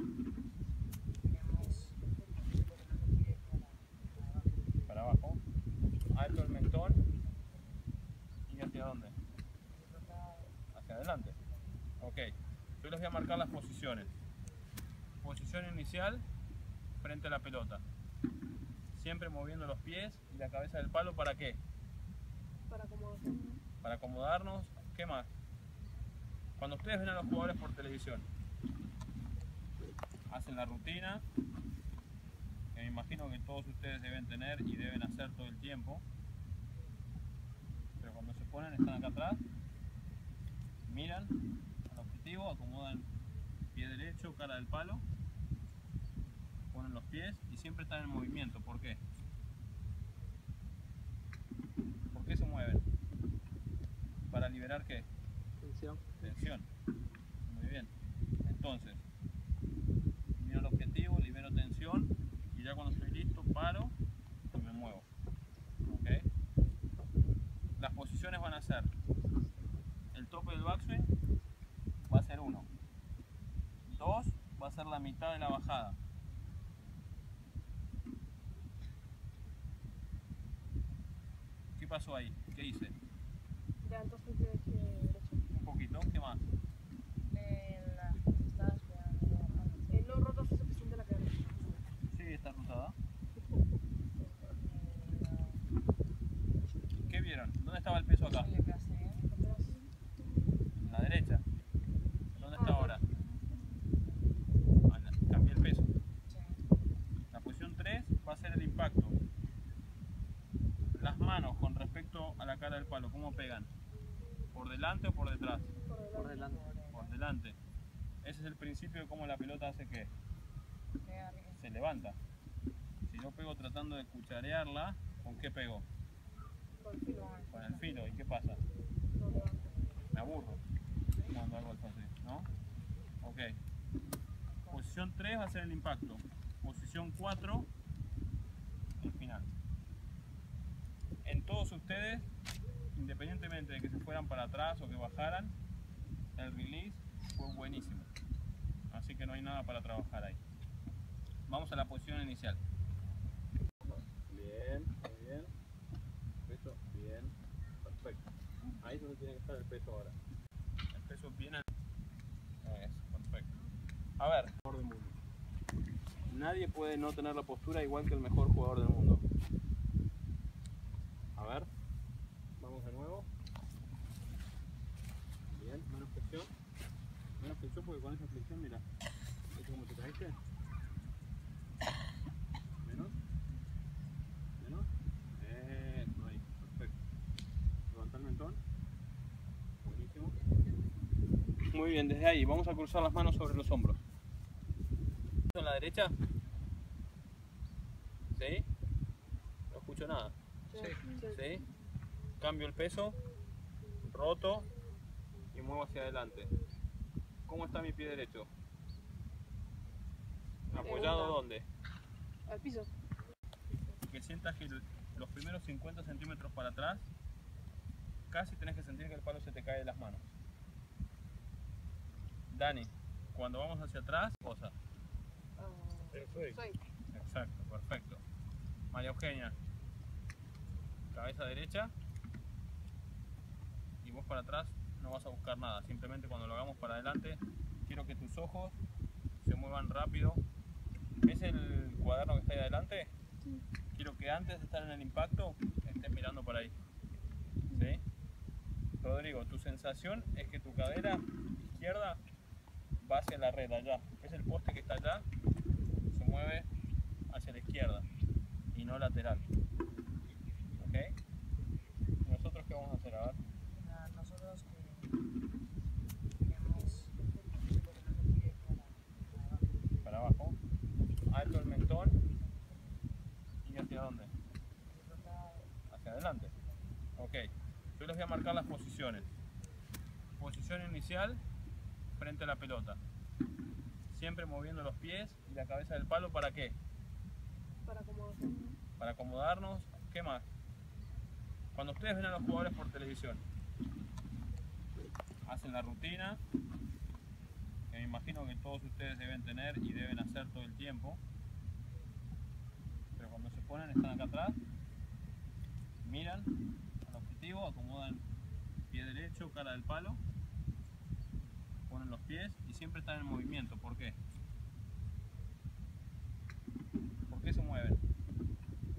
S1: para abajo. Alto el mentón. ¿Y hacia dónde? Hacia adelante. Ok. Yo les voy a marcar las posiciones. Posición inicial frente a la pelota. Siempre moviendo los pies y la cabeza del palo, ¿para qué?
S17: Para acomodarnos.
S1: Para acomodarnos. ¿Qué más? Cuando ustedes ven a los jugadores por televisión, hacen la rutina, que me imagino que todos ustedes deben tener y deben hacer todo el tiempo, pero cuando se ponen, están acá atrás, miran al objetivo, acomodan pie derecho, cara del palo, ponen los pies y siempre están en movimiento. ¿Por qué? ¿Por qué se mueven? ¿Para liberar qué?
S13: Tensión.
S1: Tensión. Muy bien. Entonces, miro el objetivo, libero tensión y ya cuando estoy listo paro y me muevo. ¿Ok? Las posiciones van a ser: el tope del backswing va a ser uno, dos va a ser la mitad de la bajada, ¿qué pasó ahí? ¿Qué hice?
S17: Levantaste el pie derecho.
S1: Un poquito, ¿qué más?
S17: Eh, la, estabas pegando. Eh, no rotas esa presión de la cadera.
S1: Sí, está rotada. ¿Qué vieron? ¿Dónde estaba el peso acá? En la derecha. ¿Dónde está ahora? Ah, cambié el peso. La posición tres va a ser el impacto. Las manos con respecto a la cara del palo, ¿cómo pegan? ¿Por delante o por detrás?
S13: Por delante.
S1: Por delante. Ese es el principio de cómo la pelota hace que se levanta. Si yo pego tratando de cucharearla, ¿con qué pego?
S17: Con el filo.
S1: Con el filo. ¿Y qué pasa? Me aburro cuando hago esto así, ¿no? Ok. Posición tres va a ser el impacto. Posición cuatro, el final. En todos ustedes, independientemente de que se fueran para atrás o que bajaran, el release fue buenísimo. Así que no hay nada para trabajar ahí. Vamos a la posición inicial. Bien, muy bien. Peso, bien, perfecto. Ahí es donde tiene que estar el peso ahora. El peso bien al... Eso, perfecto. A ver, mejor del mundo. Nadie puede no tener la postura igual que el mejor jugador del mundo. A ver, vamos de nuevo. Bien, menos flexión. Menos flexión porque con esa flexión, mira, ¿es como te caíste? Menos. Menos. Eso, ahí, perfecto. Levanta el mentón. Buenísimo. Muy bien, desde ahí vamos a cruzar las manos sobre los hombros. ¿En la derecha? ¿Sí? No escucho nada.
S17: Sí.
S1: ¿Sí? Cambio el peso, roto y muevo hacia adelante. ¿Cómo está mi pie derecho? ¿Apoyado dónde?
S17: Al piso.
S1: Que sientas que los primeros cincuenta centímetros para atrás, casi tenés que sentir que el palo se te cae de las manos. Dani, cuando vamos hacia atrás, cosa.
S17: Perfecto.
S1: Exacto, perfecto. María Eugenia, cabeza derecha y vos para atrás no vas a buscar nada, simplemente cuando lo hagamos para adelante quiero que tus ojos se muevan rápido. ¿Ves el cuaderno que está ahí adelante? Sí. Quiero que antes de estar en el impacto estés mirando por ahí. ¿Sí? Rodrigo, tu sensación es que tu cadera izquierda va hacia la red allá. ¿Ves el poste que está allá? Se mueve hacia la izquierda y no lateral. ¿Ok? ¿Nosotros qué vamos a hacer? A ver.
S17: Nosotros que
S1: para abajo. Alto el mentón. ¿Y hacia dónde? Hacia adelante. Ok. Yo les voy a marcar las posiciones. Posición inicial, frente a la pelota. Siempre moviendo los pies y la cabeza del palo, ¿para qué?
S17: Para acomodarnos.
S1: Para acomodarnos. ¿Qué más? Cuando ustedes ven a los jugadores por televisión, hacen la rutina, que me imagino que todos ustedes deben tener y deben hacer todo el tiempo, pero cuando se ponen, están acá atrás, miran al objetivo, acomodan pie derecho, cara del palo, ponen los pies y siempre están en movimiento. ¿Por qué? ¿Por qué se mueven?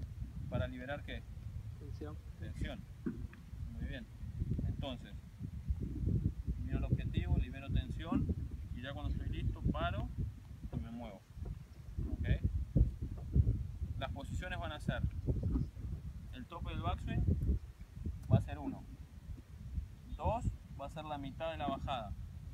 S1: para liberar ¿qué?
S13: Tensión.
S1: Tensión. Muy bien. Entonces, miro el objetivo, libero tensión y ya cuando estoy listo paro y me muevo. ¿Ok? Las posiciones van a ser, el tope del backswing va a ser uno. dos va a ser la mitad de la bajada.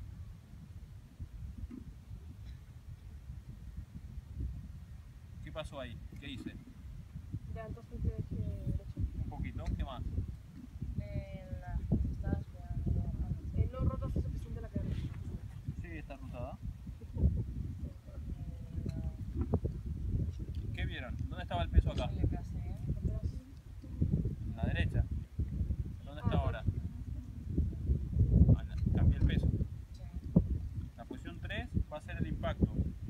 S1: ¿Qué pasó ahí? ¿Qué hice?
S17: Levantas un pie derecho.
S1: Un poquito. ¿Qué más?
S17: En la... Estabas pegando. En los rotos es suficiente la cadera.
S1: Sí, está rotada. ¿Qué vieron? ¿Dónde estaba el peso acá? En la derecha. ¿Dónde está ahora? Ah, cambié el peso. La posición tres va a ser el impacto.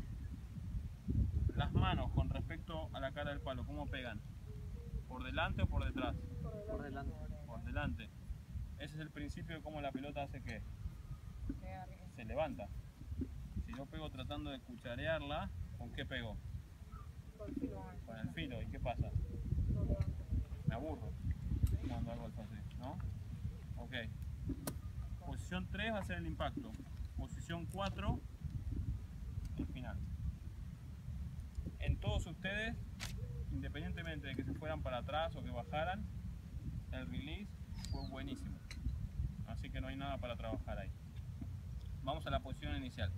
S1: Las manos con respecto a la cara del palo, ¿cómo pegan? ¿Por delante o por detrás?
S13: Por delante.
S1: Por delante. Ese es el principio de cómo la pelota hace que se levanta. Si yo pego tratando de cucharearla, ¿con qué pego? Con el filo. ¿Y qué pasa? Me aburro cuando hago esto así, ¿no? Ok. Posición tres va a ser el impacto. Posición cuatro, el final. En todos ustedes, independientemente de que se fueran para atrás o que bajaran, el release fue buenísimo. Así que no hay nada para trabajar ahí. Vamos a la posición inicial.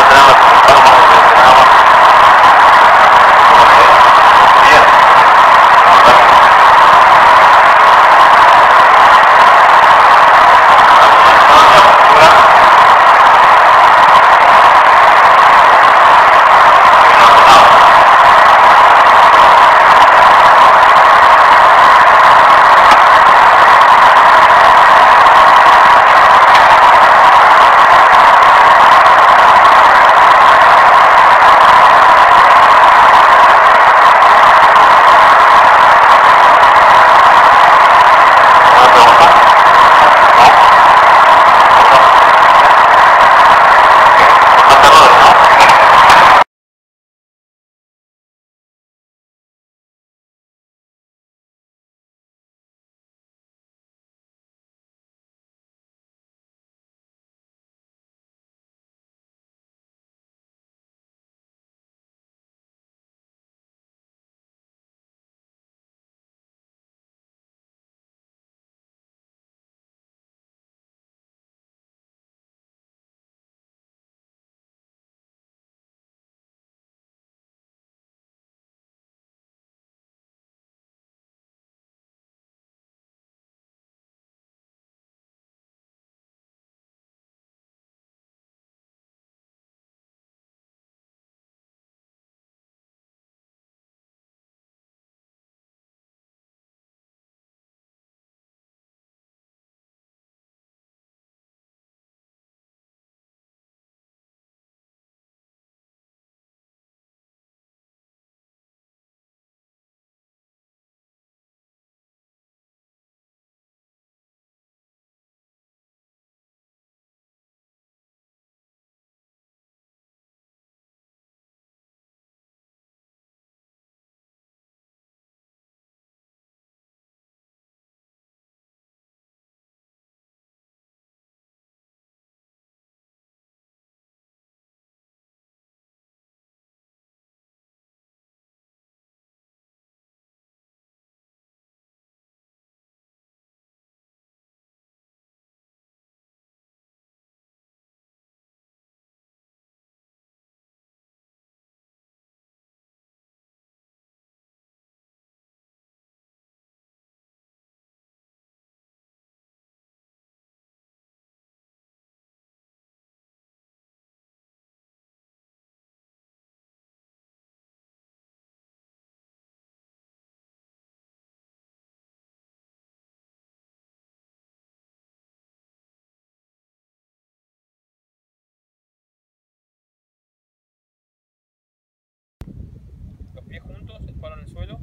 S1: Los pies juntos, el palo en el suelo.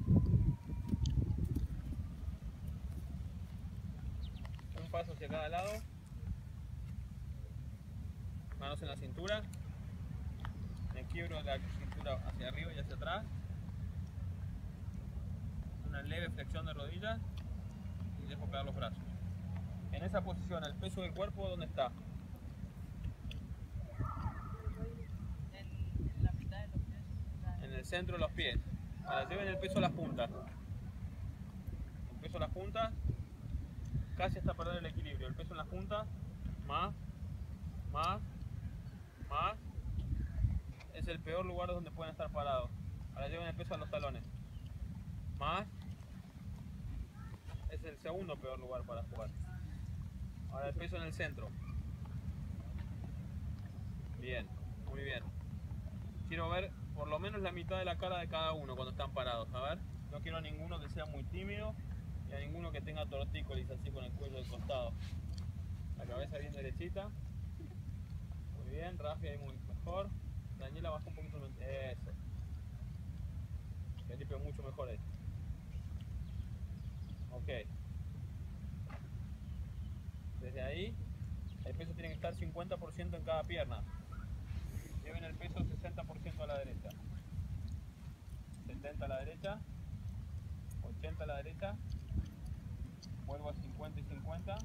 S1: Un paso hacia cada lado. Manos en la cintura. Me quiebro la cintura hacia arriba y hacia atrás. Una leve flexión de rodillas y dejo caer los brazos. En esa posición, el peso del cuerpo, ¿dónde está?
S17: En la mitad de los pies.
S1: En el centro de los pies. Ahora lleven el peso a las puntas. El peso a las puntas, casi hasta perder el equilibrio. El peso en las puntas, más, más, más. Es el peor lugar donde pueden estar parados. Ahora lleven el peso a los talones. Más. Es el segundo peor lugar para jugar. Ahora el peso en el centro. Bien, muy bien. Quiero ver por lo menos la mitad de la cara de cada uno cuando están parados. A ver, no quiero a ninguno que sea muy tímido y a ninguno que tenga tortícolis así con el cuello del costado. La cabeza bien derechita. Muy bien, Rafi ahí muy mejor. Daniela baja un poquito. Eso. Felipe mucho mejor ahí. Ok. Desde ahí, el peso tiene que estar cincuenta por ciento en cada pierna. Lleven el peso sesenta por ciento a la derecha. setenta a la derecha. ochenta a la derecha. Vuelvo a cincuenta y cincuenta.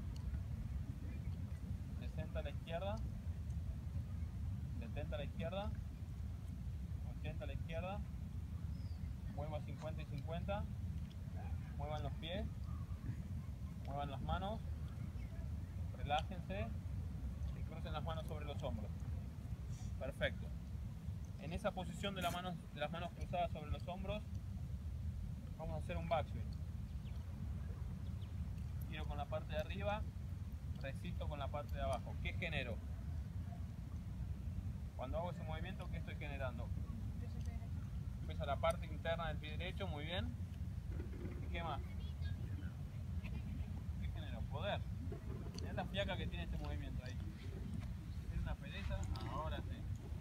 S1: sesenta a la izquierda. setenta a la izquierda. ochenta a la izquierda. Vuelvo a cincuenta y cincuenta. Muevan los pies. Muevan las manos. Relájense y crucen las manos sobre los hombros. esa posición de, la mano, de las manos cruzadas sobre los hombros, vamos a hacer un backswing. Giro con la parte de arriba, resisto con la parte de abajo. ¿Qué genero? Cuando hago ese movimiento, ¿qué estoy generando? Empiezo la parte interna del pie derecho, muy bien. ¿Y qué más? ¿Qué genero? Poder. Mirá la fiaca que tiene este movimiento ahí. ¿Tiene una pereza? Ahora sí.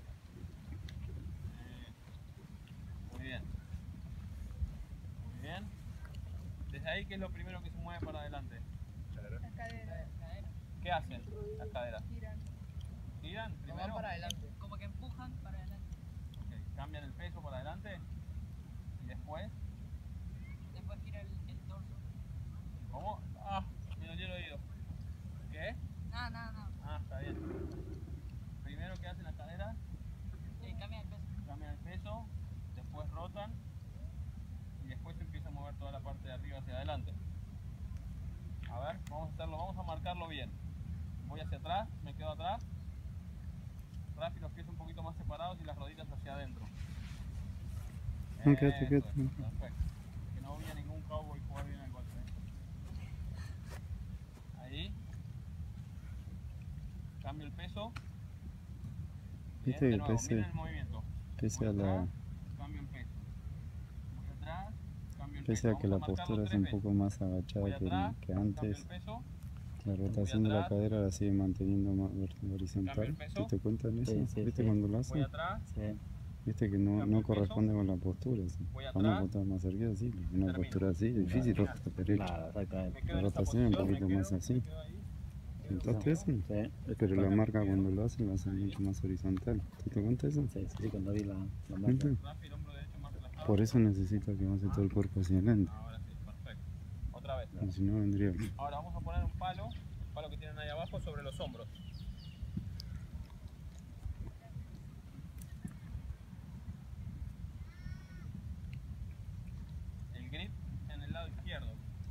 S1: Eh, muy bien. Muy bien. Desde ahí, ¿qué es lo primero que se mueve para adelante?
S17: Las caderas.
S1: ¿Qué hacen las caderas?
S17: Giran.
S1: ¿Giran
S17: Como
S1: primero?
S17: van para adelante. Como que empujan para adelante.
S1: Okay. ¿Cambian el peso para adelante? ¿Y después?
S17: Después gira el, el torso.
S1: ¿Cómo? Ah, me dolió el oído. ¿Qué?
S17: No, no, no.
S1: Ah, está bien. Primero, ¿qué hacen las caderas?
S17: Eh, cambian el peso.
S1: Cambian el peso, después rotan y después se empieza a mover toda la parte de arriba hacia adelante. A ver, vamos a hacerlo, vamos a marcarlo bien. Voy hacia atrás, me quedo atrás. Atrás y los pies un poquito más separados y las rodillas hacia adentro.
S2: No, quédate,
S1: Eso
S2: quédate.
S1: es, perfecto. Que no hubiera ningún cowboy jugar bien el golf. ¿eh? Ahí. Cambio el peso. Bien,
S2: Viste
S1: de
S2: que
S1: nuevo,
S2: pese,
S1: miren el movimiento.
S2: pese a
S1: Voy
S2: la,
S1: atrás, cambio el peso. Voy atrás, cambio el
S2: pese
S1: peso.
S2: a que la
S1: Vamos a marcarlo
S2: postura es
S1: tres
S2: un
S1: veces.
S2: poco más agachada
S1: Voy
S2: que,
S1: atrás,
S2: que
S1: cambio
S2: antes,
S1: el peso.
S2: la rotación de la
S1: atrás,
S2: cadera la sigue manteniendo más
S1: cambio el
S2: horizontal.
S1: peso.
S2: ¿Tú te cuentas en eso?
S13: Sí, sí,
S2: ¿Viste
S13: sí.
S2: cuando lo
S1: Voy
S2: hacen?
S1: atrás,
S13: Sí.
S2: Viste que no,
S1: cambio
S2: no
S1: el peso.
S2: corresponde con la postura. ¿sí?
S1: Voy
S2: Vamos
S1: atrás,
S2: a botar más cerquita así. Una
S1: termino.
S2: postura así es difícil
S1: Claro.
S2: rotar derecho.
S13: Claro, exactamente.
S1: me quedo
S2: La
S1: en esa
S2: rotación es un
S1: posición, me
S2: poquito
S1: quedo,
S2: más así.
S1: me quedo ahí.
S2: ¿Notaste eso?
S13: Sí.
S2: Pero la marca cuando lo hacen, lo hacen mucho más horizontal. ¿Te das cuenta de eso?
S13: Sí, sí, sí, cuando vi la, la marca.
S2: Ujú.
S1: Rafi, el hombro derecho más relajado.
S2: Por eso necesita que avance todo el cuerpo hacia adelante.
S1: Ahora sí, perfecto. Otra vez.
S2: Porque si no vendría.
S1: Ahora vamos a poner un palo, el palo que tienen ahí abajo, sobre los hombros. El grip en el lado izquierdo.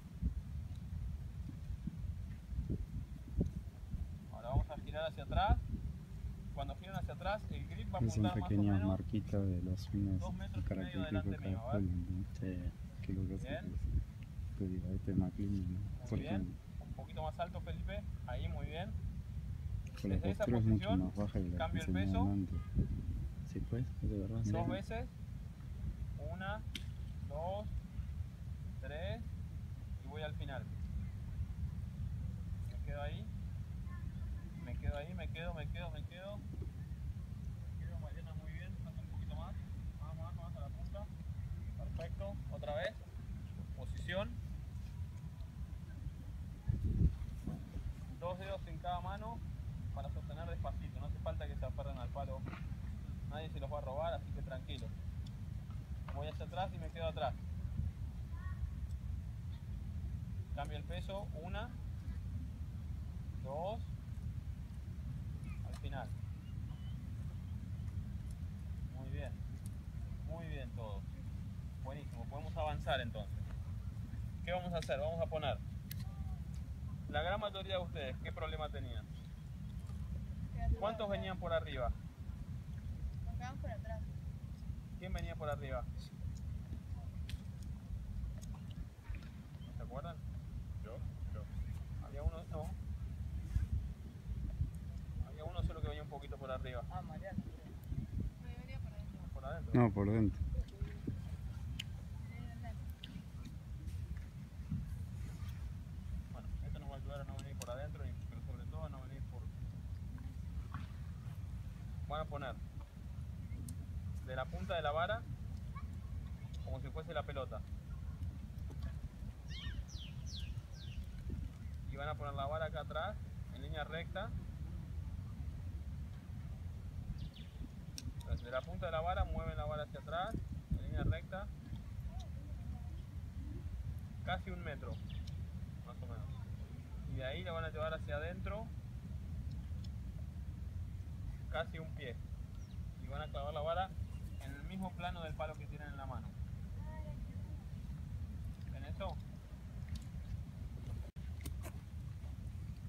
S1: Ahora vamos a girar hacia atrás. Cuando giran hacia atrás, el grip va a
S2: Son
S1: apuntar más o
S2: pequeñas
S1: menos
S2: marquitas de los fines
S1: dos metros y medio
S2: característicos
S1: delante
S2: de cada
S1: mío, a ver.
S2: espalda. ¿no?
S13: Sí.
S2: Que es lo que hace
S1: Bien.
S2: que te diga, este es McLean, ¿no?
S1: Muy
S2: Por
S1: bien.
S2: ejemplo,
S1: Un poquito más alto, Felipe. Ahí, muy bien.
S2: con la
S1: Desde esa
S2: postura es mucho
S1: posición,
S2: más baja que la que
S1: cambio el
S2: enseñaba
S1: peso.
S2: antes. Sí, pues, es de verdad.
S1: Dos
S2: sí.
S1: veces. Una, dos, tres. Y voy al final. Me quedo ahí. Me quedo ahí, me quedo, me quedo, me quedo. Me quedo, Mariana, muy bien. Falta un poquito más. Más, más, más a la punta. Perfecto. Otra vez. Posición. Dos dedos en cada mano para sostener despacito. No hace falta que se aferren al palo. Nadie se los va a robar, así que tranquilo. Voy hacia atrás y me quedo atrás. Cambio el peso. Una. Dos. Al final. Muy bien. Muy bien todos. Buenísimo. Podemos avanzar entonces. ¿Qué vamos a hacer? Vamos a poner. La gran mayoría de ustedes, ¿qué problema tenían? ¿Cuántos venían por arriba?
S17: Nos quedamos por atrás.
S1: ¿Quién venía por arriba? ¿No se acuerdan? Yo, yo. Había uno, no. Había uno solo que venía un poquito por arriba.
S17: Ah, Mariana. Me venía por adentro.
S1: Por adentro.
S2: No, por dentro.
S1: Bueno, esto nos va a ayudar a no venir por adentro, pero sobre todo a no venir por... Van a poner de la punta de la vara como si fuese la pelota. Y van a poner la vara acá atrás, en línea recta. Entonces, de la punta de la vara mueven la vara hacia atrás, en línea recta. Casi un metro, más o menos. Y de ahí la van a llevar hacia adentro, casi un pie. Y van a clavar la vara en el mismo plano del palo que tienen en la mano. ¿Ven eso?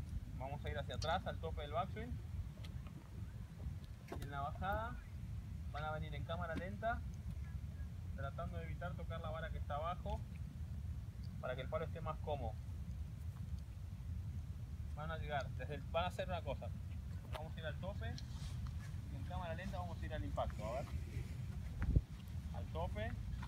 S1: Vamos a ir hacia atrás al tope del backswing. Y en la bajada van a venir en cámara lenta, tratando de evitar tocar la vara que está abajo, para que el palo esté más cómodo. Van a llegar, desde el, van a hacer una cosa, vamos a ir al tope, y en cámara lenta vamos a ir al impacto, a ver. Al tope,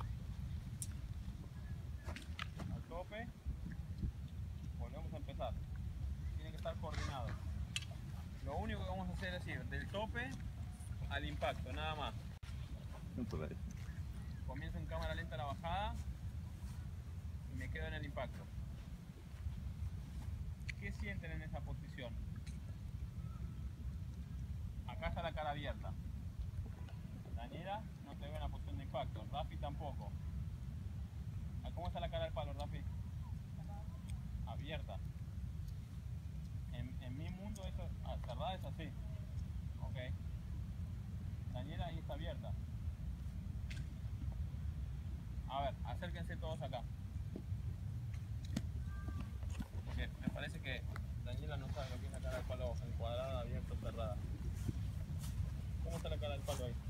S1: al tope, volvemos a empezar. Tiene que estar coordinado. Lo único que vamos a hacer es ir del tope al impacto, nada más. Comienzo en cámara lenta la bajada y me quedo en el impacto. ¿Qué sienten en esa posición? Acá está la cara abierta. Daniela no te veo en la posición de impacto. Rafi tampoco. ¿Cómo está la cara del palo, Rafi? Abierta. En, en mi mundo eso, ah, cerrada es así. Ok. Daniela ahí está abierta. A ver, acérquense todos acá. Porque me parece que Daniela no sabe lo que es la cara del palo encuadrada, abierta o cerrada. ¿Cómo está la cara del palo ahí?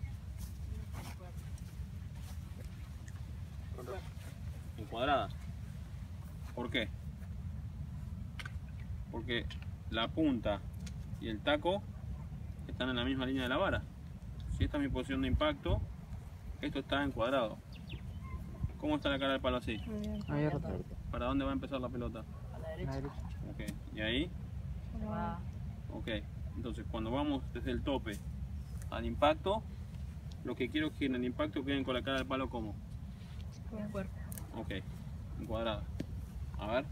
S1: Encuadrada. ¿Por qué? Porque la punta y el taco están en la misma línea de la vara. Si esta es mi posición de impacto, esto está encuadrado. ¿Cómo está la cara del palo así?
S13: Abierta.
S1: ¿Para dónde va a empezar la pelota?
S7: A la derecha.
S1: Ok. ¿Y ahí?
S7: Va.
S1: Ok. Entonces cuando vamos desde el tope al impacto, lo que quiero es que en el impacto queden con la cara del palo como.
S17: Con el cuerpo.
S1: Ok. Encuadrada. A ver.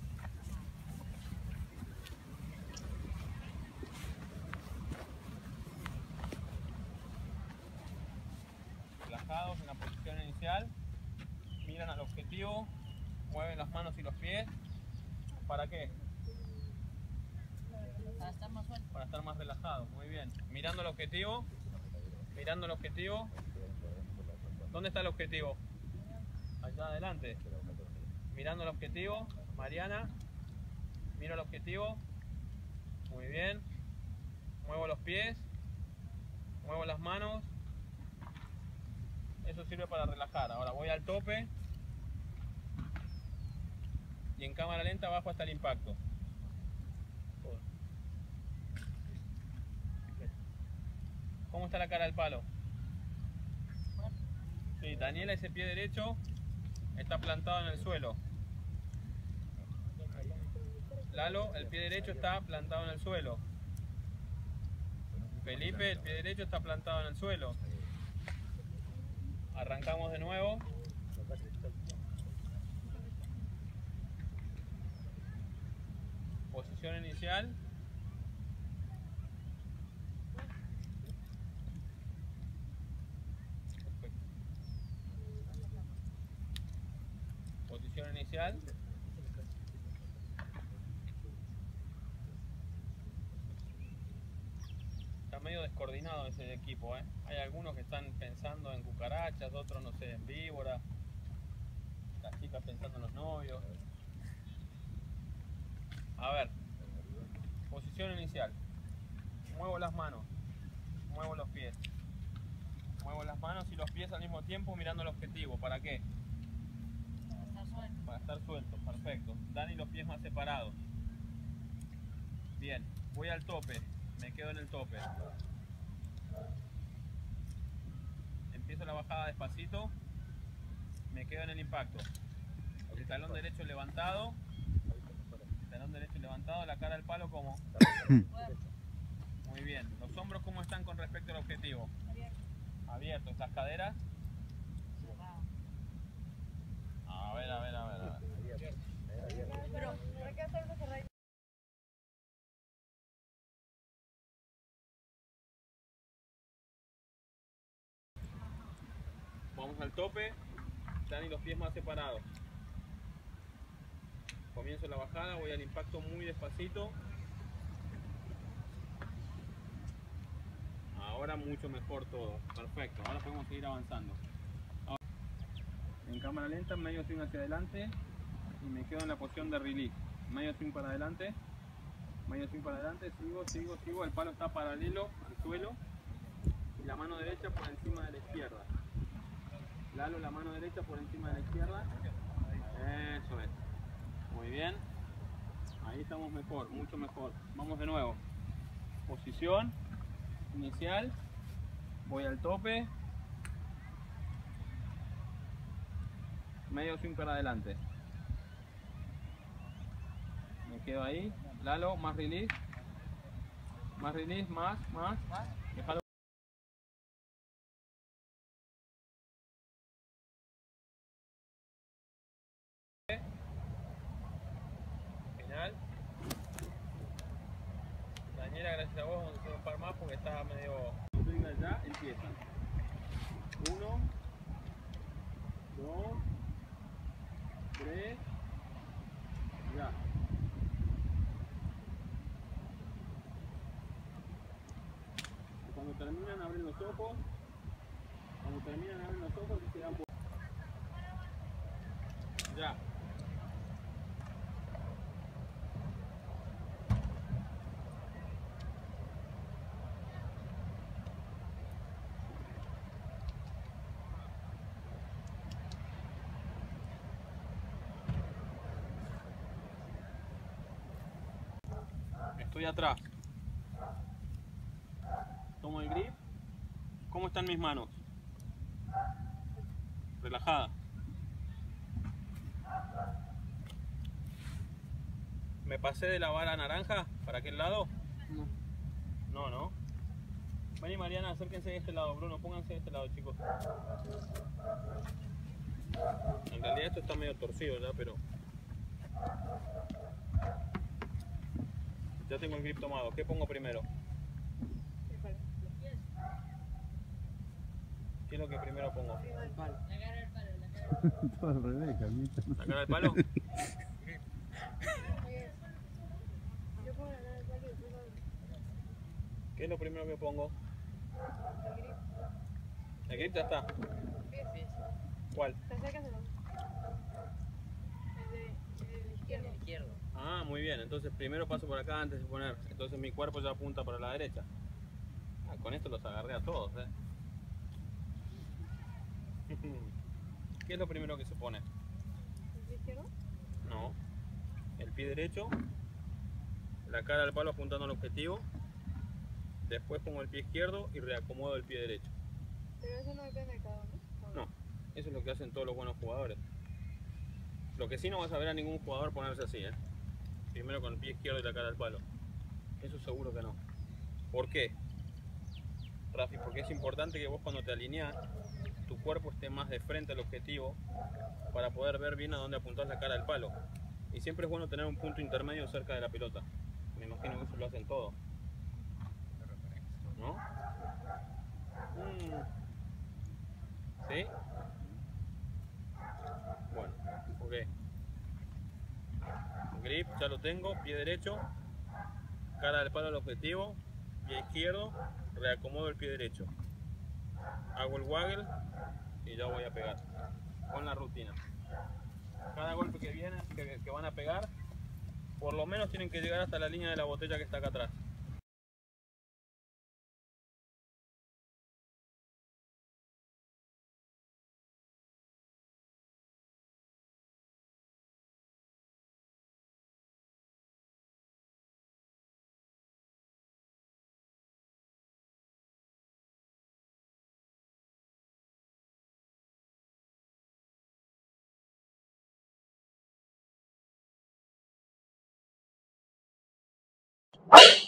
S1: Relajados en la posición inicial, miran al objetivo, mueven las manos y los pies. ¿Para qué?
S7: Para estar más suelto.
S1: Para estar más relajados, muy bien. Mirando el objetivo, mirando el objetivo. ¿Dónde está el objetivo? Allá adelante. Mirando el objetivo, Mariana, miro el objetivo, muy bien. Muevo los pies, muevo las manos. Eso sirve para relajar. Ahora voy al tope y en cámara lenta bajo hasta el impacto. ¿Cómo está la cara del palo? Sí, Daniela, ese pie derecho está plantado en el suelo. Lalo, el pie derecho está plantado en el suelo. Felipe, el pie derecho está plantado en el suelo. Arrancamos de nuevo. Posición inicial. Posición inicial. Está medio descoordinado ese equipo, ¿eh? Hay algunos que están pensando en cucarachas, otros no sé, en víboras. Las chicas pensando en los novios. A ver, posición inicial. Muevo las manos, muevo los pies. Muevo las manos y los pies al mismo tiempo mirando el objetivo. ¿Para qué?
S7: Para estar suelto.
S1: Para estar sueltos, perfecto. Dani, los pies más separados. Bien, voy al tope, me quedo en el tope. Empiezo la bajada despacito, me quedo en el impacto. El talón derecho levantado, el talón derecho levantado, la cara del palo como. Muy bien, los hombros cómo están con respecto al objetivo. Abiertos, las caderas. A ver, a ver, a ver, a ver.
S17: Pero, ¿para qué hacerlo cerrado?
S1: Vamos al tope, Dani los pies más separados. Comienzo la bajada, voy al impacto muy despacito. Ahora mucho mejor todo, perfecto, ahora podemos seguir avanzando. Ahora, en cámara lenta, medio swing hacia adelante y me quedo en la posición de release. Medio swing para adelante, medio swing para adelante, sigo, sigo, sigo, el palo está paralelo al suelo. y la mano derecha por encima de la izquierda. Lalo, la mano derecha por encima de la izquierda. Eso es. Muy bien. Ahí estamos mejor, mucho mejor. Vamos de nuevo. Posición inicial. Voy al tope. Medio swing para adelante. Me quedo ahí. Lalo, más release. Más release, más, más. Déjalo. Final. Daniela, gracias a vos, vamos a hacer un par más porque está medio... Ya empiezan. Uno, dos, tres, ya. Y cuando terminan abren los ojos. Cuando terminan abren los ojos y se dan vuelta. Ya. Estoy atrás. Tomo el grip. ¿Cómo están mis manos? Relajadas. ¿Me pasé de la vara naranja para aquel lado? No. No, no. Ven y Mariana, acérquense de este lado. Bruno, pónganse de este lado, chicos. En realidad esto está medio torcido ya, pero... Ya tengo el grip tomado. ¿Qué pongo primero? ¿Qué es lo que primero pongo? El palo.
S2: Todo al revés, Camita.
S1: ¿La cara del palo?
S17: Yo pongo la cara del palo y después lo-
S1: ¿Qué es lo primero que pongo?
S17: el grip.
S1: ¿El grip ya está?
S17: Bien, bien.
S1: ¿Cuál?
S17: Te acercas el de, el de izquierdo. izquierdo.
S1: Ah, muy bien. Entonces primero paso por acá antes de poner. Entonces mi cuerpo ya apunta para la derecha. Ah, con esto los agarré a todos, ¿eh? ¿Qué es lo primero que se pone?
S17: ¿El de izquierdo?
S1: No. El pie derecho, la cara al palo apuntando al objetivo. Después pongo el pie izquierdo y reacomodo el pie derecho.
S17: Pero eso no depende de cada uno.
S1: No, eso es lo que hacen todos los buenos jugadores. Lo que sí no vas a ver a ningún jugador ponerse así, ¿eh? Primero con el pie izquierdo y la cara al palo. Eso seguro que no. ¿Por qué? Rafi, porque es importante que vos cuando te alineás, tu cuerpo esté más de frente al objetivo para poder ver bien a dónde apuntás la cara al palo. Y siempre es bueno tener un punto intermedio cerca de la pelota. Me imagino que eso lo hacen todos. ¿No? Mm. ¿Sí? Bueno, ok. Grip, ya lo tengo, pie derecho, cara del palo al objetivo, pie izquierdo, reacomodo el pie derecho. Hago el waggle y ya voy a pegar. Con la rutina. Cada golpe que viene, que, que van a pegar, por lo menos tienen que llegar hasta la línea de la botella que está acá atrás.
S18: You